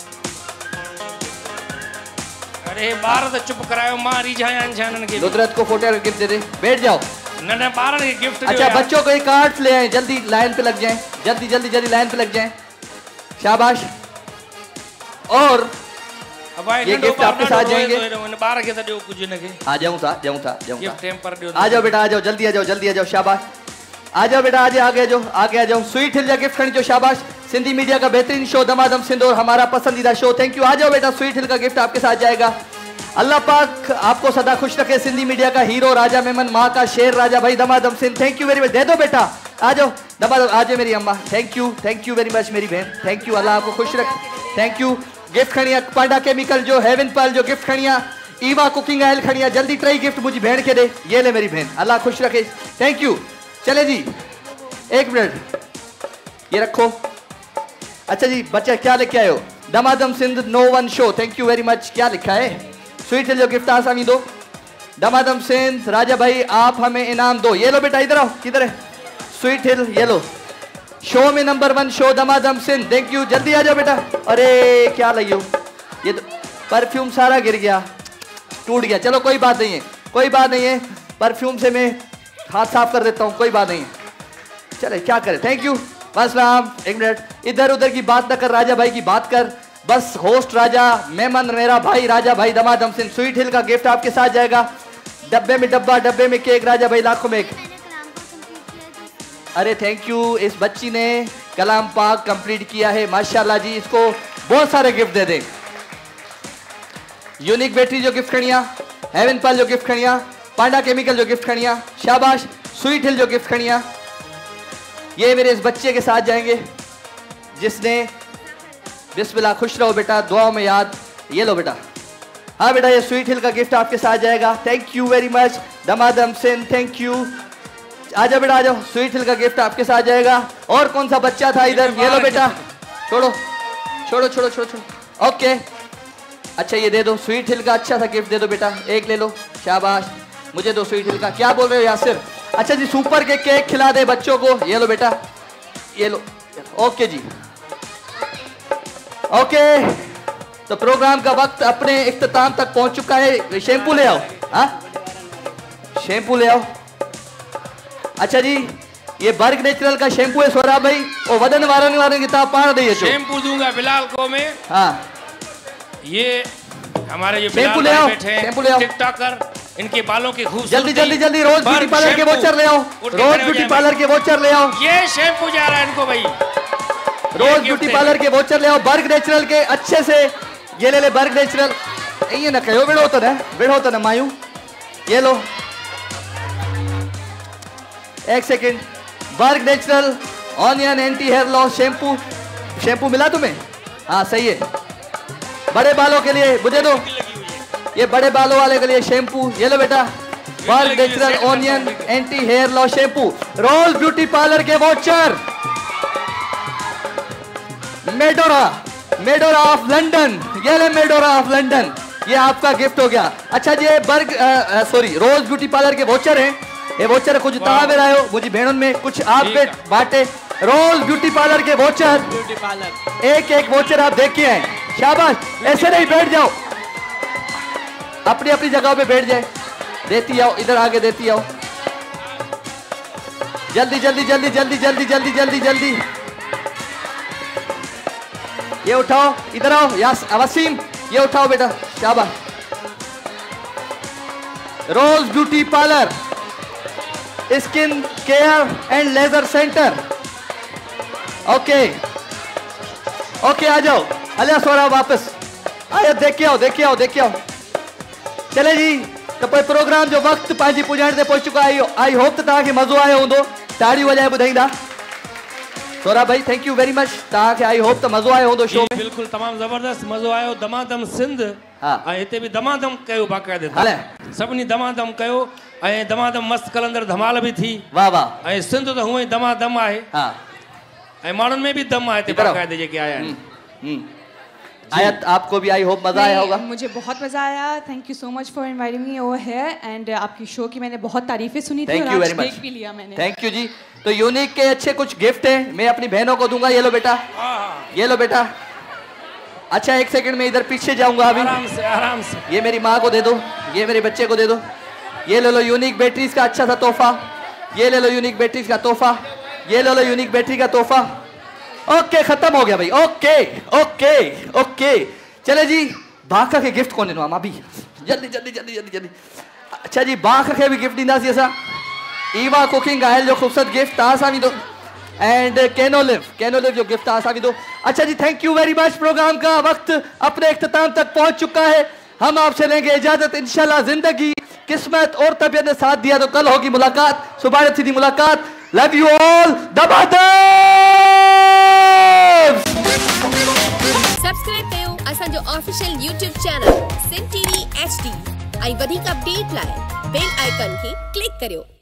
अरे बार तो चुप करायो मां रिझाया इंसानन के नुदरत को फोटो का गिफ्ट दे दे बैठ जाओ नन्हे बारन के गिफ्ट अच्छा बच्चों को एक कार्ड्स ले आए जल्दी लाइन पे लग जाएं जल्दी जल्दी जल्दी लाइन पे लग जाएं शाबाश और अब भाई ये गिफ्ट आपके साथ जाएंगे इन बार के तो कुछ न के आ जाऊं था जाऊं था जाऊं गिफ्ट टेम्पर दियो आ जाओ बेटा आ जाओ जल्दी आ जाओ जल्दी आ जाओ शाबाश आ जाओ बेटा आगे आगे जाओ आगे आ जाओ स्वीट हिल का गिफ्ट खड़ी जो शाबाश सिंधी मीडिया का बेहतरीन शो दमादम सिंध और हमारा पसंदीदा शो थैंक यू आ जाओ बेटा स्वीट हिल का गिफ्ट आपके साथ जाएगा अल्लाह पाक आपको सदा खुश रखे सिंधी मीडिया का हीरो राजा मेमन माँ का शेर राजा भाई Damadam Sindh thank you very much दे दो बेटा आ जाओ दमादम आ जाओ मेरी अम्मा thank you thank you very much मेरी बहन थैंक यू अल्लाह आपको खुश रखे थैंक यू गिफ्ट खड़िया पांडा केमिकल जो हेवन पल जो गिफ्ट खड़िया ईवा कुकिंग ऑयल खड़िया जल्दी ट्रई गिफ्ट मुझे बहन के दे ये ले मेरी बहन अल्लाह खुश रखे थैंक यू चले जी एक मिनट ये रखो अच्छा जी बच्चा क्या लेके आए हो Damadam Sindh no one show thank you very much क्या लिखा है स्वीट हिल जो गिफ्ट आसामी दो दमादम सिंध राजा भाई आप हमें इनाम दो ये लो बेटा इधर आओ किधर है स्वीट हिल ये लो शो में number one show Damadam Sindh thank you जल्दी आ जाओ बेटा अरे क्या लगी ये तो परफ्यूम सारा गिर गया टूट गया चलो कोई बात नहीं है कोई बात नहीं है परफ्यूम से मैं हाथ साफ कर देता हूँ कोई बात नहीं है चले क्या करें थैंक यू अस्सलाम एक मिनट इधर उधर की बात न कर राजा भाई की बात कर बस होस्ट राजा मेमन मेरा भाई राजा भाई दमादम सिंह स्वीट हिल का गिफ्ट आपके साथ जाएगा डब्बे में डब्बा डब्बे में केक राजा भाई लाखों में एक अरे थैंक यू इस बच्ची ने कलाम पाक कंप्लीट किया है माशाल्लाह जी इसको बहुत सारे गिफ्ट दे दें यूनिक बैटरी जो गिफ्ट खड़िया हेवन पल जो गिफ्ट खड़िया पांडा केमिकल जो गिफ्ट खड़िया शाबाश स्वीट हिल जो गिफ्ट खड़िया ये मेरे इस बच्चे के साथ जाएंगे जिसने बिस्मिल्लाह खुश रहो बेटा दुआओं में याद ये लो बेटा हाँ बेटा ये स्वीट हिल का गिफ्ट आपके साथ जाएगा thank you very much Damadam Singh thank you आ जाओ बेटा आ जाओ स्वीट हिल का गिफ्ट आपके साथ जाएगा और कौन सा बच्चा था इधर ये लो बेटा छोड़ो छोड़ो छोड़ो छोड़ो छोड़ो ओके अच्छा ये दे दो स्वीट हिल का अच्छा सा गिफ्ट दे दो बेटा एक ले लो शाबाश मुझे दो स्वीट हिल का क्या बोल रहे हो यासिर अच्छा जी सुपर के केक खिला दे बच्चों को ये लो बेटा ये लो ओके जी ओके तो प्रोग्राम का वक्त अपने इख्तिताम तक पहुंच चुका है शैम्पू ले आओ हाँ शैम्पू ले आओ अच्छा जी ये बर्ग नेचुरल का शैम्पू है सोरा भाई और वदन वारन वारन की ताप पार दे शैम्पू दूंगा बिलाल को मैं हाँ ये हमारे जो शैम्पू ले आओ शैम्पू ले आओ टिकटॉकर इनके बालों की खूबसूरती जल्दी जल्दी जल्दी रोज ब्यूटी पार्लर के वोचर ले आओ रोज ब्यूटी पार्लर के वोचर ले आओ ये शैम्पू जा रहा है इनको भाई रोज ब्यूटी पार्लर के वोचर ले आओ बर्ग नेचुरल के अच्छे से ये ले ले बर्ग नेचुरल ये ना कहो बेड़ो तो ना बेड़ो तो ना मायू ये लो एक सेकेंड। वर्ग natural onion anti hair loss shampoo. Shampoo मिला तुम्हें? हाँ सही है। बड़े बालों के लिए मुझे दो, ये बड़े बालों वाले के लिए शैम्पू। ये लो बेटा, वर्ग natural onion anti hair loss shampoo. Rose beauty parlour के voucher. Medora, Medora of London, ये ले मेडोरा ऑफ लंदन, ये आपका गिफ्ट हो गया। अच्छा जी, बर्ग सॉरी रोज ब्यूटी पार्लर के वाउचर हैं। ये वाउचर कुछ तव्हां में रहियो मुझी भेणुनि में, कुछ आप पे बांटे। रोज ब्यूटी पार्लर के वाउचर, ब्यूटी पार्लर एक एक वाउचर आप देखिए हैं। शाबाश, ऐसे नहीं बैठ जाओ, अपनी अपनी जगह पे बैठ जाए। देती आओ, इधर आगे देती आओ, जल्दी जल्दी जल्दी जल्दी जल्दी जल्दी जल्दी जल्दी। ये उठाओ, इधर आओ यास वसीम, ये उठाओ बेटा, शाबाश। Rose beauty parlour skin care and laser centre. Okay okay, आ जाओ, अलिया सोरा वापस आया, देखे आओ देखे आओ देखे आओ। चले जी, तो कोई प्रोग्राम जो वक्त पंहिंजी पुॼाइण ते पहुची चुका आहे। आई होप त तव्हांखे मज़ो आयो हूंदो, ताड़ियूं वॼाए ॿुधाईंदा। सोरा भाई थैंक यू वेरी मच, तव्हांखे आई होप त मज़ो आयो हूंदो शो में। बिल्कुलु तमामु ज़बरदस्त मज़ो आयो। दमादम सिंध, ऐं हिते बि दमादम कयो बाक़ाइदे, सभिनी दमादम कयो, ऐं दमादम मस्त कलंदर धमाल भी थी। वाह वाह। ऐं सिंध त हूअं ई दमादम आहे, ऐं माण्हुनि में भी दम आहे हिते बाक़ाइदे जेके आया आहिनि। आयत, आपको भी आई होप मजा आया होगा। मुझे बहुत मजा आया। Thank you so much for inviting me over here, and आपकी शो की मैंने बहुत तारीफें सुनी थी और आज देख भी लिया मैंने। थैंक यू जी। तो यूनिक के अच्छे कुछ गिफ्ट हैं, मैं अपनी बहनों को दूंगा। ये लो बेटा, ये लो बेटा। अच्छा एक सेकंड में इधर पीछे जाऊंगा अभी, आराम से आराम से। ये मेरी माँ को दे दो, ये मेरे बच्चे को दे दो। ये ले लो यूनिक बैटरीज का अच्छा सा तोहफा, ये ले लो यूनिक बैटरीज का तोहफा, ये ले लो यूनिक बैटरी का तोहफा। ओके खत्म हो गया भाई। ओके ओके ओके, चले जी, बाख के गिफ्ट कौन दिनो मां भी, जल्दी जल्दी जल्दी जल्दी जल्दी। अच्छा जी, बाख के भी गिफ्ट दींदासीं असां। ईवा कुकिंग ऑयल जो खूबसूरत गिफ्ट तव्हां सां विधो, एंड कैनोलिव, कैनोलिव जो गिफ्ट तव्हां सां विधो। अच्छा जी, thank you very much. Program का वक्त अपने इख्तिताम तक पहुंच चुका है, हम आपसे लेंगे इजाजत। इंशाल्लाह जिंदगी किस्मत और तबीयत ने साथ दिया तो कल होगी मुलाकात, सुबह थी मुलाकात। लव यू ऑल, दबादब। सब्सक्राइब कयो असांजो official YouTube channel Sindh TV H D, ऐं वधीक अपडेट लाइ बेल आइकन खे क्लिक करियो।